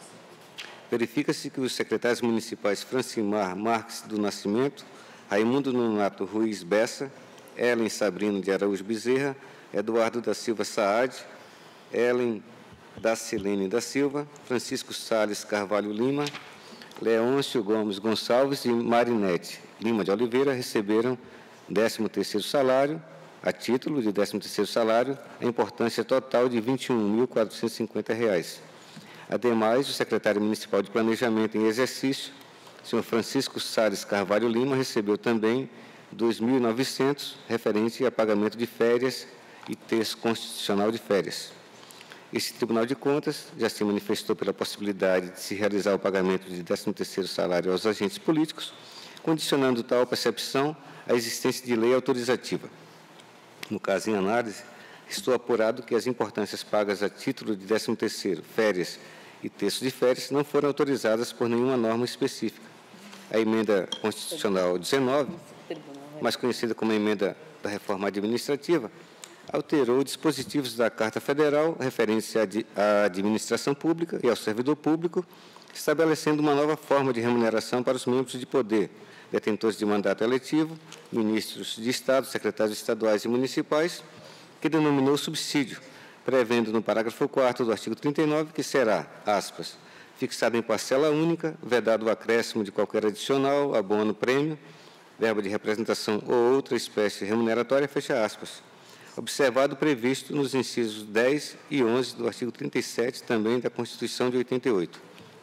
verifica-se que os secretários municipais Francimar Marques do Nascimento, Raimundo Nonato Ruiz Bessa, Ellen Sabrino de Araújo Bezerra, Eduardo da Silva Saad, Ellen Dacilene da Silva, Francisco Sales Carvalho Lima, Leôncio Gomes Gonçalves e Marinete Lima de Oliveira receberam décimo terceiro salário, a título de décimo terceiro salário, a importância total de vinte e um mil quatrocentos e cinquenta reais. Ademais, o secretário municipal de Planejamento em exercício, senhor Francisco Sales Carvalho Lima, recebeu também dois mil e novecentos referente a pagamento de férias e texto constitucional de férias. Este Tribunal de Contas já se manifestou pela possibilidade de se realizar o pagamento de décimo terceiro salário aos agentes políticos, condicionando tal percepção à existência de lei autorizativa. No caso em análise, estou apurado que as importâncias pagas a título de décimo terceiro, férias e texto de férias não foram autorizadas por nenhuma norma específica. A emenda constitucional dezenove, mais conhecida como a emenda da reforma administrativa, alterou dispositivos da Carta Federal referentes à administração pública e ao servidor público, estabelecendo uma nova forma de remuneração para os membros de poder, detentores de mandato eletivo, ministros de Estado, secretários estaduais e municipais, que denominou subsídio, prevendo no parágrafo quarto do artigo trinta e nove que será, aspas, fixado em parcela única, vedado o acréscimo de qualquer adicional, abono, prêmio, verba de representação ou outra espécie remuneratória, fecha aspas. Observado o previsto nos incisos dez e onze do artigo trinta e sete, também da Constituição de oitenta e oito.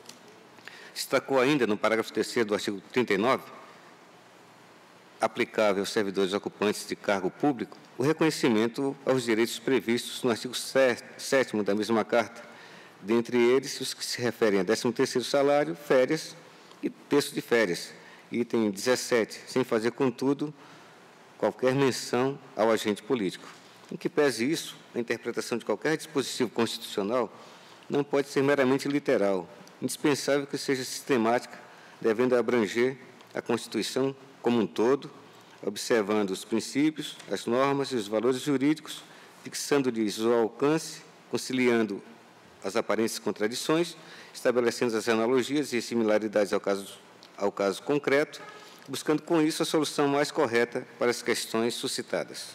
Destacou ainda, no parágrafo terceiro do artigo trinta e nove, aplicável aos servidores ocupantes de cargo público, o reconhecimento aos direitos previstos no artigo sétimo da mesma Carta, dentre eles os que se referem a décimo terceiro salário, férias e texto de férias, item dezessete, sem fazer, contudo, qualquer menção ao agente político. Em que pese isso, a interpretação de qualquer dispositivo constitucional não pode ser meramente literal, indispensável que seja sistemática, devendo abranger a Constituição como um todo, observando os princípios, as normas e os valores jurídicos, fixando-lhes o alcance, conciliando as aparentes contradições, estabelecendo as analogias e similaridades ao caso, ao caso concreto, buscando com isso a solução mais correta para as questões suscitadas.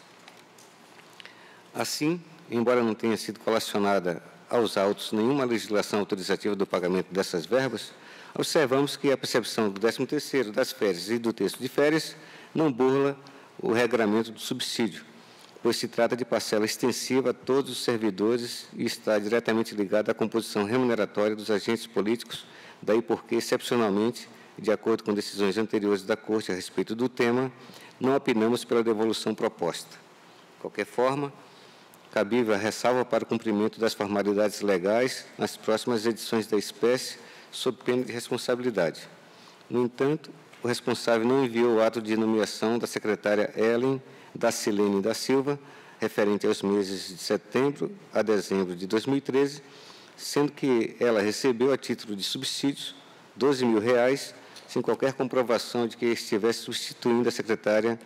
Assim, embora não tenha sido colacionada aos autos nenhuma legislação autorizativa do pagamento dessas verbas, observamos que a percepção do décimo terceiro, das férias e do texto de férias não burla o regramento do subsídio, pois se trata de parcela extensiva a todos os servidores e está diretamente ligada à composição remuneratória dos agentes políticos, daí porque, excepcionalmente, de acordo com decisões anteriores da Corte a respeito do tema, não opinamos pela devolução proposta. De qualquer forma, cabível a ressalva para o cumprimento das formalidades legais nas próximas edições da espécie, sob pena de responsabilidade. No entanto, o responsável não enviou o ato de nomeação da secretária Ellen Dacilene da Silva, referente aos meses de setembro a dezembro de dois mil e treze, sendo que ela recebeu, a título de subsídios, doze mil reais, sem qualquer comprovação de que estivesse substituindo a secretária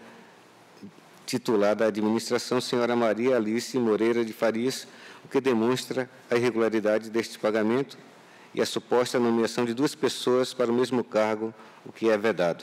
titular da administração, senhora Maria Alice Moreira de Farias, o que demonstra a irregularidade deste pagamento e a suposta nomeação de duas pessoas para o mesmo cargo, o que é vedado.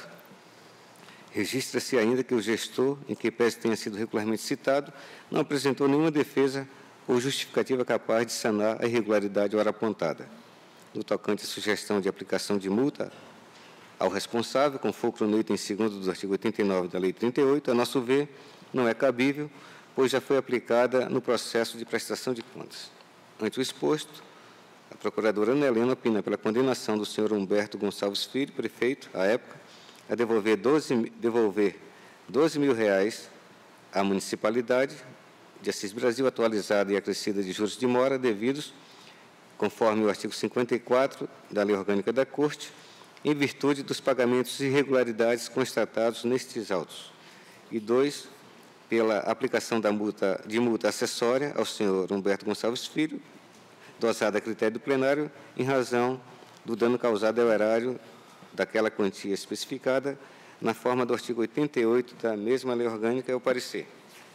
Registra-se ainda que o gestor, em que pese tenha sido regularmente citado, não apresentou nenhuma defesa ou justificativa capaz de sanar a irregularidade ora apontada. No tocante à sugestão de aplicação de multa ao responsável, com fulcro no item segundo do artigo oitenta e nove da Lei trinta e oito, a nosso ver, não é cabível, pois já foi aplicada no processo de prestação de contas. Ante o exposto, a procuradora Ana Helena opina pela condenação do senhor Humberto Gonçalves Filho, prefeito, à época, a devolver doze, devolver doze mil reais à municipalidade de Assis Brasil, atualizada e acrescida de juros de mora devidos, conforme o artigo cinquenta e quatro da Lei Orgânica da Corte, em virtude dos pagamentos e irregularidades constatados nestes autos. E dois, pela aplicação da multa, de multa acessória ao senhor Humberto Gonçalves Filho, dosada a critério do plenário, em razão do dano causado ao erário daquela quantia especificada na forma do artigo oitenta e oito da mesma Lei Orgânica, é o parecer.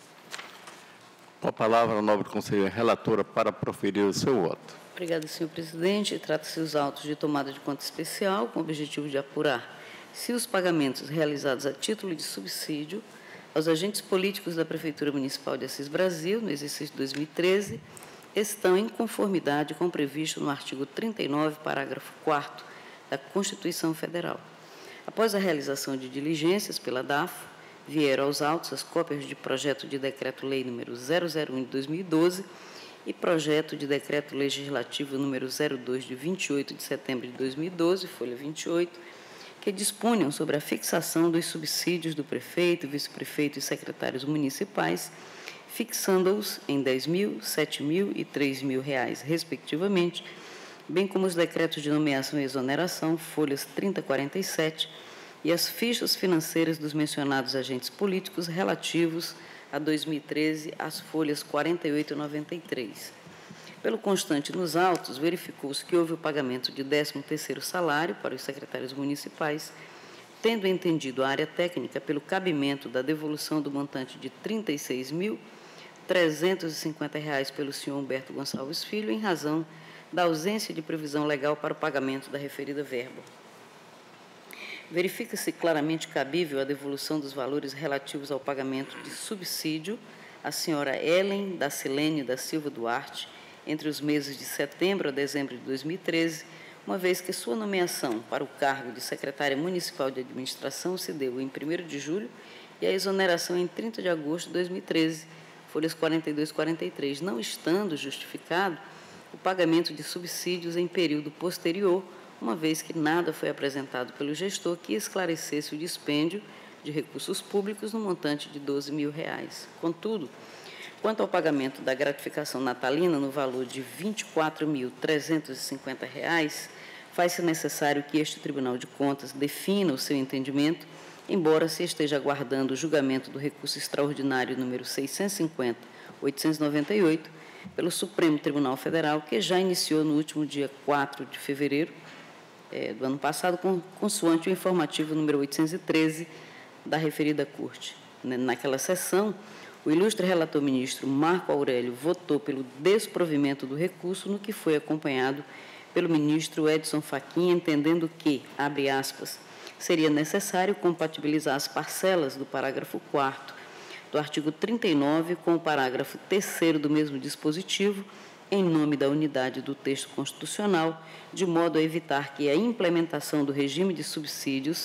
Com a palavra, a nobre conselheira relatora para proferir o seu voto. Obrigada, senhor presidente. Trata-se os autos de tomada de conta especial com o objetivo de apurar se os pagamentos realizados a título de subsídio aos agentes políticos da Prefeitura Municipal de Assis Brasil, no exercício de dois mil e treze, estão em conformidade com o previsto no artigo trinta e nove, parágrafo quarto da Constituição Federal. Após a realização de diligências pela D A F, vieram aos autos as cópias de projeto de decreto-lei número zero zero um de dois mil e doze e projeto de decreto legislativo número zero dois de vinte e oito de setembro de dois mil e doze, folha vinte e oito, que dispunham sobre a fixação dos subsídios do prefeito, vice-prefeito e secretários municipais, fixando-os em dez mil, sete mil e três mil reais, respectivamente, bem como os decretos de nomeação e exoneração, folhas trinta e quarenta e sete, e as fichas financeiras dos mencionados agentes políticos relativos a dois mil e treze, as folhas quarenta e oito e noventa e três. Pelo constante nos autos, verificou-se que houve o pagamento de décimo terceiro salário para os secretários municipais, tendo entendido a área técnica pelo cabimento da devolução do montante de trinta e seis mil trezentos e cinquenta reais pelo senhor Humberto Gonçalves Filho, em razão da ausência de previsão legal para o pagamento da referida verba. Verifica-se claramente cabível a devolução dos valores relativos ao pagamento de subsídio à senhora Ellen Dacilene da Silva Duarte, entre os meses de setembro a dezembro de dois mil e treze, uma vez que sua nomeação para o cargo de secretária municipal de administração se deu em primeiro de julho e a exoneração em trinta de agosto de dois mil e treze, folhas quarenta e dois e quarenta e três, não estando justificado o pagamento de subsídios em período posterior, uma vez que nada foi apresentado pelo gestor que esclarecesse o dispêndio de recursos públicos no montante de doze mil reais. Contudo, quanto ao pagamento da gratificação natalina no valor de vinte e quatro mil trezentos e cinquenta reais, faz-se necessário que este Tribunal de Contas defina o seu entendimento, embora se esteja aguardando o julgamento do recurso extraordinário número seiscentos e cinquenta ponto oitocentos e noventa e oito pelo Supremo Tribunal Federal, que já iniciou no último dia quatro de fevereiro é, do ano passado, com, consoante o informativo número oitocentos e treze da referida Corte. Naquela sessão, o ilustre relator ministro Marco Aurélio votou pelo desprovimento do recurso, no que foi acompanhado pelo ministro Edson Fachin, entendendo que, abre aspas, seria necessário compatibilizar as parcelas do parágrafo quarto do artigo trinta e nove com o parágrafo terceiro do mesmo dispositivo, em nome da unidade do texto constitucional, de modo a evitar que a implementação do regime de subsídios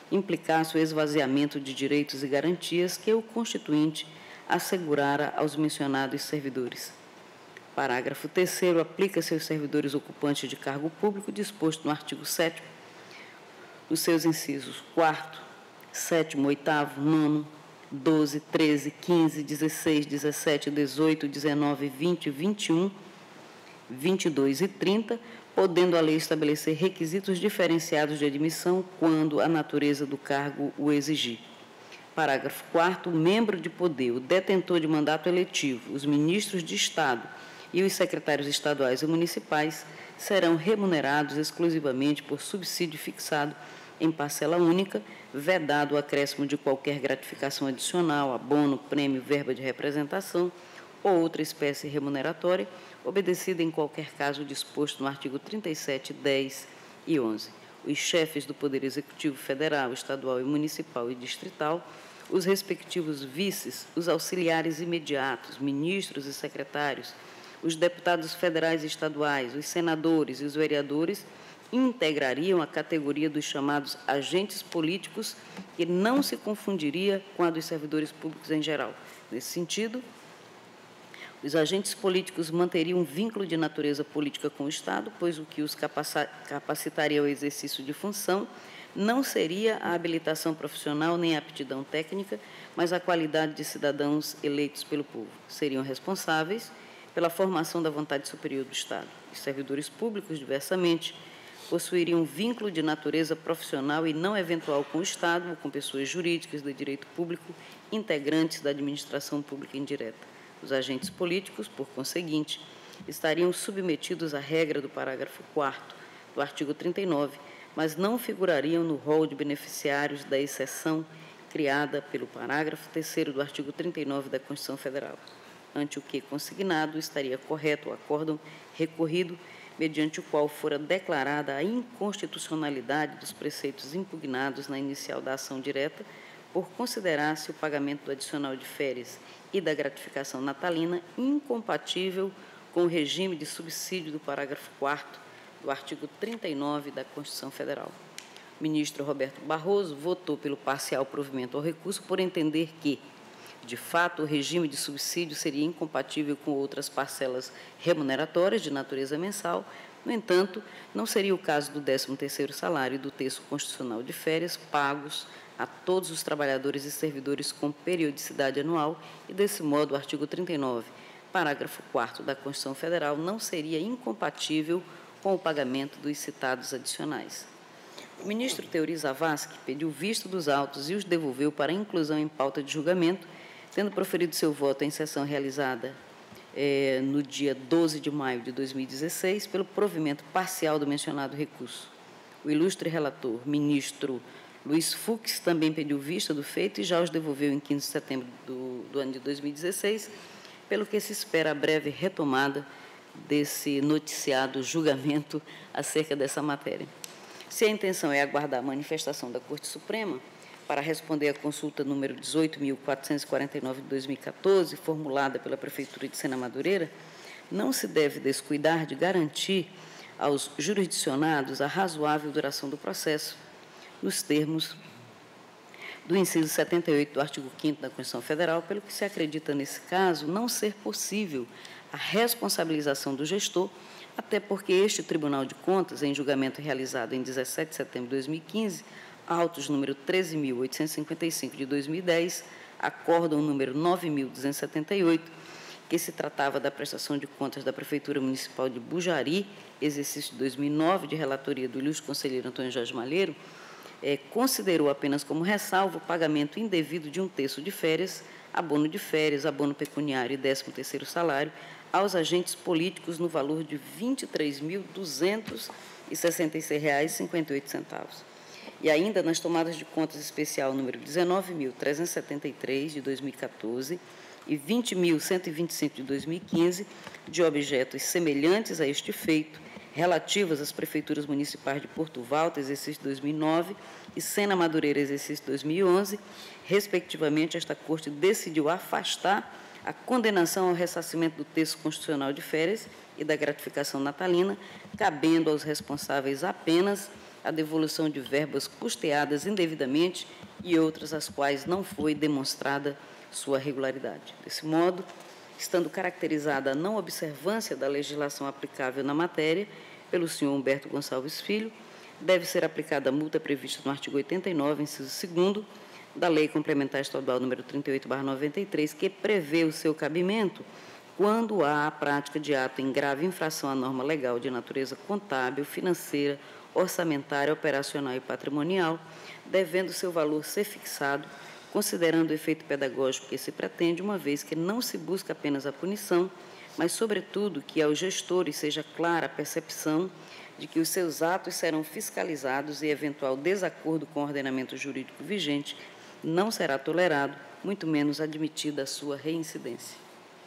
implicasse o esvaziamento de direitos e garantias que o Constituinte assegurara aos mencionados servidores. Parágrafo terceiro. Aplica-se aos servidores ocupantes de cargo público disposto no artigo sétimo, os seus incisos quarto, sétimo, oitavo, nono, doze, treze, quinze, dezesseis, dezessete, dezoito, dezenove, vinte, vinte e um, vinte e dois e trinta, podendo a lei estabelecer requisitos diferenciados de admissão quando a natureza do cargo o exigir. Parágrafo quarto. O membro de poder, o detentor de mandato eletivo, os ministros de Estado e os secretários estaduais e municipais serão remunerados exclusivamente por subsídio fixado em parcela única, vedado o acréscimo de qualquer gratificação adicional, abono, prêmio, verba de representação ou outra espécie remuneratória, obedecida em qualquer caso disposto no artigo trinta e sete, dez e onze. Os chefes do Poder Executivo Federal, Estadual e Municipal e Distrital, os respectivos vices, os auxiliares imediatos, ministros e secretários, os deputados federais e estaduais, os senadores e os vereadores integrariam a categoria dos chamados agentes políticos, que não se confundiria com a dos servidores públicos em geral. Nesse sentido, os agentes políticos manteriam um vínculo de natureza política com o Estado, pois o que os capacitaria ao exercício de função não seria a habilitação profissional nem a aptidão técnica, mas a qualidade de cidadãos eleitos pelo povo. Seriam responsáveis pela formação da vontade superior do Estado. Os servidores públicos, diversamente, possuiriam um vínculo de natureza profissional e não eventual com o Estado ou com pessoas jurídicas de direito público integrantes da administração pública indireta. Os agentes políticos, por conseguinte, estariam submetidos à regra do parágrafo quarto do artigo trinta e nove, mas não figurariam no rol de beneficiários da exceção criada pelo parágrafo terceiro do artigo trinta e nove da Constituição Federal, ante o que consignado estaria correto o acórdão recorrido, mediante o qual fora declarada a inconstitucionalidade dos preceitos impugnados na inicial da ação direta, por considerar-se o pagamento do adicional de férias e da gratificação natalina incompatível com o regime de subsídio do parágrafo quarto do artigo trinta e nove da Constituição Federal. O ministro Roberto Barroso votou pelo parcial provimento ao recurso por entender que, de fato, o regime de subsídio seria incompatível com outras parcelas remuneratórias de natureza mensal. No entanto, não seria o caso do décimo terceiro salário e do terço constitucional de férias pagos a todos os trabalhadores e servidores com periodicidade anual e, desse modo, o artigo trinta e nove, parágrafo quarto da Constituição Federal não seria incompatível com o pagamento dos citados adicionais. O ministro Teori Zavascki pediu visto dos autos e os devolveu para inclusão em pauta de julgamento, tendo proferido seu voto em sessão realizada eh, no dia doze de maio de dois mil e dezesseis, pelo provimento parcial do mencionado recurso. O ilustre relator, ministro Luiz Fux, também pediu vista do feito e já os devolveu em quinze de setembro do, do ano de dois mil e dezesseis, pelo que se espera a breve retomada desse noticiado julgamento acerca dessa matéria. Se a intenção é aguardar a manifestação da Corte Suprema para responder à consulta número dezoito mil quatrocentos e quarenta e nove de dois mil e quatorze, formulada pela Prefeitura de Sena Madureira, não se deve descuidar de garantir aos jurisdicionados a razoável duração do processo, nos termos do inciso setenta e oito do artigo quinto da Constituição Federal, pelo que se acredita, nesse caso, não ser possível a responsabilização do gestor, até porque este Tribunal de Contas, em julgamento realizado em dezessete de setembro de dois mil e quinze, autos número treze mil oitocentos e cinquenta e cinco de dois mil e dez, acórdão número nove mil duzentos e setenta e oito, que se tratava da prestação de contas da Prefeitura Municipal de Bujari, exercício de dois mil e nove, de relatoria do ilustre conselheiro Antônio Jorge Malheiro, é, considerou apenas como ressalvo o pagamento indevido de um terço de férias, abono de férias, abono pecuniário e décimo terceiro salário aos agentes políticos no valor de vinte e três mil duzentos e sessenta e seis reais e cinquenta e oito centavos. E ainda nas tomadas de contas especial número dezenove mil trezentos e setenta e três de dois mil e quatorze e vinte mil cento e vinte e cinco de dois mil e quinze, de objetos semelhantes a este feito, relativas às prefeituras municipais de Porto Valta, exercício dois mil e nove, e Sena Madureira, exercício dois mil e onze, respectivamente, esta Corte decidiu afastar a condenação ao ressarcimento do terço constitucional de férias e da gratificação natalina, cabendo aos responsáveis apenas a devolução de verbas custeadas indevidamente e outras às quais não foi demonstrada sua regularidade. Desse modo, estando caracterizada a não observância da legislação aplicável na matéria pelo senhor Humberto Gonçalves Filho, deve ser aplicada a multa prevista no artigo oitenta e nove, inciso segundo, da Lei Complementar Estadual número trinta e oito barra noventa e três, que prevê o seu cabimento quando há a prática de ato em grave infração à norma legal de natureza contábil, financeira, orçamentária, operacional e patrimonial, devendo seu valor ser fixado, considerando o efeito pedagógico que se pretende, uma vez que não se busca apenas a punição, mas, sobretudo, que aos gestores seja clara a percepção de que os seus atos serão fiscalizados e eventual desacordo com o ordenamento jurídico vigente não será tolerado, muito menos admitida a sua reincidência.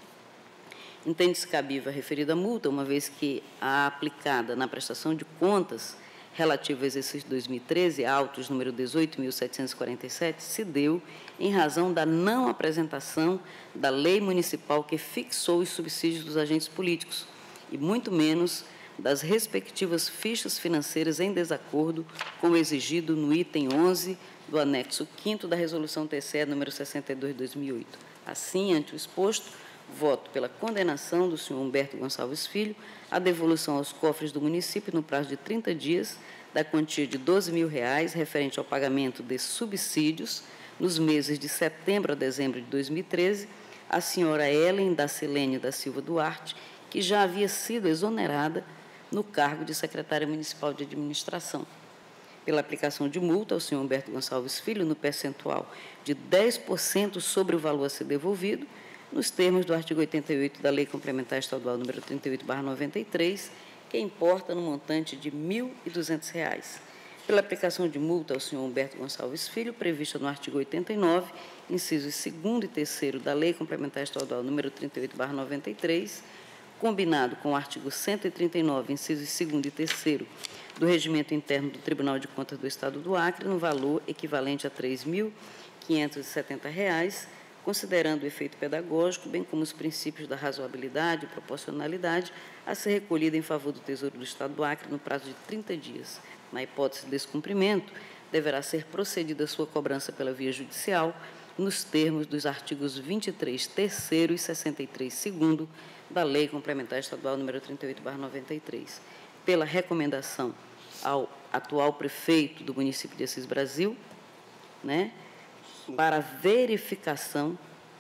Entende-se cabível a referida multa, uma vez que a aplicada na prestação de contas relativa ao exercício dois mil e treze, autos número dezoito mil setecentos e quarenta e sete, se deu em razão da não apresentação da lei municipal que fixou os subsídios dos agentes políticos, e muito menos das respectivas fichas financeiras em desacordo com o exigido no item onze do anexo quinto da Resolução T C E número sessenta e dois de dois mil e oito. Assim, ante o exposto, voto pela condenação do senhor Humberto Gonçalves Filho à devolução aos cofres do município, no prazo de trinta dias, da quantia de doze mil reais, referente ao pagamento de subsídios, nos meses de setembro a dezembro de dois mil e treze, à senhora Ellen da Silene da Silva Duarte, que já havia sido exonerada no cargo de secretária municipal de administração, pela aplicação de multa ao senhor Humberto Gonçalves Filho no percentual de dez por cento sobre o valor a ser devolvido, nos termos do artigo oitenta e oito da Lei Complementar Estadual número trinta e oito barra noventa e três, que importa no montante de mil e duzentos reais. Pela aplicação de multa ao senhor Humberto Gonçalves Filho, prevista no artigo oitenta e nove, incisos segundo e terceiro da Lei Complementar Estadual número trinta e oito barra noventa e três, combinado com o artigo cento e trinta e nove, incisos segundo e terceiro do Regimento Interno do Tribunal de Contas do Estado do Acre, no valor equivalente a três mil quinhentos e setenta reais, considerando o efeito pedagógico, bem como os princípios da razoabilidade e proporcionalidade, a ser recolhida em favor do Tesouro do Estado do Acre no prazo de trinta dias. Na hipótese de descumprimento, deverá ser procedida a sua cobrança pela via judicial, nos termos dos artigos vinte e três, terceiro e sessenta e três, segundo da Lei Complementar Estadual número trinta e oito barra noventa e três. Pela recomendação ao atual prefeito do município de Assis Brasil, né, para verificação,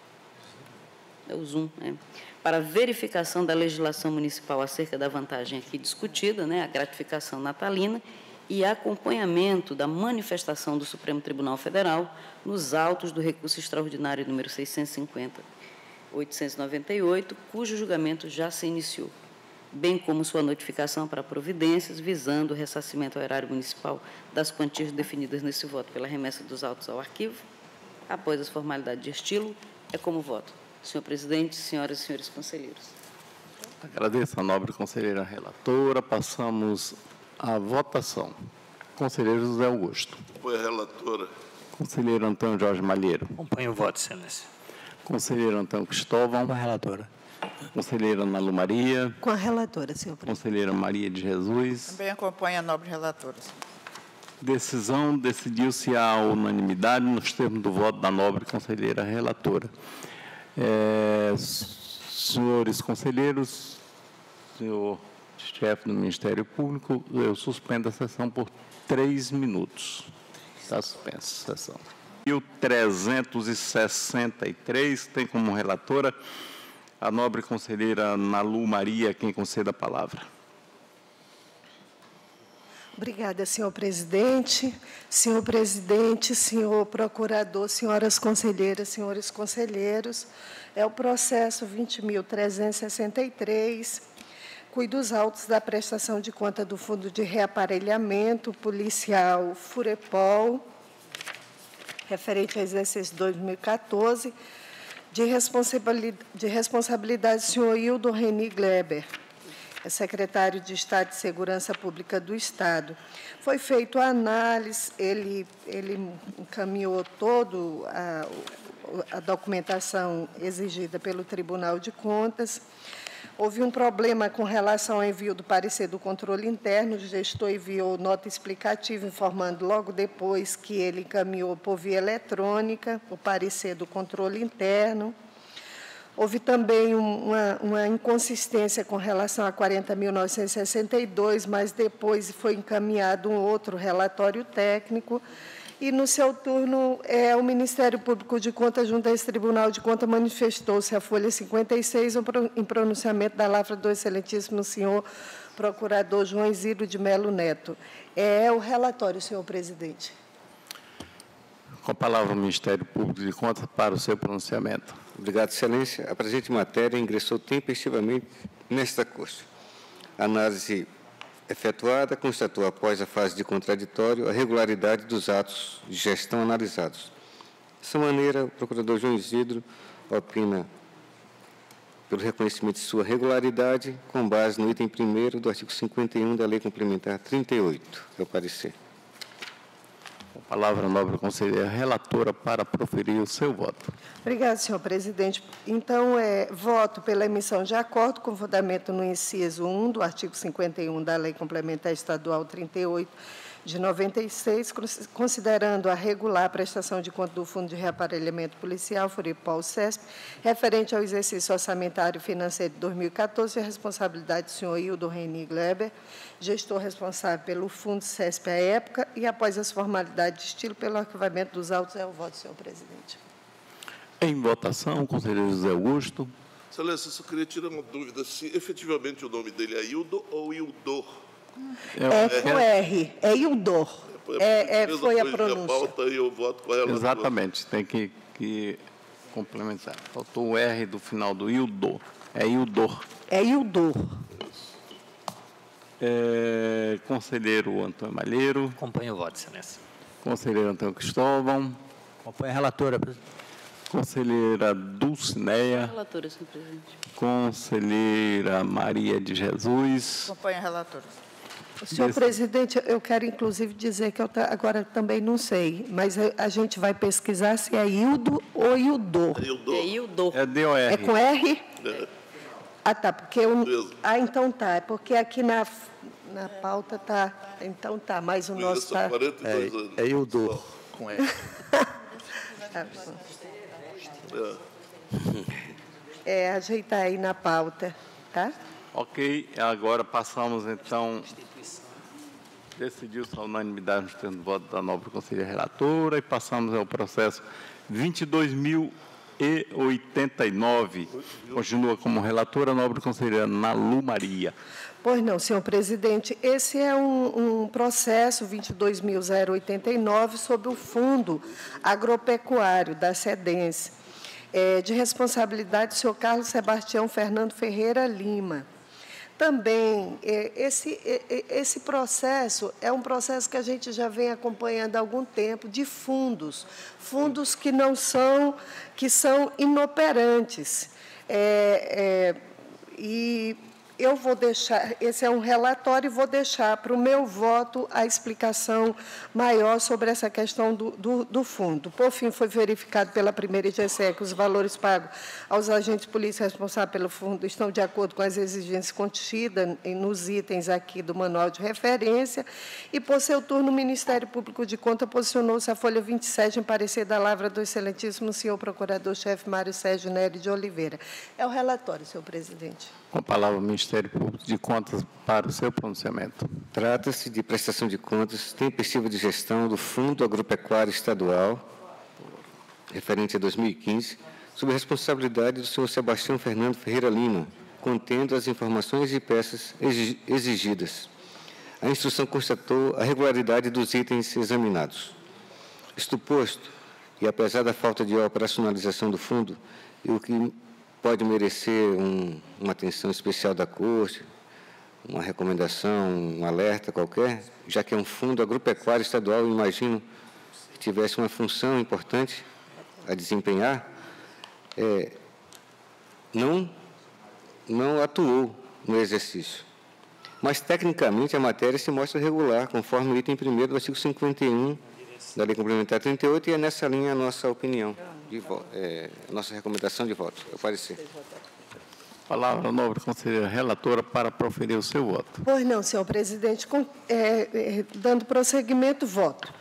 é o Zoom, né, para verificação da legislação municipal acerca da vantagem aqui discutida, né, a gratificação natalina, e acompanhamento da manifestação do Supremo Tribunal Federal nos autos do recurso extraordinário número seiscentos e cinquenta, oitocentos e noventa e oito, cujo julgamento já se iniciou, bem como sua notificação para providências visando o ressarcimento ao erário municipal das quantias definidas nesse voto pela remessa dos autos ao arquivo. Após as formalidades de estilo, é como voto. Senhor presidente, senhoras e senhores conselheiros. Agradeço a nobre conselheira relatora. Passamos à votação. Conselheiro José Augusto. Apoio a relatora. Conselheiro Antônio Jorge Malheiro. Acompanho o voto, excelência. Conselheiro Antônio Cristóvão. Com a relatora. Conselheira Ana Lu Maria. Com a relatora, senhor presidente. Conselheira Maria de Jesus. Também acompanho a nobre relatora. Decisão, decidiu-se à unanimidade nos termos do voto da nobre conselheira relatora. É, senhores conselheiros, senhor chefe do Ministério Público, eu suspendo a sessão por três minutos. Está suspensa a sessão. mil trezentos e sessenta e três, tem como relatora a nobre conselheira Ana Lu Maria, quem concede a palavra. Obrigada, senhor presidente. Senhor presidente, senhor procurador, senhoras conselheiras, senhores conselheiros, é o processo vinte mil trezentos e sessenta e três, cuida dos autos da prestação de conta do Fundo de Reaparelhamento Policial Furepol, referente ao exercício dois mil e quatorze, de responsabilidade, de responsabilidade do senhor Hildo Reni Gleber, é secretário de Estado de Segurança Pública do Estado. Foi feita a análise, ele, ele encaminhou toda a, a documentação exigida pelo Tribunal de Contas. Houve um problema com relação ao envio do parecer do controle interno. O gestor enviou nota explicativa, informando logo depois que ele encaminhou por via eletrônica o parecer do controle interno. Houve também uma, uma inconsistência com relação a quarenta mil novecentos e sessenta e dois, mas depois foi encaminhado um outro relatório técnico. E, no seu turno, é, o Ministério Público de Contas, junto a esse Tribunal de Contas, manifestou-se a folha cinquenta e seis, em pronunciamento da lavra do excelentíssimo senhor procurador João Isidro de Melo Neto. É o relatório, senhor presidente. Com a palavra o Ministério Público de Contas para o seu pronunciamento. Obrigado, excelência. A presente matéria ingressou tempestivamente nesta Corte. A análise efetuada constatou, após a fase de contraditório, a regularidade dos atos de gestão analisados. Dessa maneira, o procurador João Isidro opina pelo reconhecimento de sua regularidade, com base no item primeiro do artigo cinquenta e um da Lei Complementar trinta e oito. É o parecer. Com a palavra, a nobre conselheira relatora, para proferir o seu voto. Obrigada, senhor presidente. Então, é, voto pela emissão de acordo com fundamento no inciso um do artigo cinquenta e um da Lei Complementar Estadual trinta e oito de noventa e seis, considerando a regular prestação de conta do Fundo de Reaparelhamento Policial, FURIPOL-CESP, referente ao exercício orçamentário e financeiro de dois mil e quatorze, a responsabilidade do senhor Hildo Reni Gleber, gestor responsável pelo Fundo CESP à época, e após as formalidades de estilo, pelo arquivamento dos autos, é o voto, senhor presidente. Em votação, conselheiro José Augusto. Excelência, eu só queria tirar uma dúvida se efetivamente o nome dele é Hildo ou Hildor. É, é com R, é Hildor. É, é, foi a pronúncia. Pauta e eu voto com ela. Exatamente, tem que, que complementar. Faltou o R do final do Hildor. É Hildor. É Hildor. É, conselheiro Antônio Malheiro. Acompanho o voto, excelência. Conselheiro Antônio Cristóvão. Acompanho a relatora, presidente. Conselheira Dulcineia. Relatora, senhor presidente. Conselheira Maria de Jesus. Acompanho a relatora. Senhor presidente, eu quero, inclusive, dizer que eu agora também não sei, mas a gente vai pesquisar se é Hildo ou Hildor. É Hildor. É D O R. É com R? É. Ah, tá, porque eu... Ah, então tá, é porque aqui na, na pauta tá... Então tá, mas o nosso tá... É, é Hildor. Com R. Tá bom. É, ajeitar aí na pauta, tá? Ok, agora passamos, então, decidiu-se a unanimidade nos termos do voto da nobre conselheira relatora e passamos ao processo vinte e dois mil e oitenta e nove. Continua como relatora a nobre conselheira Nalu Maria. Pois não, senhor presidente. Esse é um, um processo vinte e dois mil e oitenta e nove sobre o Fundo Agropecuário da SEDENSE, é, de responsabilidade do senhor Carlos Sebastião Fernando Ferreira Lima. Também, esse, esse processo é um processo que a gente já vem acompanhando há algum tempo, de fundos, fundos que não são, que são inoperantes. É, é, e eu vou deixar, esse é um relatório, e vou deixar para o meu voto a explicação maior sobre essa questão do, do, do fundo. Por fim, foi verificado pela primeira I G C E que os valores pagos aos agentes de polícia responsáveis pelo fundo estão de acordo com as exigências contidas nos itens aqui do manual de referência, e, por seu turno, o Ministério Público de Contas posicionou-se a folha vinte e sete em parecer da lavra do excelentíssimo senhor procurador-chefe Mário Sérgio Nery de Oliveira. É o relatório, senhor presidente. Com a palavra o Ministério Público de Contas para o seu pronunciamento. Trata-se de prestação de contas tempestiva de gestão do Fundo Agropecuário Estadual, referente a dois mil e quinze, sob a responsabilidade do senhor Sebastião Fernando Ferreira Lima, contendo as informações e peças exigidas. A instrução constatou a regularidade dos itens examinados. Isto posto, e apesar da falta de operacionalização do fundo, e o que pode merecer um, uma atenção especial da Corte, uma recomendação, um alerta qualquer, já que é um fundo agropecuário estadual, eu imagino que tivesse uma função importante a desempenhar, é, não, não atuou no exercício. Mas, tecnicamente, a matéria se mostra regular, conforme o item primeiro do artigo cinquenta e um da Lei Complementar trinta e oito, e é nessa linha a nossa opinião, de voto, é, a nossa recomendação de voto. Eu parecer. Palavra à nobre conselheira relatora para proferir o seu voto. Pois não, senhor presidente. Com, é, é, dando prosseguimento, voto.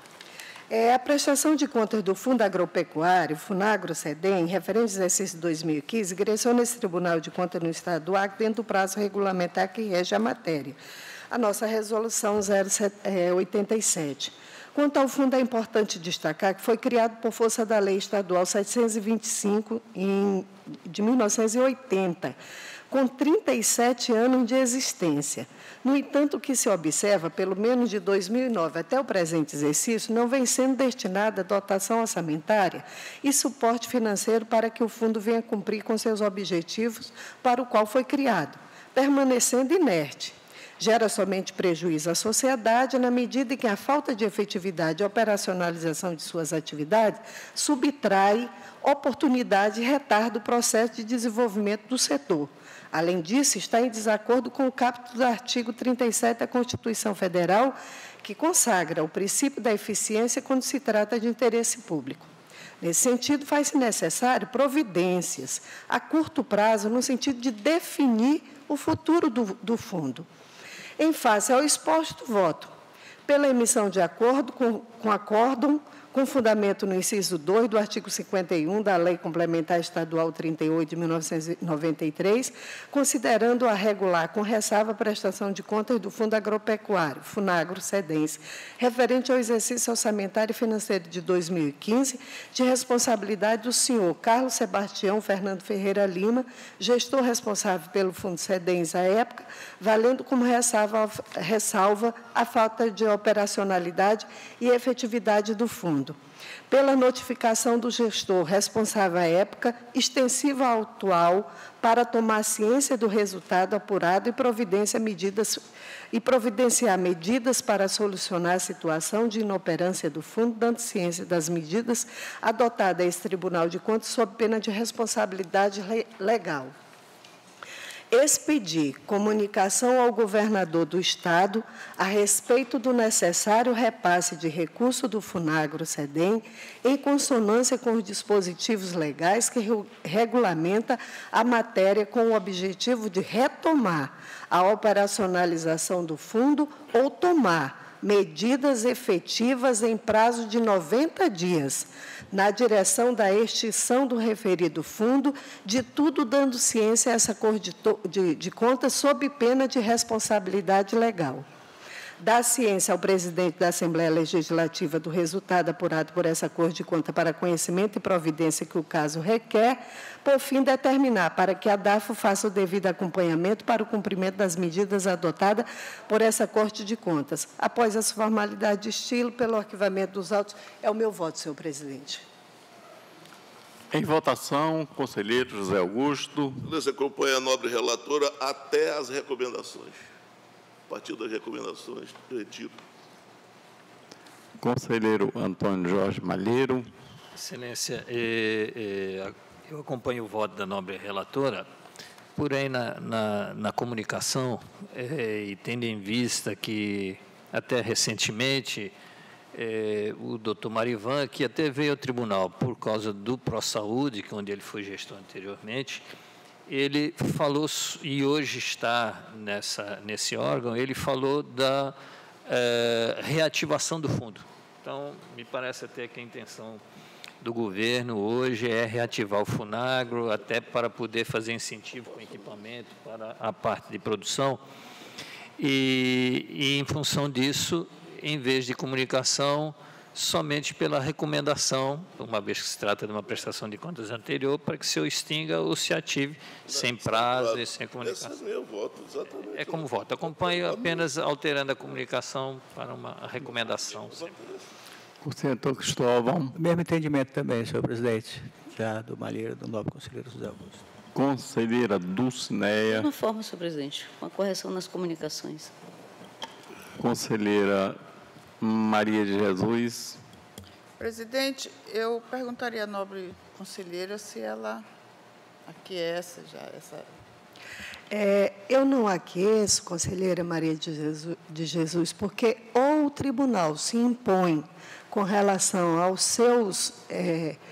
É, a prestação de contas do Fundo Agropecuário, FUNAGRO-SEDEM, referente ao exercício dois mil e quinze, ingressou nesse Tribunal de Contas no Estado do Acre dentro do prazo regulamentar que rege a matéria. A nossa resolução zero oitenta e sete. Quanto ao fundo, é importante destacar que foi criado por força da Lei Estadual setecentos e vinte e cinco em, de mil novecentos e oitenta, com trinta e sete anos de existência. No entanto, o que se observa, pelo menos de dois mil e nove até o presente exercício, não vem sendo destinada dotação orçamentária e suporte financeiro para que o fundo venha cumprir com seus objetivos para o qual foi criado, permanecendo inerte. Gera somente prejuízo à sociedade na medida em que a falta de efetividade e operacionalização de suas atividades subtrai oportunidade e retarda o processo de desenvolvimento do setor. Além disso, está em desacordo com o caput do artigo trinta e sete da Constituição Federal, que consagra o princípio da eficiência quando se trata de interesse público. Nesse sentido, faz-se necessário providências a curto prazo, no sentido de definir o futuro do, do fundo. Em face ao exposto, voto pela emissão de acordo com, com acórdão, com fundamento no inciso dois do artigo cinquenta e um da Lei Complementar Estadual trinta e oito de mil novecentos e noventa e três, considerando-a regular com ressalva a prestação de contas do Fundo Agropecuário, FUNAGRO-SEDEM, referente ao exercício orçamentário e financeiro de dois mil e quinze, de responsabilidade do senhor Carlos Sebastião Fernando Ferreira Lima, gestor responsável pelo Fundo SEDEM à época, valendo como ressalva, ressalva a falta de operacionalidade e efetividade do fundo. Pela notificação do gestor responsável à época, extensiva ao atual, para tomar ciência do resultado apurado e, providência medidas, e providenciar medidas para solucionar a situação de inoperância do fundo, dando ciência das medidas adotadas a esse Tribunal de Contas sob pena de responsabilidade legal. Expedir comunicação ao governador do Estado a respeito do necessário repasse de recurso do FUNAGRO-SEDEM em consonância com os dispositivos legais que regulamenta a matéria com o objetivo de retomar a operacionalização do fundo ou tomar medidas efetivas em prazo de noventa dias, na direção da extinção do referido fundo, de tudo dando ciência a essa Cor de, de, de Contas sob pena de responsabilidade legal. Dá ciência ao presidente da Assembleia Legislativa do resultado apurado por essa Cor de Contas para conhecimento e providência que o caso requer, por fim determinar para que a DAFO faça o devido acompanhamento para o cumprimento das medidas adotadas por essa Corte de Contas. Após essa formalidade de estilo, pelo arquivamento dos autos, é o meu voto, senhor presidente. Em votação, conselheiro José Augusto. Excelência, acompanha a nobre relatora até as recomendações. A partir das recomendações, retiro. Conselheiro Antônio Jorge Malheiro. Excelência, eh, eh, eu acompanho o voto da nobre relatora, porém, na, na, na comunicação, eh, e tendo em vista que, até recentemente, eh, o doutor Marivan, que até veio ao tribunal por causa do ProSaúde, que onde ele foi gestor anteriormente, ele falou, e hoje está nessa, nesse órgão, ele falou da eh, reativação do fundo. Então, me parece até que a intenção do governo hoje é reativar o FUNAGRO, até para poder fazer incentivo com equipamento para a parte de produção. E, e em função disso, em vez de comunicação, somente pela recomendação, uma vez que se trata de uma prestação de contas anterior, para que se extinga ou se ative sem prazo e sem comunicação. Esse é meu voto, exatamente. É como voto. Acompanho apenas alterando a comunicação para uma recomendação. O senador Cristóvão. Mesmo entendimento também, senhor presidente, já do Malheiro, do nobre conselheiro José Augusto. Conselheira Dulcineia. Mesma forma, senhor presidente, uma correção nas comunicações. Conselheira Maria de Jesus. Presidente, eu perguntaria à nobre conselheira se ela aquece já essa... É, eu não aqueço, conselheira Maria de Jesus, de Jesus, porque ou o tribunal se impõe com relação aos seus é,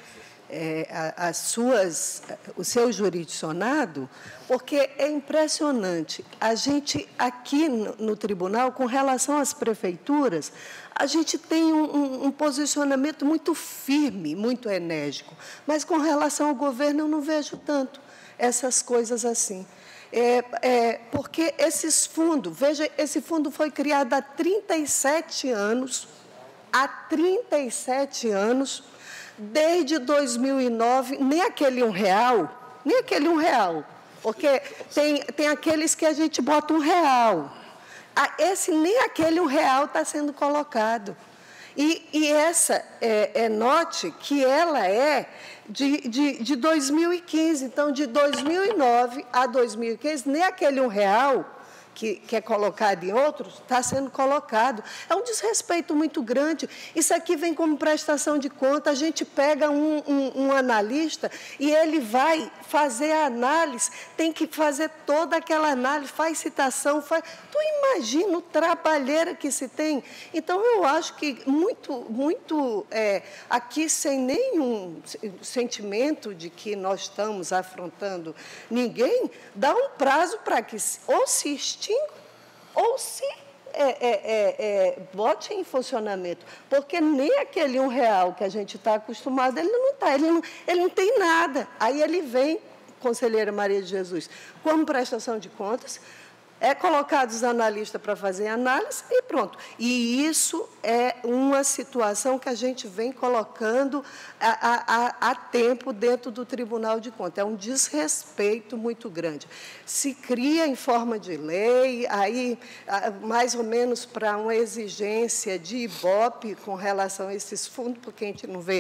é, a, as suas, o seu jurisdicionado, porque é impressionante. A gente, aqui no, no tribunal, com relação às prefeituras, a gente tem um, um, um posicionamento muito firme, muito enérgico, mas com relação ao governo eu não vejo tanto essas coisas assim. É, é, porque esses fundos, veja, esse fundo foi criado há trinta e sete anos, há trinta e sete anos, desde dois mil e nove, nem aquele um real, nem aquele um real, porque tem, tem aqueles que a gente bota um real. Esse, nem aquele um real está sendo colocado. E, e essa, é, é, note que ela é de, de, de dois mil e quinze. Então, de dois mil e nove a dois mil e quinze, nem aquele um real que, que é colocado em outros está sendo colocado. É um desrespeito muito grande. Isso aqui vem como prestação de conta. A gente pega um, um, um analista e ele vai fazer a análise, tem que fazer toda aquela análise, faz citação, faz... Tu imagina o trabalheira que se tem? Então, eu acho que muito, muito é, aqui, sem nenhum sentimento de que nós estamos afrontando ninguém, dá um prazo para que ou se extinga ou se é, é, é, é, bote em funcionamento. Porque nem aquele um real que a gente está acostumado, ele não está, ele não, ele não tem nada. Aí ele vem, conselheira Maria de Jesus, como prestação de contas, é colocado os analistas para fazer análise e pronto. E isso é uma situação que a gente vem colocando há, há, há tempo dentro do Tribunal de Contas. É um desrespeito muito grande. Se cria em forma de lei, aí mais ou menos para uma exigência de Ibope com relação a esses fundos, porque a gente não vê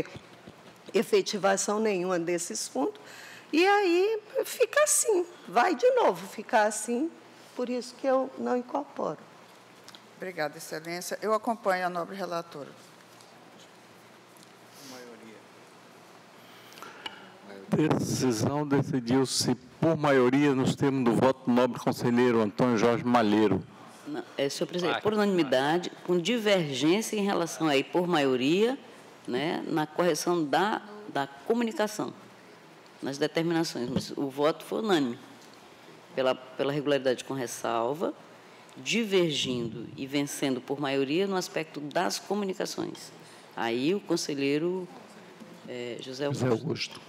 efetivação nenhuma desses fundos, e aí fica assim, vai de novo ficar assim. Por isso que eu não incorporo. Obrigada, Excelência. Eu acompanho a nobre relatora. Decisão decidiu-se por maioria nos termos do voto do nobre conselheiro Antônio Jorge Malheiro. Não, é, senhor presidente, por unanimidade, com divergência em relação aí por maioria, né, na correção da, da comunicação, nas determinações, mas o voto foi unânime. Pela, pela regularidade com ressalva, divergindo e vencendo por maioria no aspecto das comunicações. Aí o conselheiro é, José Augusto. José Augusto.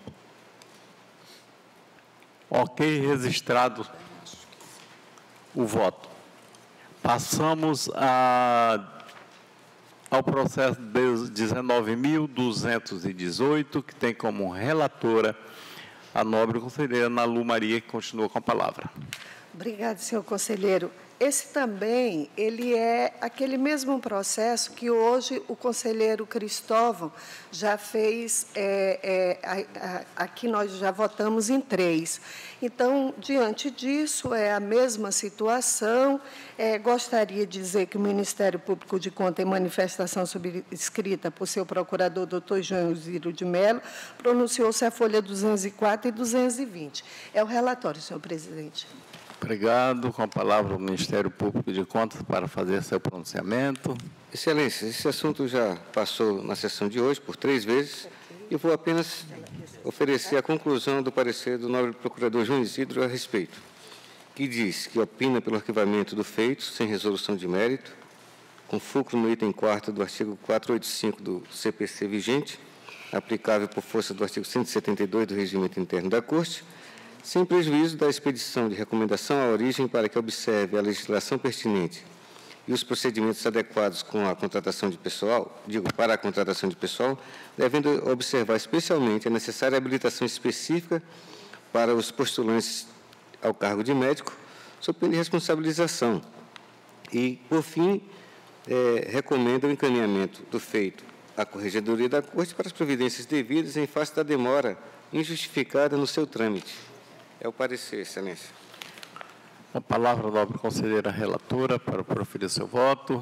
Ok, registrado o voto. Passamos a, ao processo dezenove mil duzentos e dezoito, que tem como relatora a nobre conselheira Nalu Maria, que continua com a palavra. Obrigada, senhor conselheiro. Esse também, ele é aquele mesmo processo que hoje o conselheiro Cristóvão já fez, é, é, a, a, aqui nós já votamos em três. Então, diante disso, é a mesma situação. É, gostaria de dizer que o Ministério Público de Contas, em manifestação subscrita por seu procurador, doutor João Ziro de Mello, pronunciou-se a folha duzentos e quatro e duzentos e vinte. É o relatório, senhor presidente. Obrigado. Com a palavra o Ministério Público de Contas para fazer seu pronunciamento. Excelência, esse assunto já passou na sessão de hoje por três vezes e vou apenas oferecer a conclusão do parecer do nobre procurador João Isidro a respeito, que diz que opina pelo arquivamento do feito sem resolução de mérito, com fulcro no item quarto do artigo quatrocentos e oitenta e cinco do C P C vigente, aplicável por força do artigo cento e setenta e dois do Regimento Interno da Corte, sem prejuízo da expedição de recomendação à origem para que observe a legislação pertinente e os procedimentos adequados com a contratação de pessoal, digo, para a contratação de pessoal, devendo observar especialmente a necessária habilitação específica para os postulantes ao cargo de médico, sob pena de responsabilização. E, por fim, é, recomenda o encaminhamento do feito à Corregedoria da Corte para as providências devidas em face da demora injustificada no seu trâmite. É o parecer, Excelência. A palavra da nobre conselheira relatora para proferir seu voto.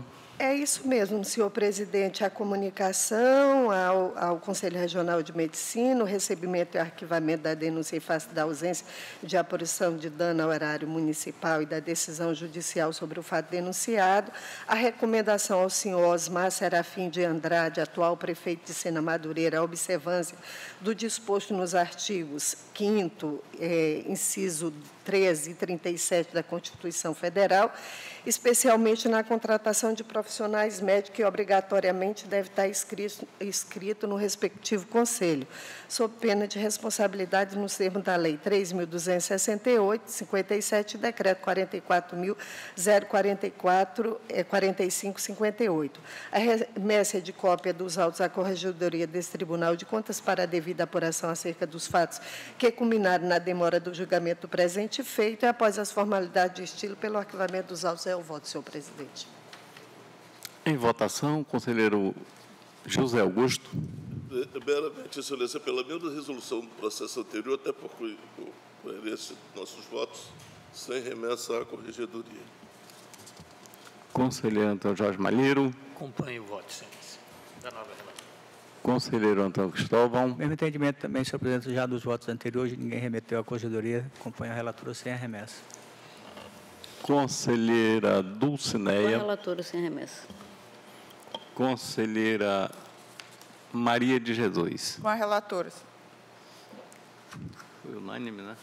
É isso mesmo, senhor presidente. A comunicação ao, ao Conselho Regional de Medicina, o recebimento e arquivamento da denúncia em face da ausência de apuração de dano ao erário municipal e da decisão judicial sobre o fato denunciado, a recomendação ao senhor Osmar Serafim de Andrade, atual prefeito de Sena Madureira, a observância do disposto nos artigos quinto, é, inciso treze e trinta e sete da Constituição Federal, especialmente na contratação de profissionais médicos que obrigatoriamente deve estar escrito, escrito no respectivo conselho, sob pena de responsabilidade nos termos da Lei três mil duzentos e sessenta e oito, cinquenta e sete, e Decreto quarenta e quatro mil quarenta e quatro, quarenta e cinco, cinquenta e oito. A remessa de cópia dos autos à Corregedoria desse Tribunal de Contas para a devida apuração acerca dos fatos que culminaram na demora do julgamento do presente feito e após as formalidades de estilo pelo arquivamento dos autos. É o voto, senhor presidente. Em votação, conselheiro José Augusto. Meramente, excelência, pela mesma resolução do processo anterior, até por coerência de nossos votos, sem remessa à corregedoria. Conselheiro Antônio Jorge Malheiro. Acompanho o voto, excelência, da nova relatora. Conselheiro Antônio Cristóvão. Mesmo entendimento também, senhor presidente, já dos votos anteriores, ninguém remeteu à corregedoria, acompanho a relatora sem a remessa. Conselheira Com a Dulcineia. relatora sem remessa. Conselheira Maria de Jesus. Com a relatora. Foi unânime, né?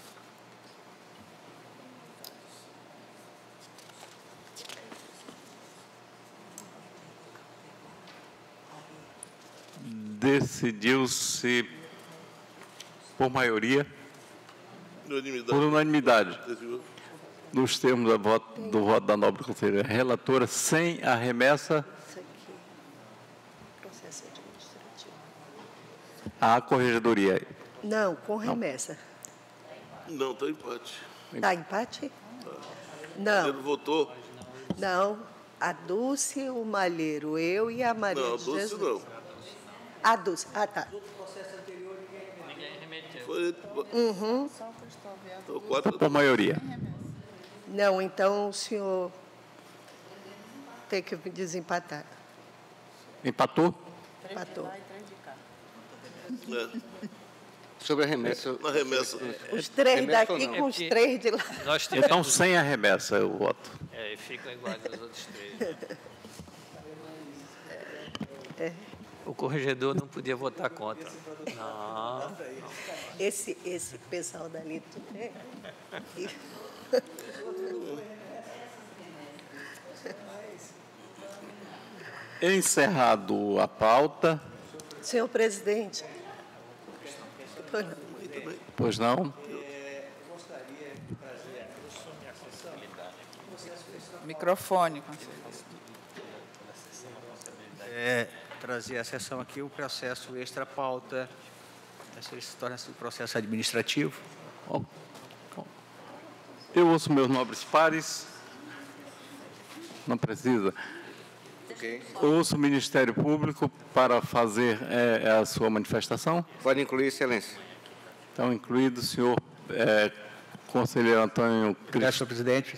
Decidiu-se por maioria, Unanimidade. por unanimidade, nos termos do voto, do voto da nobre conselheira relatora, sem a remessa Isso aqui, processo administrativo. à corregedoria. Não, com remessa. Não, está empate. Está empate? Ele Não, votou? não. A Dulce, o Malheiro, eu e a Maria Não, de Dulce Jesus. não. A Dulce, ah, tá. Foi Uhum. então, quatro. Por maioria. Não, então o senhor tem que desempatar. Empatou? Empatou. É, Sobre a remessa, na remessa. Os três remessa ou daqui não? com os três de lá. Nós tivemos, Então, sem a remessa, eu voto. é, ficam iguais aos outros três. O corregedor não podia votar contra. Não. Esse, esse pessoal dali, tudo é. Encerrado a pauta. Senhor presidente. Pois não. Pois não? Microfone, conselheiro. É, trazer a sessão aqui o processo extra-pauta, esse se torna um processo administrativo. Bom, bom. Eu ouço meus nobres pares. Não precisa. ok. Eu ouço o Ministério Público para fazer é, a sua manifestação. Pode incluir, excelência. Então, incluído o senhor é, conselheiro Antônio Obrigado, Cristóvão. senhor presidente.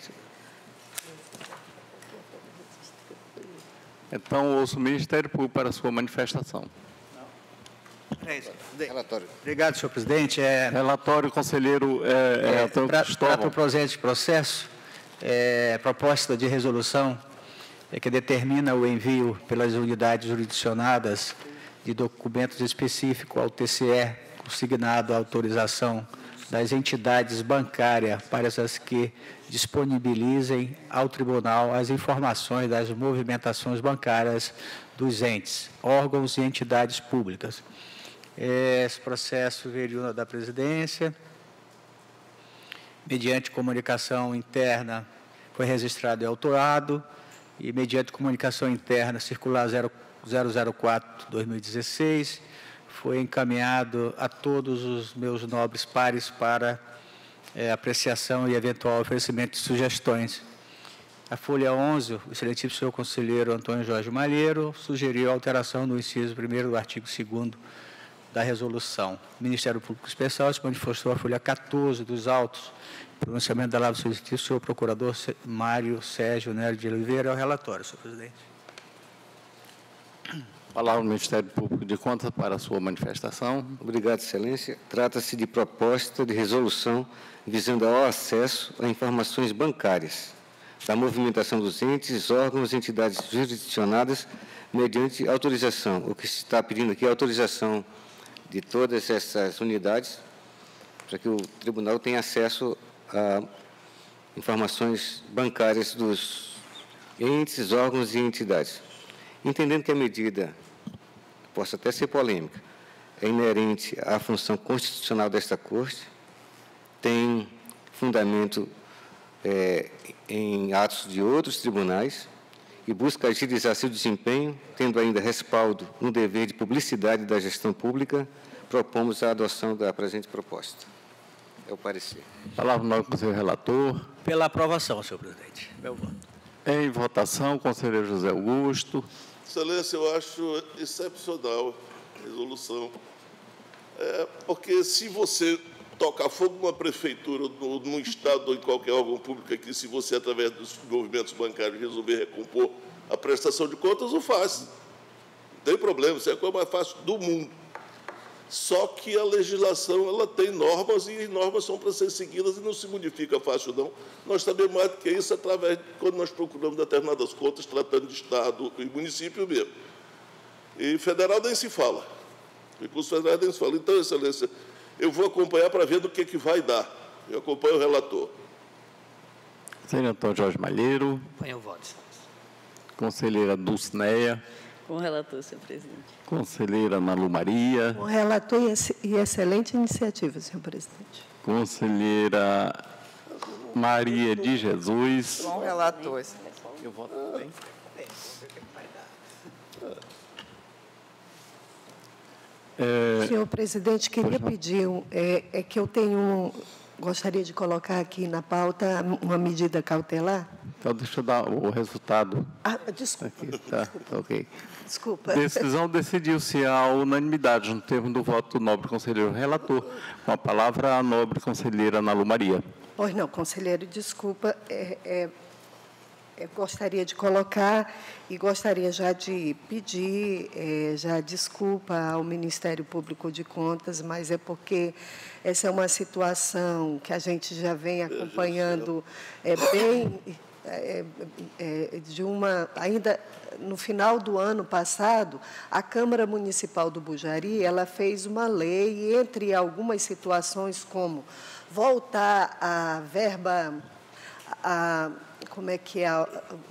Então, ouço o Ministério Público para a sua manifestação. É isso. Relatório. Obrigado, senhor presidente. É, Relatório, conselheiro é, é, Antônio Para Cristóvão. o presente processo, é, proposta de resolução é que determina o envio pelas unidades jurisdicionadas de documentos específicos ao T C E, consignado a autorização das entidades bancárias para as que disponibilizem ao tribunal as informações das movimentações bancárias dos entes, órgãos e entidades públicas. Esse processo veio da presidência, mediante comunicação interna, foi registrado e autuado, e mediante comunicação interna circular zero zero quatro barra dois mil e dezesseis, foi encaminhado a todos os meus nobres pares para é, apreciação e eventual oferecimento de sugestões. A folha onze, o excelentíssimo senhor conselheiro Antônio Jorge Malheiro sugeriu a alteração do inciso primeiro do artigo segundo da resolução. O Ministério Público Especial se manifestou a folha quatorze dos autos, pronunciamento da palavra do excelentíssimo senhor procurador Mário Sérgio Nery de Oliveira, ao relatório, senhor presidente. Palavra ao Ministério Público de Contas para a sua manifestação. Obrigado, Excelência. Trata-se de proposta de resolução visando ao acesso a informações bancárias da movimentação dos entes, órgãos e entidades jurisdicionadas mediante autorização. O que se está pedindo aqui é a autorização de todas essas unidades para que o tribunal tenha acesso a informações bancárias dos entes, órgãos e entidades. Entendendo que a medida possa até ser polêmica, é inerente à função constitucional desta Corte, tem fundamento é, em atos de outros tribunais e busca agilizar seu desempenho, tendo ainda respaldo no dever de publicidade da gestão pública, propomos a adoção da presente proposta. É o parecer. Palavra nova com o senhor relator. Pela aprovação, senhor presidente. Meu voto. Em votação, conselheiro José Augusto. Excelência, eu acho excepcional a resolução, é, porque se você tocar fogo numa prefeitura, no, no Estado ou em qualquer órgão público aqui, se você, através dos movimentos bancários, resolver recompor a prestação de contas, o faz. Não tem problema, isso é a coisa mais fácil do mundo. Só que a legislação ela tem normas e normas são para ser seguidas e não se modifica fácil, não. Nós sabemos mais do que isso através de quando nós procuramos determinadas contas, tratando de Estado e município mesmo. E federal nem se fala. Recursos federais nem se fala. Então, Excelência, eu vou acompanhar para ver do que, que vai dar. Eu acompanho o relator. Senhor Antônio Jorge Malheiro. Acompanho o voto. Conselheira Dulcineia. Com o relator, senhor presidente. Conselheira Malu Maria. Com relator e excelente iniciativa, senhor presidente. Conselheira Maria de Jesus. Com o relator. Eu voto também. É, senhor presidente, queria pedir, é, é que eu tenho, gostaria de colocar aqui na pauta uma medida cautelar. Então, deixa eu dar o resultado. Ah, desculpa. Aqui, tá, desculpa. ok. Desculpa. Decisão decidiu-se à unanimidade no termo do voto do nobre conselheiro relator. Com a palavra, a nobre conselheira Malu Maria. Pois não, conselheiro, desculpa. É, é, eu gostaria de colocar e gostaria já de pedir é, já desculpa ao Ministério Público de Contas, mas é porque essa é uma situação que a gente já vem acompanhando é, bem... É, é, de uma, ainda no final do ano passado, a Câmara Municipal do Bujari, ela fez uma lei, e entre algumas situações como voltar a verba, a, como é que é, a, a,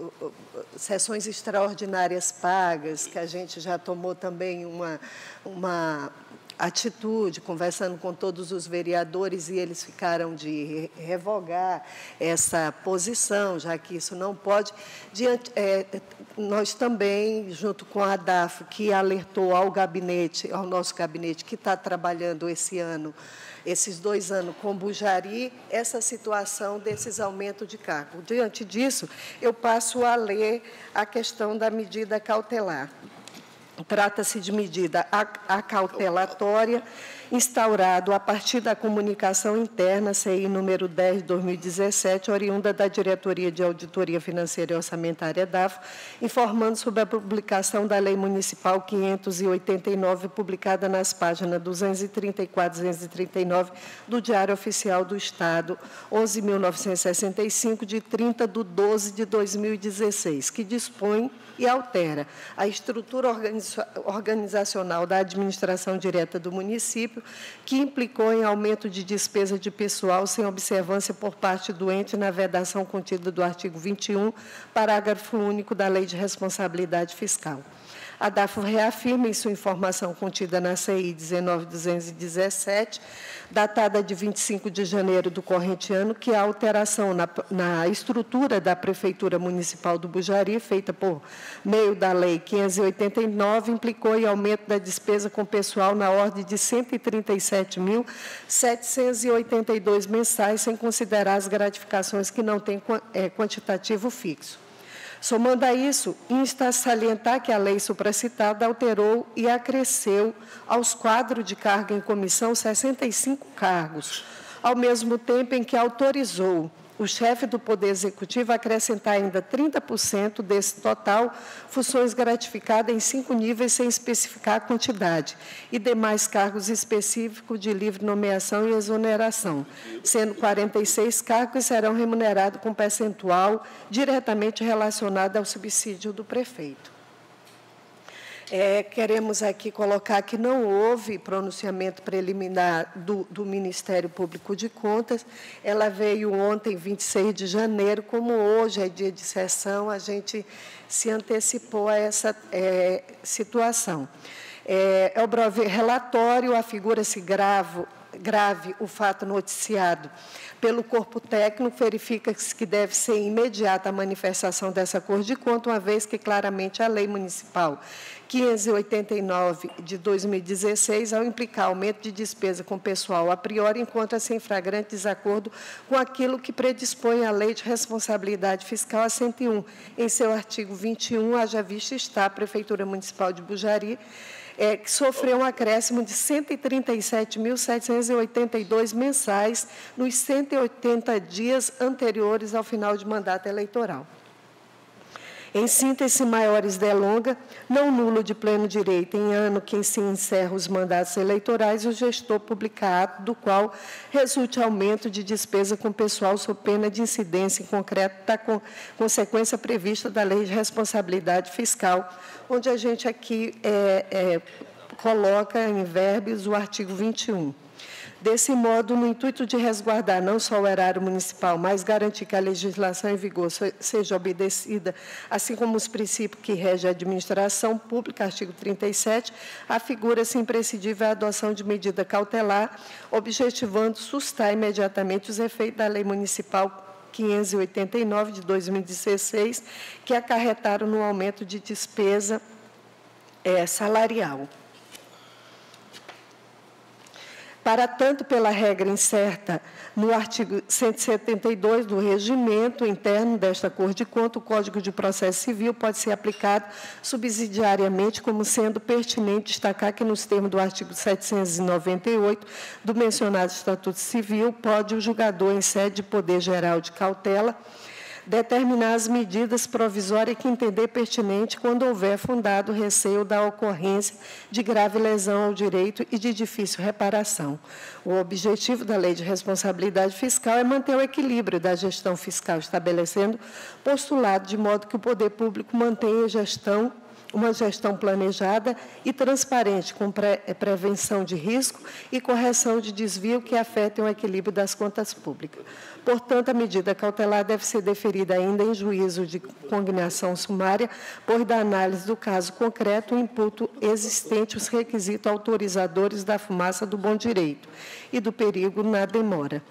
a, sessões extraordinárias pagas, que a gente já tomou também uma, uma atitude, conversando com todos os vereadores, e eles ficaram de revogar essa posição, já que isso não pode. Diante, é, nós também, junto com a ADAF, que alertou ao gabinete, ao nosso gabinete, que está trabalhando esse ano, esses dois anos com Bujari, essa situação desses aumentos de cargo. Diante disso, eu passo a ler a questão da medida cautelar. Trata-se de medida acautelatória, instaurado a partir da comunicação interna, C I número dez de dois mil e dezessete, oriunda da Diretoria de Auditoria Financeira e Orçamentária D A F, informando sobre a publicação da Lei Municipal quinhentos e oitenta e nove, publicada nas páginas duzentos e trinta e quatro e duzentos e trinta e nove do Diário Oficial do Estado, onze mil novecentos e sessenta e cinco, de trinta de doze de dois mil e dezesseis, que dispõe e altera a estrutura organizacional da administração direta do município, que implicou em aumento de despesa de pessoal sem observância por parte do ente na vedação contida do artigo vinte e um, parágrafo único da Lei de Responsabilidade Fiscal. A D A F reafirma em sua informação contida na C I dezenove mil duzentos e dezessete, datada de vinte e cinco de janeiro do corrente ano, que a alteração na, na estrutura da Prefeitura Municipal do Bujari, feita por meio da Lei quinhentos e oitenta e nove, implicou em aumento da despesa com pessoal na ordem de cento e trinta e sete mil, setecentos e oitenta e dois mensais, sem considerar as gratificações que não têm é, quantitativo fixo. Somando a isso, insta a salientar que a lei supracitada alterou e acresceu aos quadros de carga em comissão sessenta e cinco cargos, ao mesmo tempo em que autorizou o chefe do Poder Executivo acrescentar ainda trinta por cento desse total funções gratificadas em cinco níveis sem especificar a quantidade e demais cargos específicos de livre nomeação e exoneração, sendo quarenta e seis cargos que serão remunerados com percentual diretamente relacionado ao subsídio do prefeito. É, queremos aqui colocar que não houve pronunciamento preliminar do, do Ministério Público de Contas. Ela veio ontem, vinte e seis de janeiro, como hoje é dia de sessão, a gente se antecipou a essa é, situação. É, é o breve relatório, afigura-se grave, grave o fato noticiado pelo corpo técnico, verifica-se que deve ser imediata a manifestação dessa cor de conta, uma vez que claramente a Lei Municipal quinhentos e oitenta e nove de dois mil e dezesseis, ao implicar aumento de despesa com pessoal a priori, encontra-se em flagrante desacordo com aquilo que predispõe a Lei de Responsabilidade Fiscal a cento e um. Em seu artigo vinte e um, haja vista está a Prefeitura Municipal de Bujari, É, que sofreu um acréscimo de cento e trinta e sete mil setecentos e oitenta e dois mensais nos cento e oitenta dias anteriores ao final de mandato eleitoral. Em síntese, maiores delongas, não nulo de pleno direito em ano que se encerra os mandatos eleitorais, o gestor publica ato do qual resulte aumento de despesa com pessoal sob pena de incidência em concreto da consequência prevista da Lei de Responsabilidade Fiscal, onde a gente aqui é, é, coloca em verbos o artigo vinte e um. Desse modo, no intuito de resguardar não só o erário municipal, mas garantir que a legislação em vigor seja obedecida, assim como os princípios que regem a administração pública, artigo trinta e sete, afigura-se imprescindível a adoção de medida cautelar, objetivando sustar imediatamente os efeitos da Lei Municipal quinhentos e oitenta e nove, de dois mil e dezesseis, que acarretaram no aumento de despesa é, salarial. Para tanto, pela regra incerta no artigo cento e setenta e dois do regimento interno desta Cor de Conta, o Código de Processo Civil pode ser aplicado subsidiariamente, como sendo pertinente destacar que, nos termos do artigo setecentos e noventa e oito do mencionado Estatuto Civil, pode o julgador, em sede de poder geral de cautela, determinar as medidas provisórias que entender pertinente quando houver fundado receio da ocorrência de grave lesão ao direito e de difícil reparação. O objetivo da Lei de Responsabilidade Fiscal é manter o equilíbrio da gestão fiscal, estabelecendo postulado de modo que o poder público mantenha a gestão uma gestão planejada e transparente, com pre prevenção de risco e correção de desvio que afetem o equilíbrio das contas públicas. Portanto, a medida cautelar deve ser deferida ainda em juízo de cognação sumária, por da análise do caso concreto, o imputo existente, os requisitos autorizadores da fumaça do bom direito e do perigo na demora.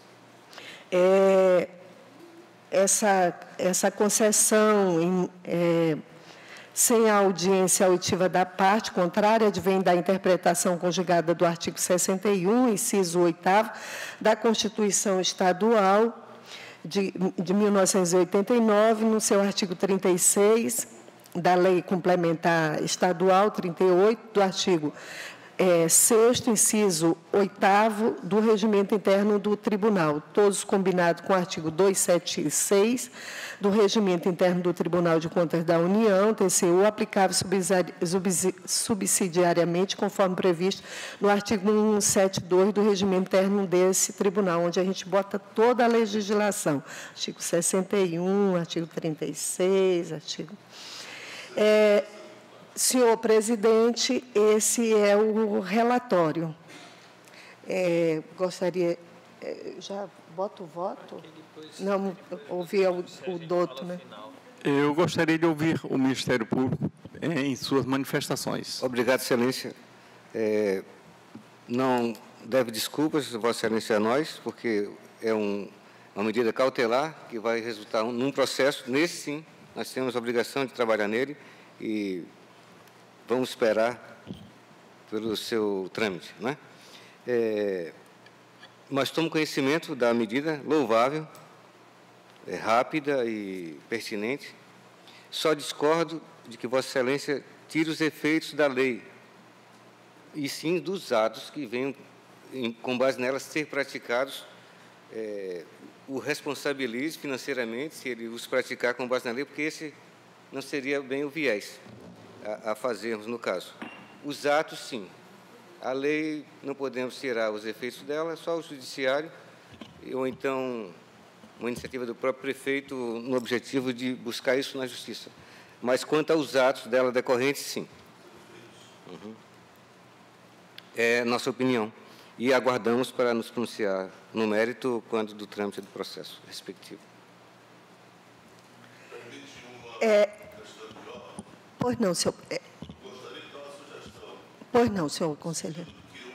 É, essa, essa concessão em, é, sem a audiência auditiva da parte contrária, advém da interpretação conjugada do artigo sessenta e um, inciso oitavo, da Constituição Estadual de, de mil novecentos e oitenta e nove, no seu artigo trinta e seis, da Lei Complementar Estadual trinta e oito, do artigo É, sexto, inciso oitavo, do Regimento Interno do Tribunal, todos combinados com o artigo duzentos e setenta e seis do Regimento Interno do Tribunal de Contas da União, T C U, aplicável subsidiariamente, conforme previsto no artigo cento e setenta e dois do Regimento Interno desse Tribunal, onde a gente bota toda a legislação, artigo sessenta e um, artigo trinta e seis, artigo... É, Senhor presidente, esse é o relatório. É, gostaria... É, já boto o voto? Não, ouvir o, o doutor, né? Eu gostaria de ouvir o Ministério Público em suas manifestações. Obrigado, Excelência. É, não deve desculpas, Vossa Excelência, a nós, porque é um, uma medida cautelar que vai resultar num processo. Nesse, sim, nós temos a obrigação de trabalhar nele e vamos esperar pelo seu trâmite, não é? É, mas tomo conhecimento da medida louvável, é, rápida e pertinente. Só discordo de que Vossa Excelência tire os efeitos da lei, e sim dos atos que venham, em, com base nelas, ser praticados é, o responsabilize financeiramente se ele os praticar com base na lei, porque esse não seria bem o viés a, a fazermos no caso. Os atos, sim. A lei, não podemos tirar os efeitos dela, só o judiciário, ou então uma iniciativa do próprio prefeito no objetivo de buscar isso na justiça. Mas quanto aos atos dela decorrentes, sim. Uhum. É nossa opinião. E aguardamos para nos pronunciar no mérito quando do trâmite do processo respectivo. É, pois não, senhor. É, pois não, senhor conselheiro.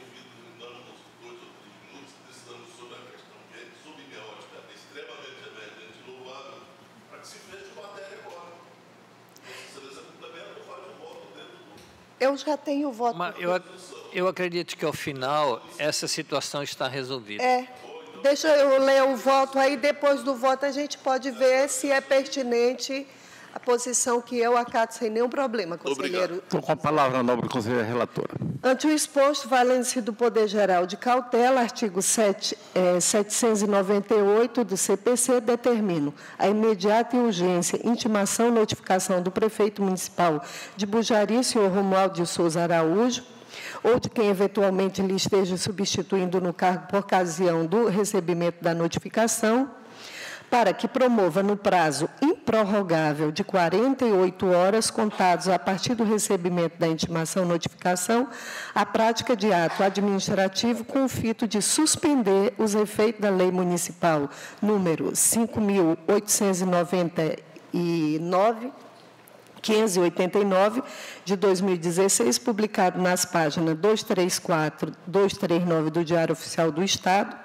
Eu já tenho o voto. Mas eu, eu acredito que, ao final, essa situação está resolvida. É. Deixa eu ler o voto, aí depois do voto a gente pode ver se é pertinente a posição que eu acato sem nenhum problema, conselheiro. Estou com a palavra, nobre conselheira relatora. Ante o exposto, valendo-se do Poder Geral de cautela, artigo sete, eh, setecentos e noventa e oito do C P C, determino a imediata e urgência intimação e notificação do prefeito municipal de Bujari, senhor Romualdo de Souza Araújo, ou de quem eventualmente lhe esteja substituindo no cargo por ocasião do recebimento da notificação, para que promova no prazo improrrogável de quarenta e oito horas, contados a partir do recebimento da intimação-notificação, a prática de ato administrativo com o fito de suspender os efeitos da Lei Municipal número cinco mil oitocentos e noventa e nove, quinhentos e oitenta e nove, de dois mil e dezesseis, publicado nas páginas duzentos e trinta e quatro, duzentos e trinta e nove do Diário Oficial do Estado,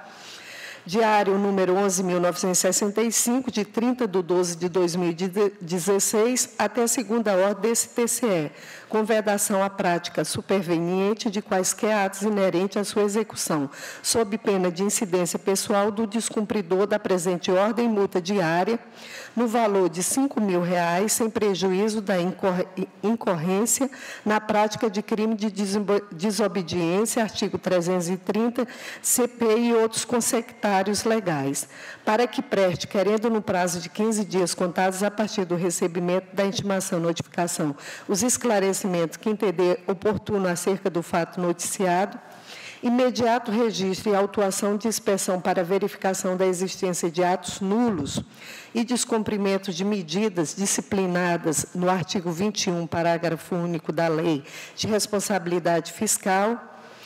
diário número onze mil novecentos e sessenta e cinco, de trinta de doze de dois mil e dezesseis, até a segunda ordem desse T C E, com vedação à prática superveniente de quaisquer atos inerentes à sua execução, sob pena de incidência pessoal do descumpridor da presente ordem e multa diária, no valor de cinco mil reais, sem prejuízo da incorrência na prática de crime de desobediência, artigo trezentos e trinta, C P e outros consectários legais, para que preste, querendo no prazo de quinze dias contados a partir do recebimento da intimação-notificação, os esclarecimentos que entender oportuno acerca do fato noticiado, imediato registro e autuação de inspeção para verificação da existência de atos nulos e descumprimento de medidas disciplinadas no artigo vinte e um, parágrafo único da Lei de Responsabilidade Fiscal,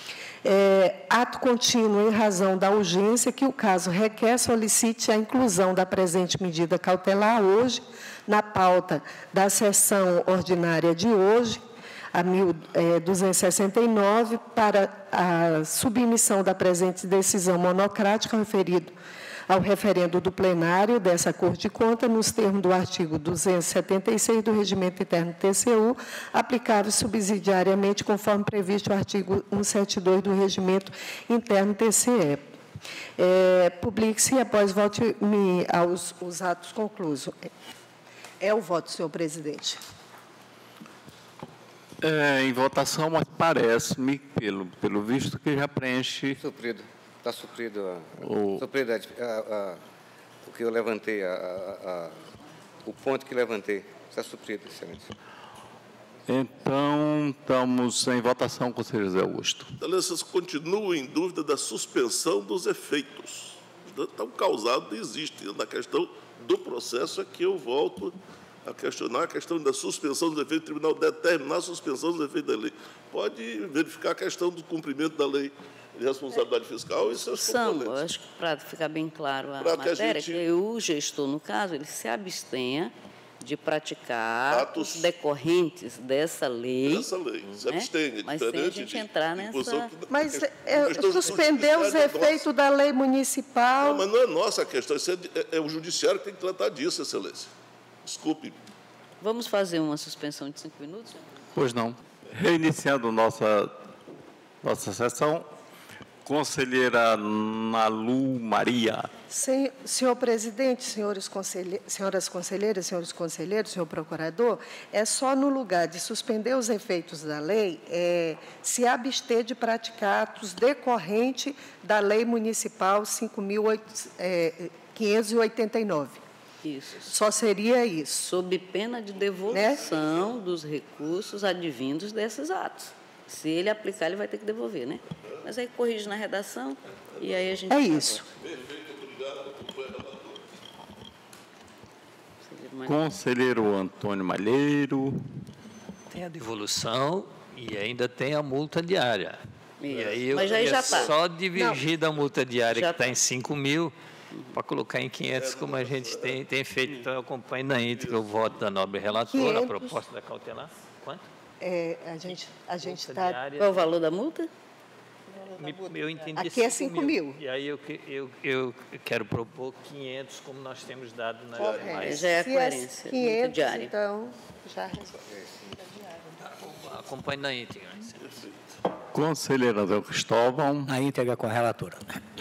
é, ato contínuo em razão da urgência que o caso requer, solicite a inclusão da presente medida cautelar hoje, na pauta da sessão ordinária de hoje, a mil duzentos e sessenta e nove, para a submissão da presente decisão monocrática referido ao referendo do plenário dessa Corte de Contas, nos termos do artigo duzentos e setenta e seis do Regimento Interno do T C U, aplicável subsidiariamente conforme previsto o artigo cento e setenta e dois do Regimento Interno do T C E. É, publique-se após vote-me aos os atos conclusos. É o voto, senhor presidente. É, em votação, mas parece-me, pelo, pelo visto, que já preenche... Suprido. Está suprido, a, o... suprido a, a, a, o que eu levantei, a, a, a, o ponto que levantei. Está suprido, excelência. Então, estamos em votação, conselheiro José Augusto. Excelências, continuo em dúvida da suspensão dos efeitos. Então, causado existe. Na questão do processo é que eu volto a questionar a questão da suspensão dos efeitos. O tribunal determinar a suspensão dos efeitos da lei. Pode verificar a questão do cumprimento da lei de responsabilidade fiscal e seus componentes. São, acho que para ficar bem claro a Pra matéria, que, gente... que o gestor, no caso, ele se abstenha de praticar atos os decorrentes dessa lei. Dessa lei, se né? abstenha. Mas sem a gente de, entrar de nessa... Que, mas é, suspender os efeitos da lei municipal... Não, mas não é nossa a questão, isso é, é, é o judiciário que tem que tratar disso, excelência. Desculpe. Vamos fazer uma suspensão de cinco minutos? Pois não. Reiniciando nossa, nossa sessão, conselheira Nalu Maria. Sen- Senhor presidente, senhores conselhe- senhoras conselheiras, senhores conselheiros, senhor procurador, é só no lugar de suspender os efeitos da lei, é, se abster de praticar atos decorrente da Lei Municipal cinco mil quinhentos e oitenta e nove. Isso. Só seria isso. Sob pena de devolução dos recursos advindos desses atos. Se ele aplicar, ele vai ter que devolver, né? Mas aí corrige na redação e aí a gente... É isso. Conselheiro Antônio Malheiro. Tem a devolução e ainda tem a multa diária. E aí eu Mas aí ia já tá. só dividir da multa diária, Já que está em cinco mil, para colocar em quinhentos, como a gente tem, tem feito. Então, eu acompanho na íntegra o voto da nobre relatora, a quinhentos. proposta da cautelar. Quanto? É, a gente a gente Multa está... diária. Qual o valor da multa? Me- Eu entendi Aqui é cinco mil. E aí eu, que- eu, eu quero propor quinhentos, como nós temos dado na Correto. demais. já é Se coerência, é multa quinhentos, diária. então, já resolveu. Acompanho na íntegra. Conselheira Adel Cristóvão. Na íntegra com a relatora.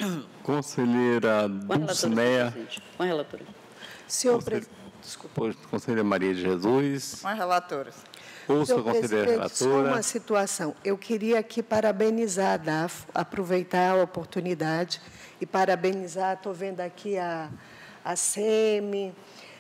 Conselheira Com a relatora, Dulcineia. presidente. Com a relatora. Senhor Conselhe- presidente, Depois, conselheira Maria de Jesus. Com as relatoras. Ouça a Senhor conselheira presidente, só relatora. uma situação. Eu queria aqui parabenizar a D A F, aproveitar a oportunidade e parabenizar, estou vendo aqui a, a SEMI,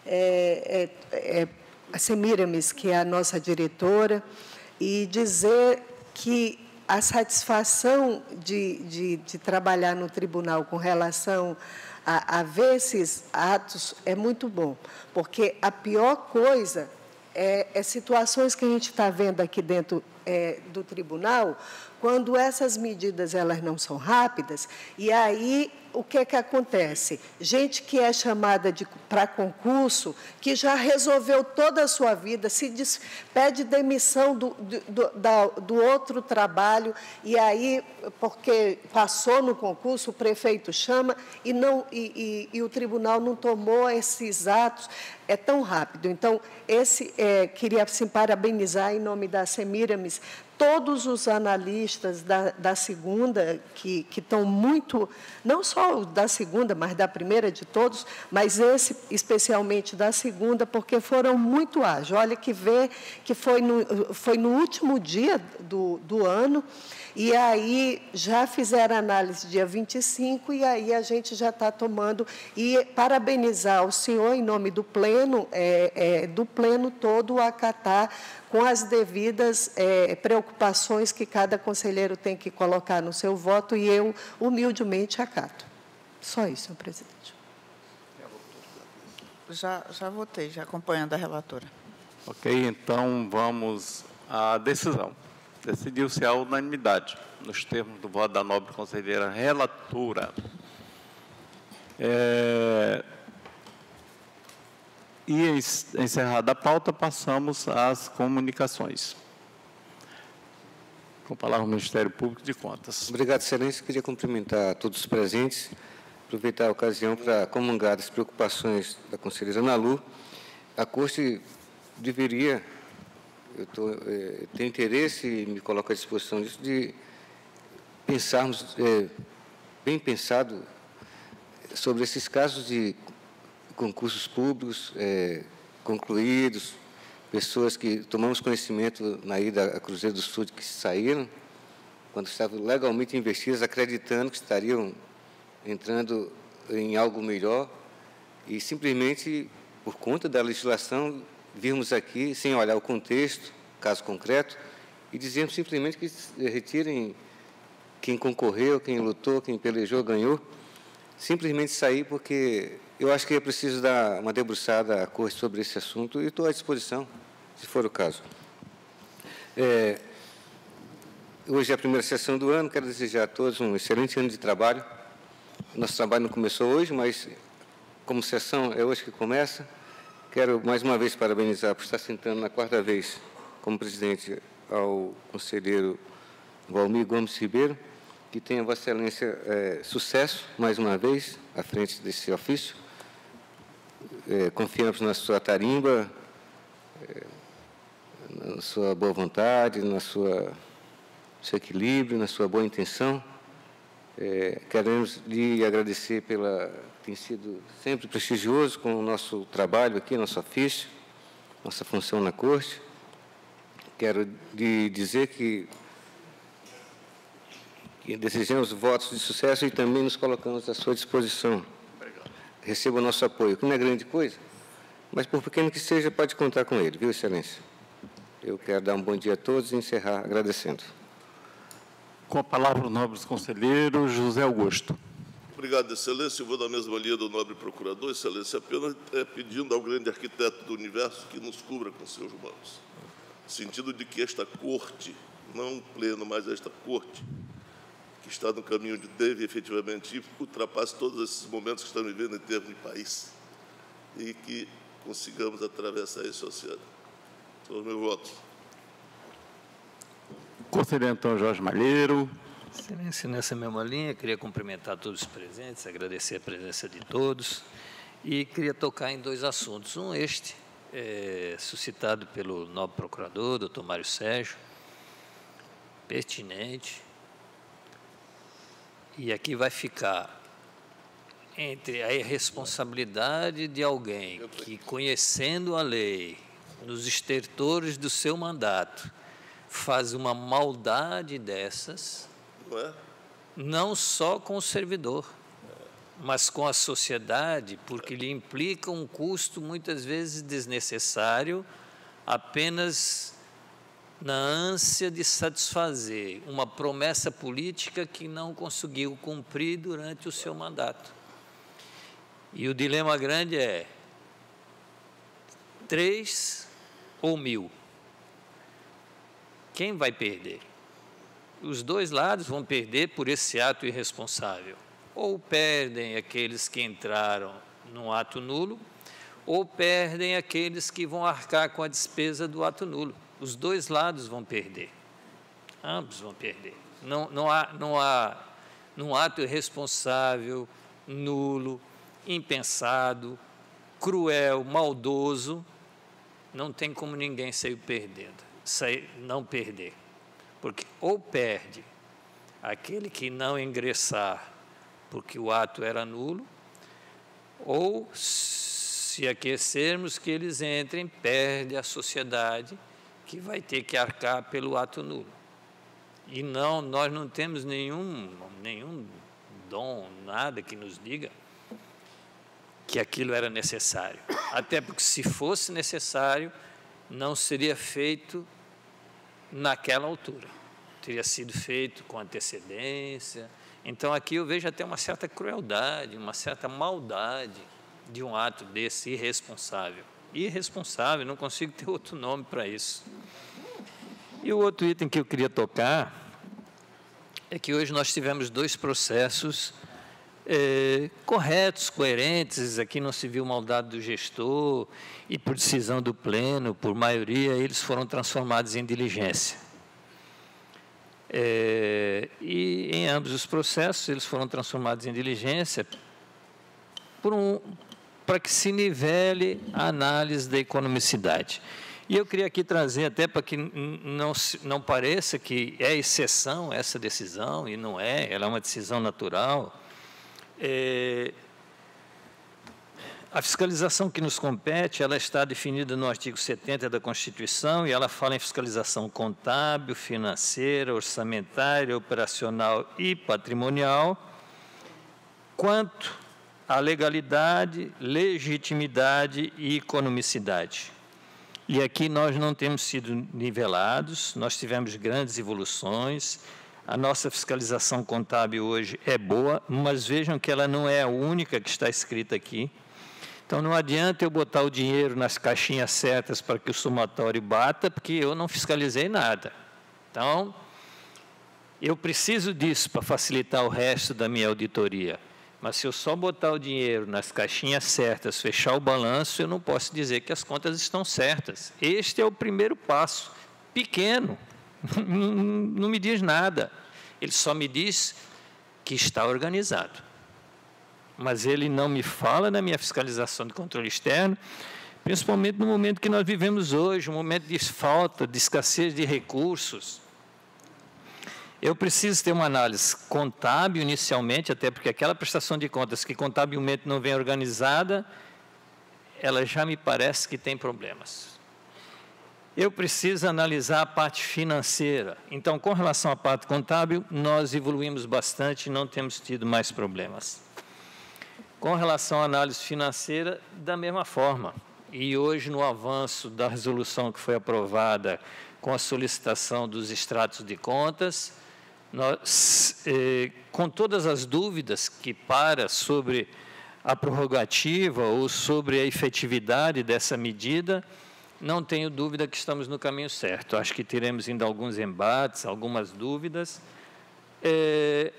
é, é, é, a Semiramis, que é a nossa diretora, e dizer que a satisfação de, de, de trabalhar no tribunal com relação a, a ver esses atos é muito bom, porque a pior coisa é, é situações que a gente está vendo aqui dentro é, do tribunal, quando essas medidas elas não são rápidas, e aí o que, que acontece? Gente que é chamada para concurso, que já resolveu toda a sua vida, se des, pede demissão do, do, da, do outro trabalho, e aí, porque passou no concurso, o prefeito chama, e, não, e, e, e o tribunal não tomou esses atos, é tão rápido. Então, esse, é, queria assim, parabenizar, em nome da Semiramis, todos os analistas da, da segunda, que, que estão muito, não só o da segunda, mas da primeira de todos, mas esse especialmente da segunda, porque foram muito ágeis. Olha que vê que foi no, foi no último dia do, do ano, e aí já fizeram análise dia vinte e cinco, e aí a gente já está tomando, e parabenizar o senhor, em nome do Pleno, é, é, do Pleno todo, acatar com as devidas é, preocupações que cada conselheiro tem que colocar no seu voto, e eu, humildemente, acato. Só isso, senhor presidente. Já, já votei, já acompanhando a relatora. Ok, então vamos à decisão. Decidiu-se a unanimidade, nos termos do voto da nobre conselheira relatora. É... E, encerrada a pauta, passamos às comunicações. Com a palavra o Ministério Público de Contas. Obrigado, Excelência. Queria cumprimentar todos os presentes, aproveitar a ocasião para comungar as preocupações da conselheira Ana Lu. A Corte deveria, eu tô, é, tenho interesse e me coloco à disposição disso, de pensarmos, é, bem pensado, sobre esses casos de concursos públicos é, concluídos, pessoas que tomamos conhecimento na ida a Cruzeiro do Sul que saíram, quando estavam legalmente investidas, acreditando que estariam entrando em algo melhor, e simplesmente, por conta da legislação, virmos aqui, sem olhar o contexto, caso concreto, e dizemos simplesmente que retirem quem concorreu, quem lutou, quem pelejou, ganhou, simplesmente sair, porque eu acho que é preciso dar uma debruçada à Corte sobre esse assunto, e estou à disposição, se for o caso. É, hoje é a primeira sessão do ano, quero desejar a todos um excelente ano de trabalho. Nosso trabalho não começou hoje, mas, como sessão, é hoje que começa. Quero, mais uma vez, parabenizar por estar sentando na quarta vez como presidente ao conselheiro Valmir Gomes Ribeiro, que tenha, Vossa Excelência, é, sucesso, mais uma vez, à frente desse ofício. É, confiamos na sua tarimba, é, na sua boa vontade, na sua seu equilíbrio, na sua boa intenção, É, queremos lhe agradecer pela... tem sido sempre prestigioso com o nosso trabalho aqui, nosso ofício, nossa função na Corte. Quero lhe dizer que, que desejamos votos de sucesso e também nos colocamos à sua disposição. Obrigado. Receba o nosso apoio, que não é grande coisa, mas por pequeno que seja, pode contar com ele, viu, Excelência? Eu quero dar um bom dia a todos e encerrar agradecendo. Com a palavra, o nobre conselheiro José Augusto. Obrigado, Excelência. Eu vou da mesma linha do nobre procurador, Excelência, apenas é, pedindo ao grande arquiteto do universo que nos cubra com seus mãos. No sentido de que esta corte, não um pleno, mas esta corte, que está no caminho de deve efetivamente ir, ultrapasse todos esses momentos que estamos vivendo em termos de país e que consigamos atravessar esse oceano. São os meus votos. Conselheiro Antônio Jorge Malheiro. Excelência, nessa mesma linha, queria cumprimentar todos os presentes, agradecer a presença de todos e queria tocar em dois assuntos. Um, este, é, suscitado pelo nobre procurador, doutor Mário Sérgio, pertinente, e aqui vai ficar entre a irresponsabilidade de alguém que, conhecendo a lei, nos estertores do seu mandato, faz uma maldade dessas, não é? Não só com o servidor, mas com a sociedade, porque lhe implica um custo muitas vezes desnecessário, apenas na ânsia de satisfazer uma promessa política que não conseguiu cumprir durante o seu mandato. E o dilema grande é três ou mil. Quem vai perder? Os dois lados vão perder por esse ato irresponsável. Ou perdem aqueles que entraram num ato nulo, ou perdem aqueles que vão arcar com a despesa do ato nulo. Os dois lados vão perder. Ambos vão perder. Não, não há, não há, num ato irresponsável, nulo, impensado, cruel, maldoso, não tem como ninguém sair perdendo. Sair, não perder, porque ou perde aquele que não ingressar porque o ato era nulo, ou, se aquecermos que eles entrem, perde a sociedade que vai ter que arcar pelo ato nulo. E não, nós não temos nenhum, nenhum dom, nada que nos diga que aquilo era necessário. Até porque, se fosse necessário, não seria feito naquela altura. Teria sido feito com antecedência. Então, aqui eu vejo até uma certa crueldade, uma certa maldade de um ato desse irresponsável. Irresponsável, não consigo ter outro nome para isso. E o outro item que eu queria tocar é que hoje nós tivemos dois processos É, corretos, coerentes, aqui não se viu maldade do gestor, e por decisão do pleno, por maioria, eles foram transformados em diligência. É, e em ambos os processos, eles foram transformados em diligência por um, para que se nivele a análise da economicidade. E eu queria aqui trazer, até para que não, não pareça que é exceção essa decisão, e não é, ela é uma decisão natural. É, a fiscalização que nos compete, ela está definida no artigo setenta da Constituição, e ela fala em fiscalização contábil, financeira, orçamentária, operacional e patrimonial, quanto à legalidade, legitimidade e economicidade. E aqui nós não temos sido nivelados, nós tivemos grandes evoluções. A nossa fiscalização contábil hoje é boa, mas vejam que ela não é a única que está escrita aqui. Então, não adianta eu botar o dinheiro nas caixinhas certas para que o somatório bata, porque eu não fiscalizei nada. Então, eu preciso disso para facilitar o resto da minha auditoria. Mas, se eu só botar o dinheiro nas caixinhas certas, fechar o balanço, eu não posso dizer que as contas estão certas. Este é o primeiro passo, pequeno. Não me diz nada, ele só me diz que está organizado. Mas ele não me fala na minha fiscalização de controle externo, principalmente no momento que nós vivemos hoje, um momento de falta, de escassez de recursos. Eu preciso ter uma análise contábil inicialmente, até porque aquela prestação de contas que contabilmente não vem organizada, ela já me parece que tem problemas. Eu preciso analisar a parte financeira. Então, com relação à parte contábil, nós evoluímos bastante e não temos tido mais problemas. Com relação à análise financeira, da mesma forma. E hoje, no avanço da resolução que foi aprovada com a solicitação dos extratos de contas, nós, eh, com todas as dúvidas que para sobre a prorrogativa ou sobre a efetividade dessa medida, não tenho dúvida que estamos no caminho certo. Acho que teremos ainda alguns embates, algumas dúvidas, é,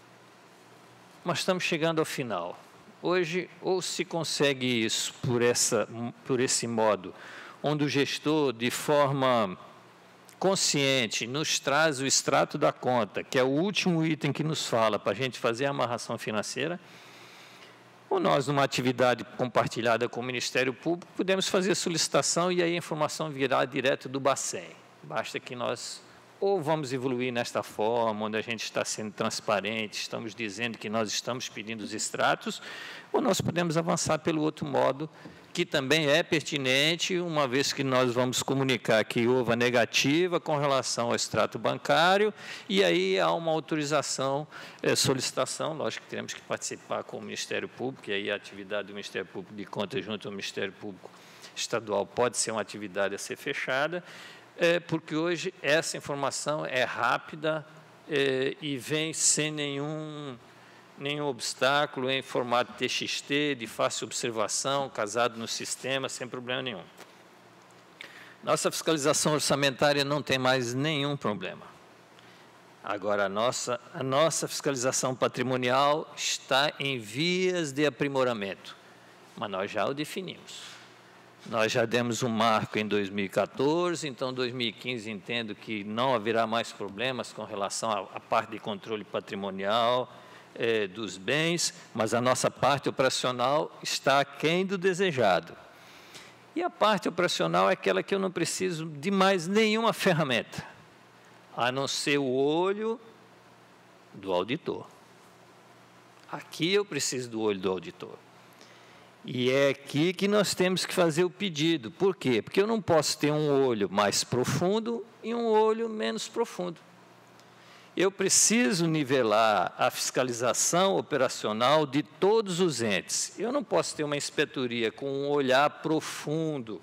mas estamos chegando ao final. Hoje, ou se consegue isso por, essa, por esse modo, onde o gestor, de forma consciente, nos traz o extrato da conta, que é o último item que nos fala para a gente fazer a amarração financeira, ou nós, numa atividade compartilhada com o Ministério Público, podemos fazer a solicitação e aí a informação virá direto do Bacen. Basta que nós ou vamos evoluir nesta forma, onde a gente está sendo transparente, estamos dizendo que nós estamos pedindo os extratos, ou nós podemos avançar pelo outro modo, que também é pertinente, uma vez que nós vamos comunicar que houve a negativa com relação ao extrato bancário, e aí há uma autorização, é, solicitação, lógico que teremos que participar com o Ministério Público, e aí a atividade do Ministério Público de Contas junto ao Ministério Público Estadual pode ser uma atividade a ser fechada, é, porque hoje essa informação é rápida é, e vem sem nenhum... nenhum obstáculo, em formato T X T, de fácil observação, casado no sistema, sem problema nenhum. Nossa fiscalização orçamentária não tem mais nenhum problema. Agora, a nossa, a nossa fiscalização patrimonial está em vias de aprimoramento, mas nós já o definimos. Nós já demos um marco em dois mil e quatorze, então, dois mil e quinze, entendo que não haverá mais problemas com relação à, à parte de controle patrimonial, É, dos bens, mas a nossa parte operacional está aquém do desejado. E a parte operacional é aquela que eu não preciso de mais nenhuma ferramenta, a não ser o olho do auditor. Aqui eu preciso do olho do auditor. E é aqui que nós temos que fazer o pedido. Por quê? Porque eu não posso ter um olho mais profundo e um olho menos profundo. Eu preciso nivelar a fiscalização operacional de todos os entes. Eu não posso ter uma inspetoria com um olhar profundo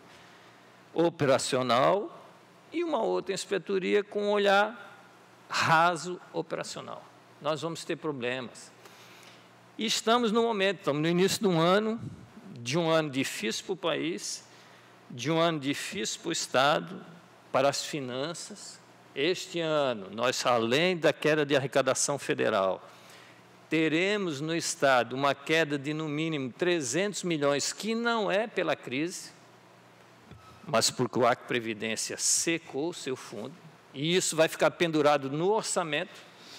operacional e uma outra inspetoria com um olhar raso operacional. Nós vamos ter problemas. E estamos no momento, estamos no início de um ano, de um ano difícil para o país, de um ano difícil para o Estado, para as finanças. Este ano, nós, além da queda de arrecadação federal, teremos no Estado uma queda de, no mínimo, trezentos milhões, que não é pela crise, mas porque o Acre Previdência secou o seu fundo, e isso vai ficar pendurado no orçamento.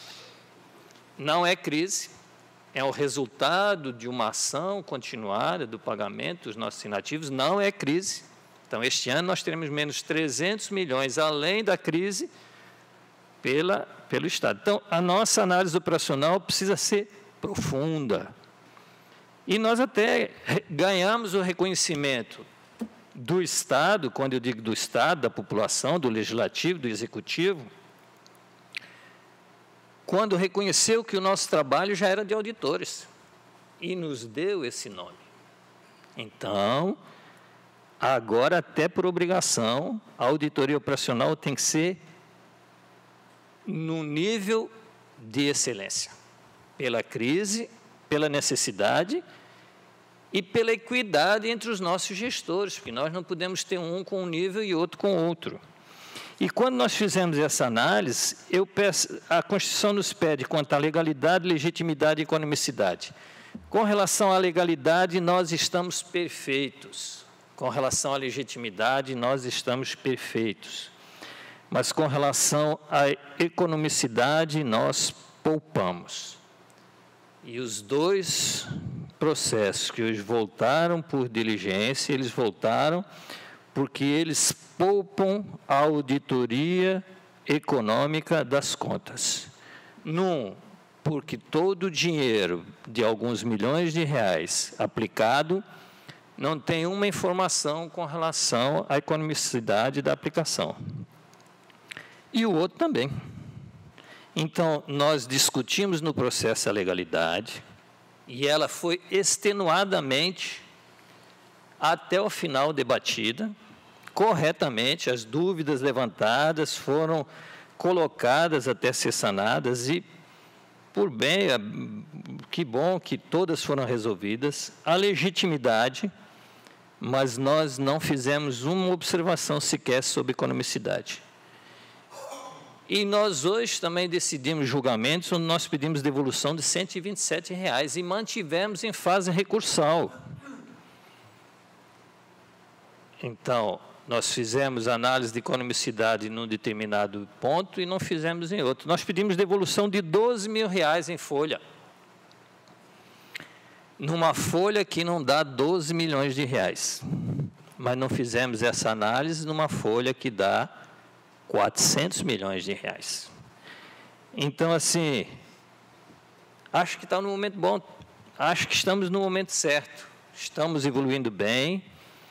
Não é crise, é o resultado de uma ação continuada do pagamento dos nossos inativos, não é crise. Então, este ano nós teremos menos trezentos milhões, além da crise, pela, pelo Estado. Então, a nossa análise operacional precisa ser profunda. E nós até ganhamos o reconhecimento do Estado, quando eu digo do Estado, da população, do Legislativo, do Executivo, quando reconheceu que o nosso trabalho já era de auditores, e nos deu esse nome. Então, agora, até por obrigação, a auditoria operacional tem que ser no nível de excelência, pela crise, pela necessidade e pela equidade entre os nossos gestores, porque nós não podemos ter um com um nível e outro com outro. E quando nós fizemos essa análise, eu peço, a Constituição nos pede quanto à legalidade, legitimidade e economicidade. Com relação à legalidade, nós estamos perfeitos. Com relação à legitimidade, nós estamos perfeitos. Mas com relação à economicidade, nós poupamos. E os dois processos que hoje voltaram por diligência, eles voltaram porque eles poupam a auditoria econômica das contas. Num, porque todo o dinheiro de alguns milhões de reais aplicado não tem uma informação com relação à economicidade da aplicação. E o outro também. Então, nós discutimos no processo a legalidade e ela foi extenuadamente, até o final, debatida, corretamente, as dúvidas levantadas foram colocadas até ser sanadas e, por bem, que bom que todas foram resolvidas, a legitimidade, mas nós não fizemos uma observação sequer sobre economicidade. E nós hoje também decidimos julgamentos onde nós pedimos devolução de cento e vinte e sete reais e mantivemos em fase recursal. Então, nós fizemos análise de economicidade num determinado ponto e não fizemos em outro. Nós pedimos devolução de doze mil reais em folha. Numa folha que não dá doze milhões de reais. Mas não fizemos essa análise numa folha que dá quatrocentos milhões de reais. Então, assim, acho que está no momento bom, acho que estamos no momento certo, estamos evoluindo bem,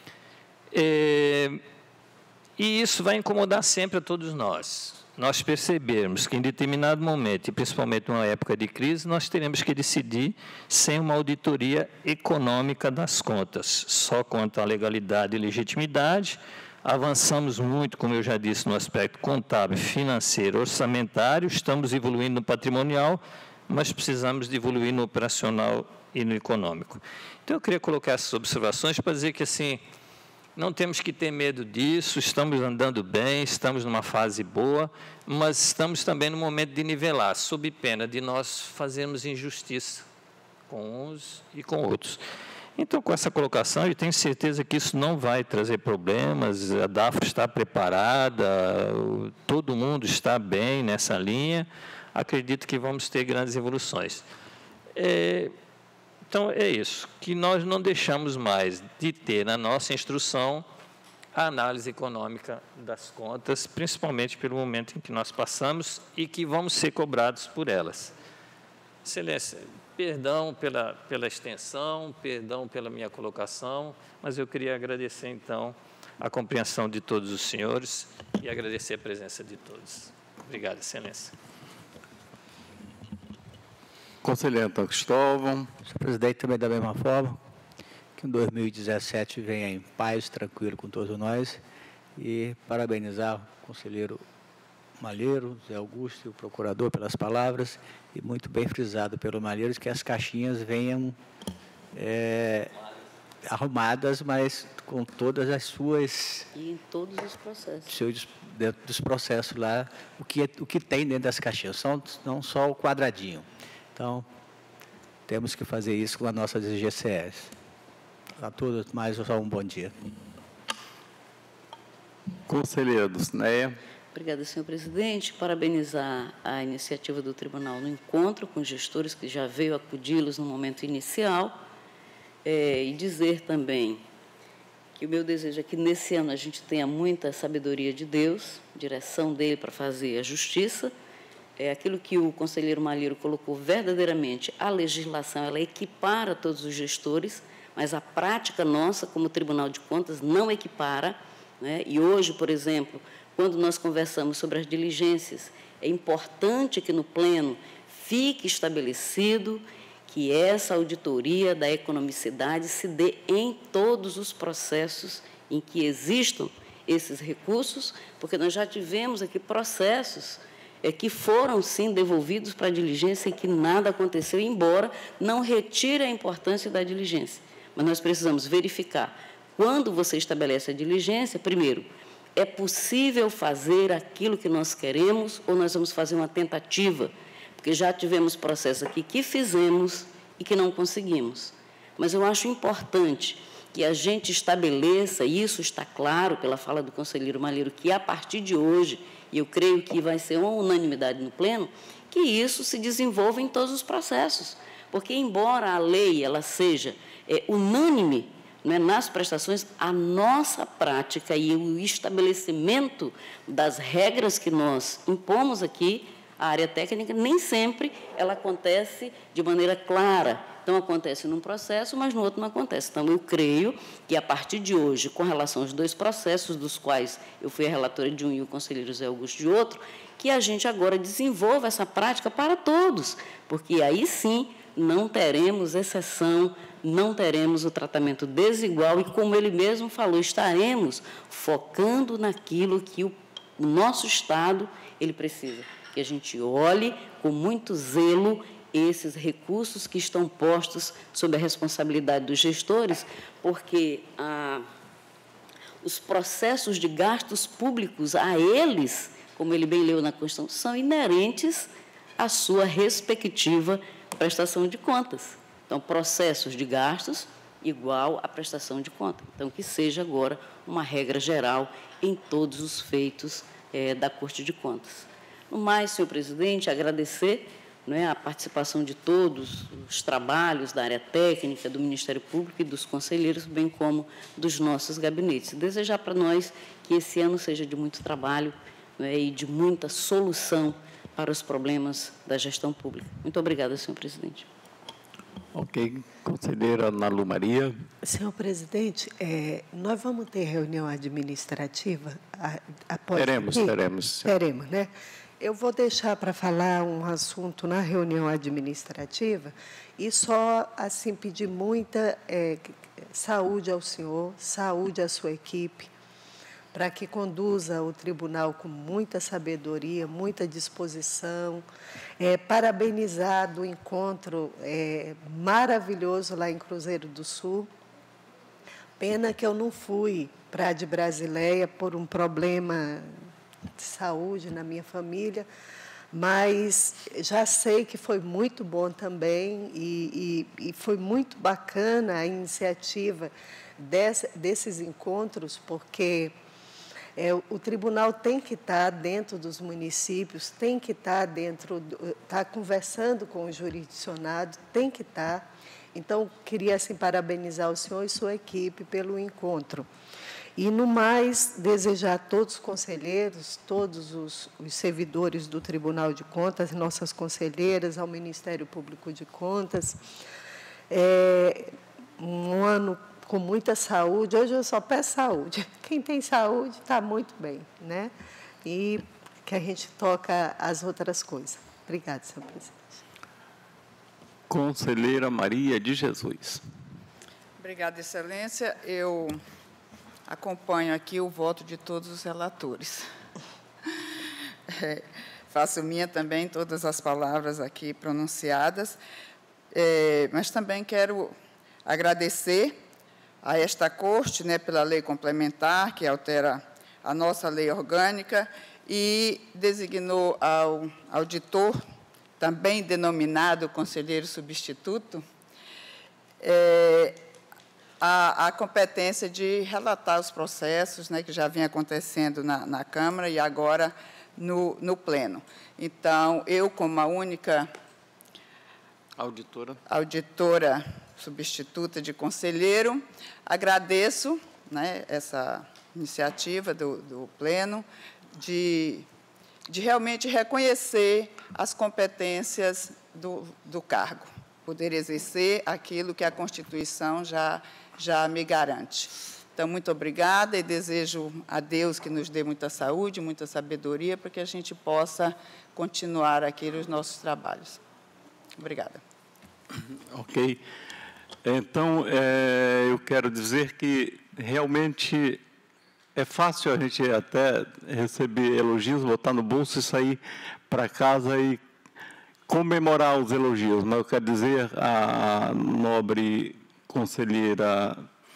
e, e isso vai incomodar sempre a todos nós. Nós percebermos que em determinado momento, e principalmente numa época de crise, nós teremos que decidir sem uma auditoria econômica das contas, só quanto à legalidade e legitimidade. Avançamos muito, como eu já disse, no aspecto contábil, financeiro, orçamentário, estamos evoluindo no patrimonial, mas precisamos de evoluir no operacional e no econômico. Então, eu queria colocar essas observações para dizer que, assim, não temos que ter medo disso, estamos andando bem, estamos numa fase boa, mas estamos também no momento de nivelar, sob pena de nós fazermos injustiça com uns e com outros. Então, com essa colocação, eu tenho certeza que isso não vai trazer problemas, a DAFO está preparada, todo mundo está bem nessa linha, acredito que vamos ter grandes evoluções. É, então, é isso, que nós não deixamos mais de ter na nossa instrução a análise econômica das contas, principalmente pelo momento em que nós passamos e que vamos ser cobrados por elas. Excelência, perdão pela, pela extensão, perdão pela minha colocação, mas eu queria agradecer, então, a compreensão de todos os senhores e agradecer a presença de todos. Obrigado, Excelência. Conselheiro Antônio Cristóvão. Senhor presidente, também da mesma forma, que em dois mil e dezessete venha em paz, tranquilo com todos nós, e parabenizar o conselheiro Malheiro, Zé Augusto e o procurador pelas palavras, e muito bem frisado pelo Malheiro, que as caixinhas venham é, arrumadas, mas com todas as suas... E em todos os processos. Seus, dentro dos processos lá, o que, o que tem dentro das caixinhas, são, não só o quadradinho. Então, temos que fazer isso com as nossas G C Es. A todos, mais só um bom dia. Conselheiro Dulcineia. Obrigada, senhor presidente. Parabenizar a iniciativa do tribunal no encontro com os gestores, que já veio acudi-los no momento inicial, é, e dizer também que o meu desejo é que nesse ano a gente tenha muita sabedoria de Deus, direção dele para fazer a justiça. É aquilo que o conselheiro Malheiro colocou verdadeiramente, a legislação ela equipara todos os gestores, mas a prática nossa como Tribunal de Contas não equipara, né? E hoje, por exemplo, quando nós conversamos sobre as diligências, é importante que no pleno fique estabelecido que essa auditoria da economicidade se dê em todos os processos em que existam esses recursos, porque nós já tivemos aqui processos é, que foram, sim, devolvidos para a diligência e que nada aconteceu, embora não retire a importância da diligência. Mas nós precisamos verificar, quando você estabelece a diligência, primeiro, é possível fazer aquilo que nós queremos ou nós vamos fazer uma tentativa? Porque já tivemos processos aqui que fizemos e que não conseguimos. Mas eu acho importante que a gente estabeleça, e isso está claro pela fala do conselheiro Malheiro, que a partir de hoje, e eu creio que vai ser uma unanimidade no pleno, que isso se desenvolva em todos os processos. Porque, embora a lei ela seja é, unânime, né, nas prestações, a nossa prática e o estabelecimento das regras que nós impomos aqui, a área técnica, nem sempre ela acontece de maneira clara. Então, acontece num processo, mas no outro não acontece. Então, eu creio que, a partir de hoje, com relação aos dois processos, dos quais eu fui a relatora de um e o conselheiro José Augusto de outro, que a gente agora desenvolva essa prática para todos, porque aí sim não teremos exceção, não teremos o tratamento desigual e, como ele mesmo falou, estaremos focando naquilo que o nosso Estado ele precisa, que a gente olhe com muito zelo esses recursos que estão postos sob a responsabilidade dos gestores, porque ah, os processos de gastos públicos, a eles, como ele bem leu na Constituição, são inerentes à sua respectiva prestação de contas. Então, processos de gastos igual à prestação de conta. Então, que seja agora uma regra geral em todos os feitos eh, da Corte de Contas. No mais, senhor presidente, agradecer, não é, a participação de todos os trabalhos da área técnica, do Ministério Público e dos conselheiros, bem como dos nossos gabinetes. Desejar para nós que esse ano seja de muito trabalho, não é, e de muita solução para os problemas da gestão pública. Muito obrigada, senhor presidente. Ok. Conselheira Ana Lu Maria. Senhor presidente, é, nós vamos ter reunião administrativa a, após... Teremos, aqui? teremos. Teremos, né? Eu vou deixar para falar um assunto na reunião administrativa e só, assim, pedir muita é, saúde ao senhor, saúde à sua equipe, para que conduza o tribunal com muita sabedoria, muita disposição. É, parabenizar do encontro é, maravilhoso lá em Cruzeiro do Sul. Pena que eu não fui para a de Brasileia por um problema de saúde na minha família, mas já sei que foi muito bom também e, e, e foi muito bacana a iniciativa desse, desses encontros, porque é, o tribunal tem que estar dentro dos municípios, tem que estar dentro, estar conversando com o jurisdicionado, tem que estar. Então, queria assim, parabenizar o senhor e sua equipe pelo encontro. E, no mais, desejar a todos os conselheiros, todos os, os servidores do Tribunal de Contas, nossas conselheiras, ao Ministério Público de Contas, é, um ano com muita saúde. Hoje eu só peço saúde. Quem tem saúde está muito bem, né? E que a gente toca as outras coisas. Obrigada, senhor presidente. Conselheira Maria de Jesus. Obrigada, excelência. Eu acompanho aqui o voto de todos os relatores. É, faço minha também todas as palavras aqui pronunciadas, é, mas também quero agradecer a esta Corte, né, pela lei complementar, que altera a nossa lei orgânica e designou ao auditor, também denominado conselheiro substituto, é, A, a competência de relatar os processos, né, que já vinha acontecendo na, na Câmara e agora no, no Pleno. Então, eu, como a única auditora, auditora substituta de conselheiro, agradeço, né, essa iniciativa do, do Pleno de, de realmente reconhecer as competências do, do cargo, poder exercer aquilo que a Constituição já já me garante. Então, muito obrigada e desejo a Deus que nos dê muita saúde, muita sabedoria, para que a gente possa continuar aqui os nossos trabalhos. Obrigada. Ok. Então, é, eu quero dizer que realmente é fácil a gente até receber elogios, botar no bolso e sair para casa e comemorar os elogios, mas eu quero dizer à nobre conselheira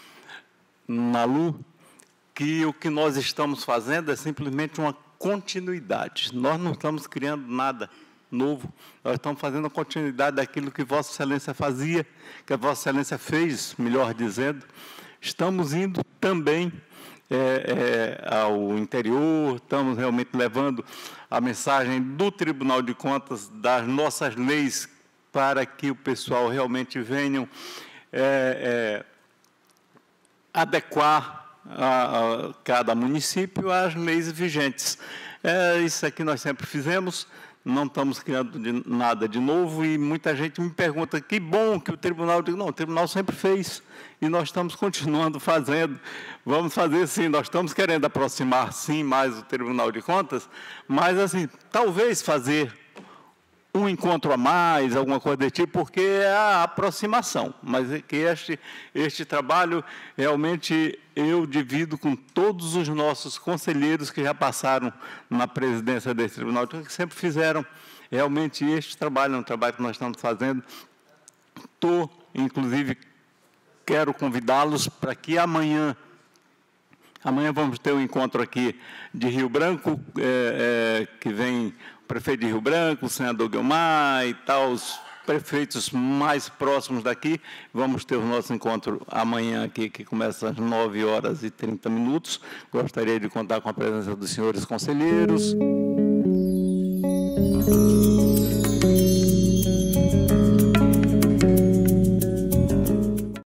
Nalu, que o que nós estamos fazendo é simplesmente uma continuidade. Nós não estamos criando nada novo, nós estamos fazendo a continuidade daquilo que Vossa Excelência fazia, que a Vossa Excelência fez, melhor dizendo. Estamos indo também é, é, ao interior, estamos realmente levando a mensagem do Tribunal de Contas, das nossas leis, para que o pessoal realmente venham É, é, adequar a, a cada município às leis vigentes. É isso que nós sempre fizemos, não estamos criando de nada de novo, e muita gente me pergunta, que bom que o tribunal... Eu digo, não, o tribunal sempre fez, e nós estamos continuando fazendo. Vamos fazer sim, nós estamos querendo aproximar, sim, mais o Tribunal de Contas, mas, assim, talvez fazer um encontro a mais, alguma coisa desse tipo, porque é a aproximação. Mas é que este, este trabalho, realmente, eu divido com todos os nossos conselheiros que já passaram na presidência desse tribunal, que sempre fizeram realmente este trabalho, é um trabalho que nós estamos fazendo. Estou, inclusive, quero convidá-los para que amanhã, amanhã vamos ter um encontro aqui de Rio Branco, é, é, que vem o prefeito de Rio Branco, o senador Guilmar e tal, os prefeitos mais próximos daqui. Vamos ter o nosso encontro amanhã aqui, que começa às nove horas e trinta minutos. Gostaria de contar com a presença dos senhores conselheiros.